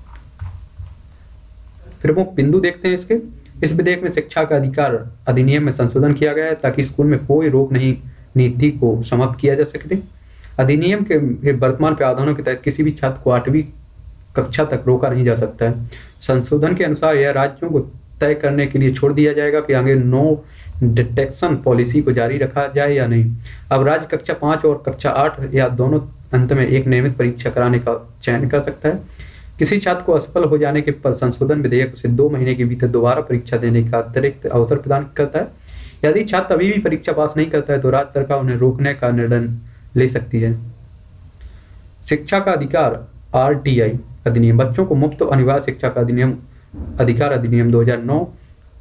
फिर वो बिंदु देखते हैं इसके। इस विधेयक में शिक्षा का अधिकार अधिनियम में संशोधन किया गया है ताकि स्कूल में कोई रोक नहीं नीति को समाप्त किया जा सके। अधिनियम के वर्तमान प्रावधानों के तहत किसी भी छात्र को 8वीं कक्षा तक रोका नहीं जा सकता है। संशोधन के अनुसार यह राज्यों को तय करने के लिए छोड़ दिया जाएगा कि आगे नो डिटेक्शन पॉलिसी को जारी रखा जाए या नहीं। अब राज्य कक्षा 5 और कक्षा 8 या दोनों अंत में एक नियमित परीक्षा कराने का चयन कर सकता है। किसी छात्र को असफल हो जाने के पर संशोधन विधेयक उसे 2 महीने के भीतर दोबारा परीक्षा देने का अतिरिक्त अवसर प्रदान करता है। यदि छात्र अभी भी परीक्षा पास नहीं करता है तो राज्य सरकार उन्हें रोकने का निर्णय ले सकती है। शिक्षा का अधिकार RTI अधिनियम बच्चों को मुफ्त अनिवार्य शिक्षा का अधिकार अधिनियम 2009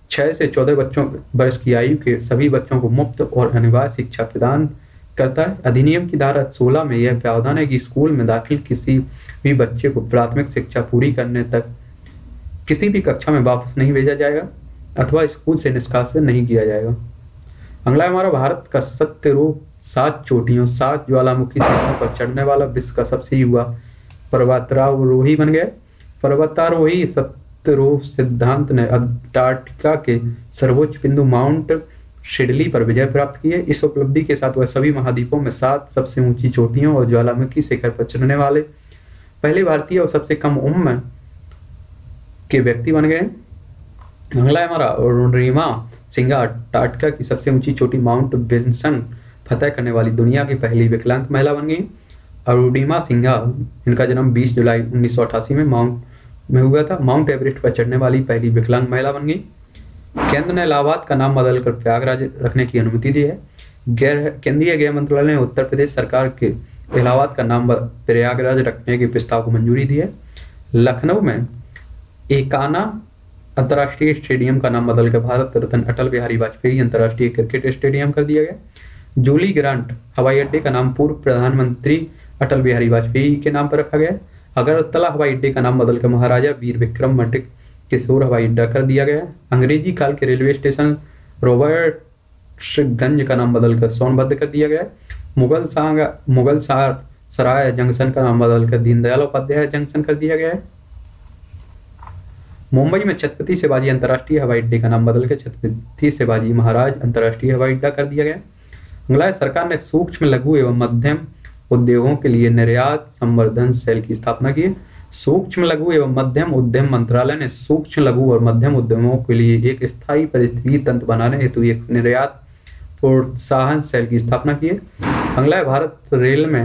6 से 14 वर्ष की आयु के सभी बच्चों को मुफ्त और अनिवार्य शिक्षा प्रदान करता है। अधिनियम की धारा 16 में यह प्रावधान है कि स्कूल में दाखिल किसी भी बच्चे को प्राथमिक शिक्षा पूरी करने तक किसी भी कक्षा में वापस नहीं भेजा जाएगा अथवा स्कूल से निष्कासित नहीं किया जाएगा। अगला हमारा भारत का सत्य रूप 7 चोटियों 7 ज्वालामुखी शिखरों पर चढ़ने वाला विश्व का सबसे युवा पर्वतारोही बन गया। पर्वतारोही सत्यरूप सिद्धांत ने अंटार्कटिका के सर्वोच्च बिंदु माउंट शिडली पर विजय प्राप्त की है। इस उपलब्धि के साथ वह सभी महाद्वीपों में 7 सबसे ऊंची चोटियों और ज्वालामुखी शिखर पर चढ़ने वाले पहले भारतीय और सबसे कम उम्र के व्यक्ति बन गए। अगला हमारा अरुणिमा सिंघा अंटार्कटिका की सबसे ऊंची चोटी माउंट विल्सन फतह करने वाली दुनिया की पहली विकलांग महिला बन गई। अरुणिमा सिंघा, इनका जन्म 20 जुलाई 1988 में माउंट में हुआ था, माउंट एवरेस्ट पर चढ़ने वाली पहली विकलांग महिला बन गई। केंद्र ने इलाहाबाद का नाम बदलकर प्रयागराज रखने की अनुमति दी है। केंद्रीय गृह मंत्रालय ने उत्तर प्रदेश सरकार के इलाहाबाद का नाम प्रयागराज रखने के प्रस्ताव को मंजूरी दी है। लखनऊ में एकाना अंतर्राष्ट्रीय स्टेडियम का नाम बदलकर भारत रत्न अटल बिहारी वाजपेयी अंतर्राष्ट्रीय क्रिकेट स्टेडियम कर दिया गया। जूली ग्रांट हवाई अड्डे का नाम पूर्व प्रधानमंत्री अटल बिहारी वाजपेयी के नाम पर रखा गया। अगरतला हवाई अड्डे का नाम बदलकर महाराजा वीर विक्रम मटिक किशोर हवाई अड्डा कर दिया गया। अंग्रेजी काल के रेलवे स्टेशन रॉबर्ट्सगंज का नाम बदलकर सोनभद्र कर दिया गया। मुगल सराय जंक्शन का नाम बदलकर दीनदयाल उपाध्याय जंक्शन कर दिया गया है। मुंबई में छत्रपति शिवाजी अंतर्राष्ट्रीय हवाई अड्डे का नाम बदलकर छत्रपति शिवाजी महाराज अंतर्राष्ट्रीय हवाई अड्डा कर दिया गया। बांग्लादेश सरकार ने सूक्ष्म लघु एवं मध्यम उद्योगों के लिए निर्यात संवर्धन सेल की स्थापना की। सूक्ष्म लघु एवं मध्यम उद्यम मंत्रालय ने सूक्ष्म लघु और मध्यम उद्यमों के लिए एक स्थायी पारिस्थितिकी तंत्र बनाने हेतु एक निर्यात प्रोत्साहन सेल की स्थापना की है। बांग्लादेश भारत रेल में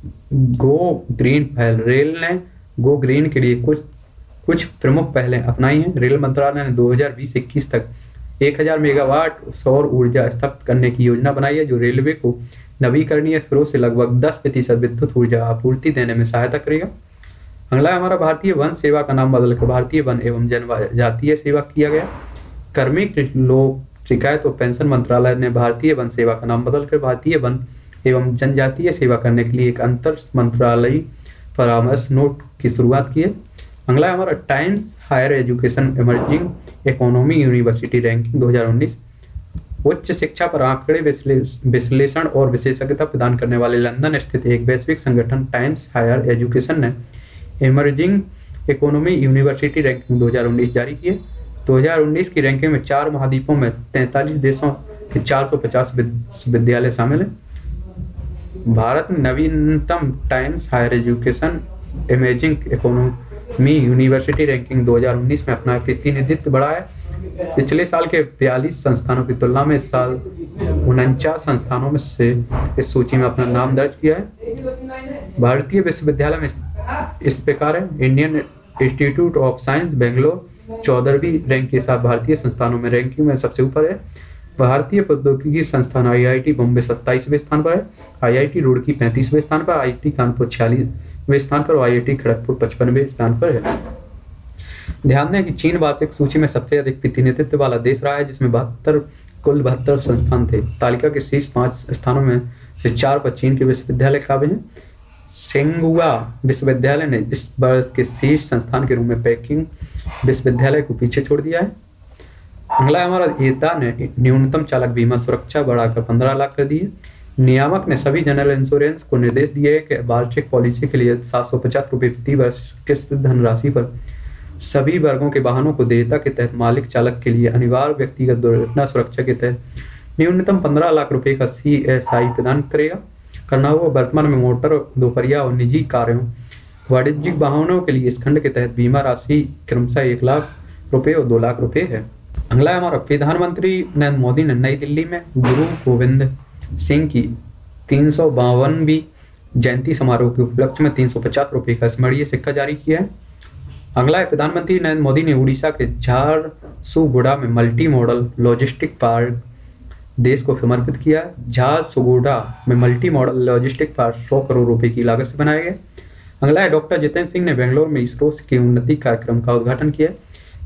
गो ग्रीन पहल, रेल ने गो ग्रीन के लिए कुछ प्रमुख पहलें अपनाई हैं। रेल मंत्रालय ने 2020-21 तक 1000 मेगावाट सौर ऊर्जा स्थापित करने की योजना बनाई है, जो रेलवे को नवीकरणीय स्रोत से लगभग 10% विद्युत ऊर्जा आपूर्ति देने में सहायता करेगा। अगला हमारा भारतीय वन सेवा का नाम बदलकर भारतीय वन एवं जनजातीय सेवा किया गया। कार्मिक लोक शिकायत और पेंशन मंत्रालय ने भारतीय वन सेवा का नाम बदलकर भारतीय वन एवं जनजातीय सेवा करने के लिए एक अंतर मंत्रालयी परामर्श नोट की शुरुआत की है। अगला हमारा Times higher education emerging economy university ranking 2019। उच्च शिक्षा पर आंकड़े विश्लेषण और विशेषज्ञता प्रदान करने वाले लंदन स्थित एक वैश्विक संगठन टाइम्स हायर एजुकेशन ने इमर्जिंग इकोनॉमी यूनिवर्सिटी रैंकिंग 2019 जारी की है। 2019 की रैंकिंग में 4 महाद्वीपों में 43 देशों के 450 विश्वविद्यालय शामिल हैं। भारत में नवीनतम Times higher education emerging economy university ranking 2019 में अपना प्रतिनिधित्व बढ़ाया है। पिछले साल के 42 संस्थानों की तुलना में इस साल 49 संस्थानों में से इस सूची में अपना नाम दर्ज किया है। भारतीय विश्वविद्यालय में इस प्रकार है। Indian institute of science Bangalore 14वीं रैंक के साथ भारतीय संस्थानों में रैंकिंग में सबसे ऊपर है। भारतीय प्रौद्योगिकी संस्थान IIT बॉम्बे 27वें स्थान पर है। IIT रुड़की 35वें स्थान पर, IIT कानपुर 46वें स्थान पर और IIT खड़गपुर 55वें स्थान पर है। ध्यान दें कि चीन वार्षिक सूची में सबसे अधिक प्रतिनिधित्व वाला देश रहा है, जिसमें कुल 72 संस्थान थे। तालिका के शीर्ष 5 स्थानों में से 4 पर चीन के विश्वविद्यालय काबिल हैं। सेंगुआ विश्वविद्यालय ने इस वर्ष के शीर्ष संस्थान के रूप में पेकिंग विश्वविद्यालय को पीछे छोड़ दिया है। अगला हमारा एटा ने न्यूनतम चालक बीमा सुरक्षा बढ़ाकर 15 लाख कर दी है। नियामक ने सभी जनरल इंश्योरेंस को निर्देश दिए है कि वार्षिक पॉलिसी के लिए 750 रुपये प्रति वर्ष किस्त धनराशि पर सभी वर्गों के वाहनों को देयता के तहत मालिक चालक के लिए अनिवार्य व्यक्तिगत दुर्घटना सुरक्षा के तहत न्यूनतम 15 लाख रुपए का CSI प्रदान करना होगा। वर्तमान में मोटर, दोपहिया और निजी कारों वाणिज्यिक वाहनों के लिए इस खंड के तहत बीमा राशि क्रमशः 1 लाख रुपए और 2 लाख रुपए है। अगला हमारा प्रधानमंत्री नरेंद्र मोदी ने नई दिल्ली में गुरु गोविंद सिंह की 352वीं जयंती समारोह के उपलक्ष्य में 350 रुपए का स्मरणीय सिक्का जारी किया है। अगला है प्रधानमंत्री नरेंद्र मोदी ने उड़ीसा के झारसुगुड़ा में मल्टी मॉडल लॉजिस्टिक पार्क देश को समर्पित किया। झारसुगुड़ा में multi model logistic park 100 crore रुपए की लागत से बनाया गया। अगला है डॉक्टर जितेंद्र सिंह ने बेंगलोर में इसरो के उन्नति कार्यक्रम का उद्घाटन किया।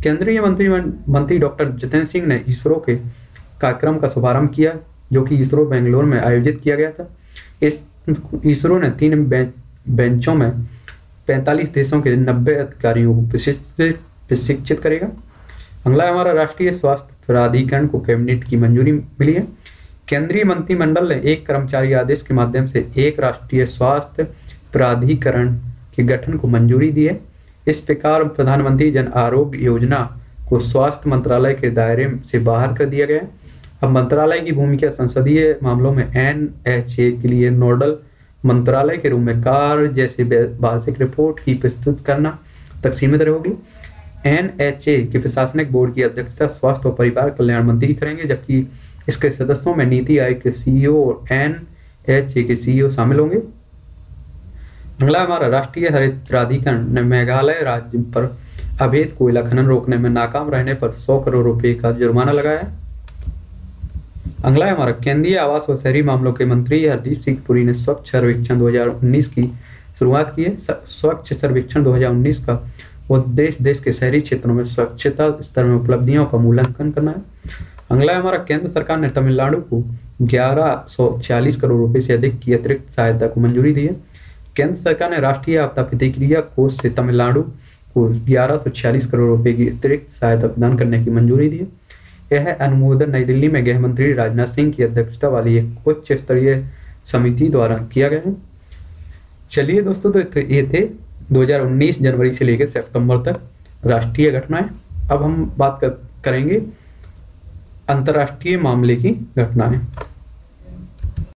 केंद्रीय मंत्री डॉक्टर जितेंद्र सिंह ने इसरो के कार्यक्रम का शुभारंभ किया, जो कि इसरो बेंगलोर में आयोजित किया गया था। इस इसरो ने 3 बेंचों में 45 देशों के 90 अधिकारियों को प्रशिक्षित करेगा। अगला हमारा राष्ट्रीय स्वास्थ्य प्राधिकरण को कैबिनेट की मंजूरी मिली है। केंद्रीय मंत्रिमंडल ने एक कर्मचारी आदेश के माध्यम से एक राष्ट्रीय स्वास्थ्य प्राधिकरण के गठन को मंजूरी दी है। इस प्रकार प्रधानमंत्री जन आरोग्य योजना को स्वास्थ्य मंत्रालय के दायरे से बाहर कर दिया गया है। अब मंत्रालय की भूमिका संसदीय मामलों में NHA के लिए नोडल मंत्रालय के रूप में कार्य जैसे वार्षिक रिपोर्ट की प्रस्तुत करना तक सीमित रहेगी। NHA के प्रशासनिक बोर्ड की अध्यक्षता स्वास्थ्य और परिवार कल्याण मंत्री करेंगे, जबकि इसके सदस्यों में नीति आयोग के CEO और NHA के CEO शामिल होंगे। अगला हमारा राष्ट्रीय हरित प्राधिकरण ने मेघालय राज्य पर अवैध कोयला खनन रोकने में नाकाम रहने पर 100 करोड़ रुपए का जुर्माना लगाया है। अगला हमारा केंद्रीय आवास और शहरी मामलों के मंत्री हरदीप सिंह पुरी ने स्वच्छ सर्वेक्षण 2019 की शुरुआत की है। स्वच्छ सर्वेक्षण 2019 का उद्देश्य देश के शहरी क्षेत्रों में स्वच्छता स्तर में उपलब्धियों का मूल्यांकन करना है। अगला हमारा केंद्र सरकार ने तमिलनाडु को 1140 करोड़ रुपए से अधिक की अतिरिक्त सहायता को मंजूरी दी है। केंद्र सरकार ने राष्ट्रीय आपदा प्रतिक्रिया कोष से तमिलनाडु को 1140 करोड़ रुपए की अतिरिक्त सहायता प्रदान करने की मंजूरी दी है। यह अनुमोदन नई दिल्ली में गृह मंत्री राजनाथ सिंह की अध्यक्षता वाली एक उच्च स्तरीय समिति द्वारा किया गया है। चलिए दोस्तों, तो ये थे 2019 जनवरी से लेकर सितंबर तक राष्ट्रीय घटनाएं। अब हम बात करेंगे अंतर्राष्ट्रीय मामले की घटनाएं।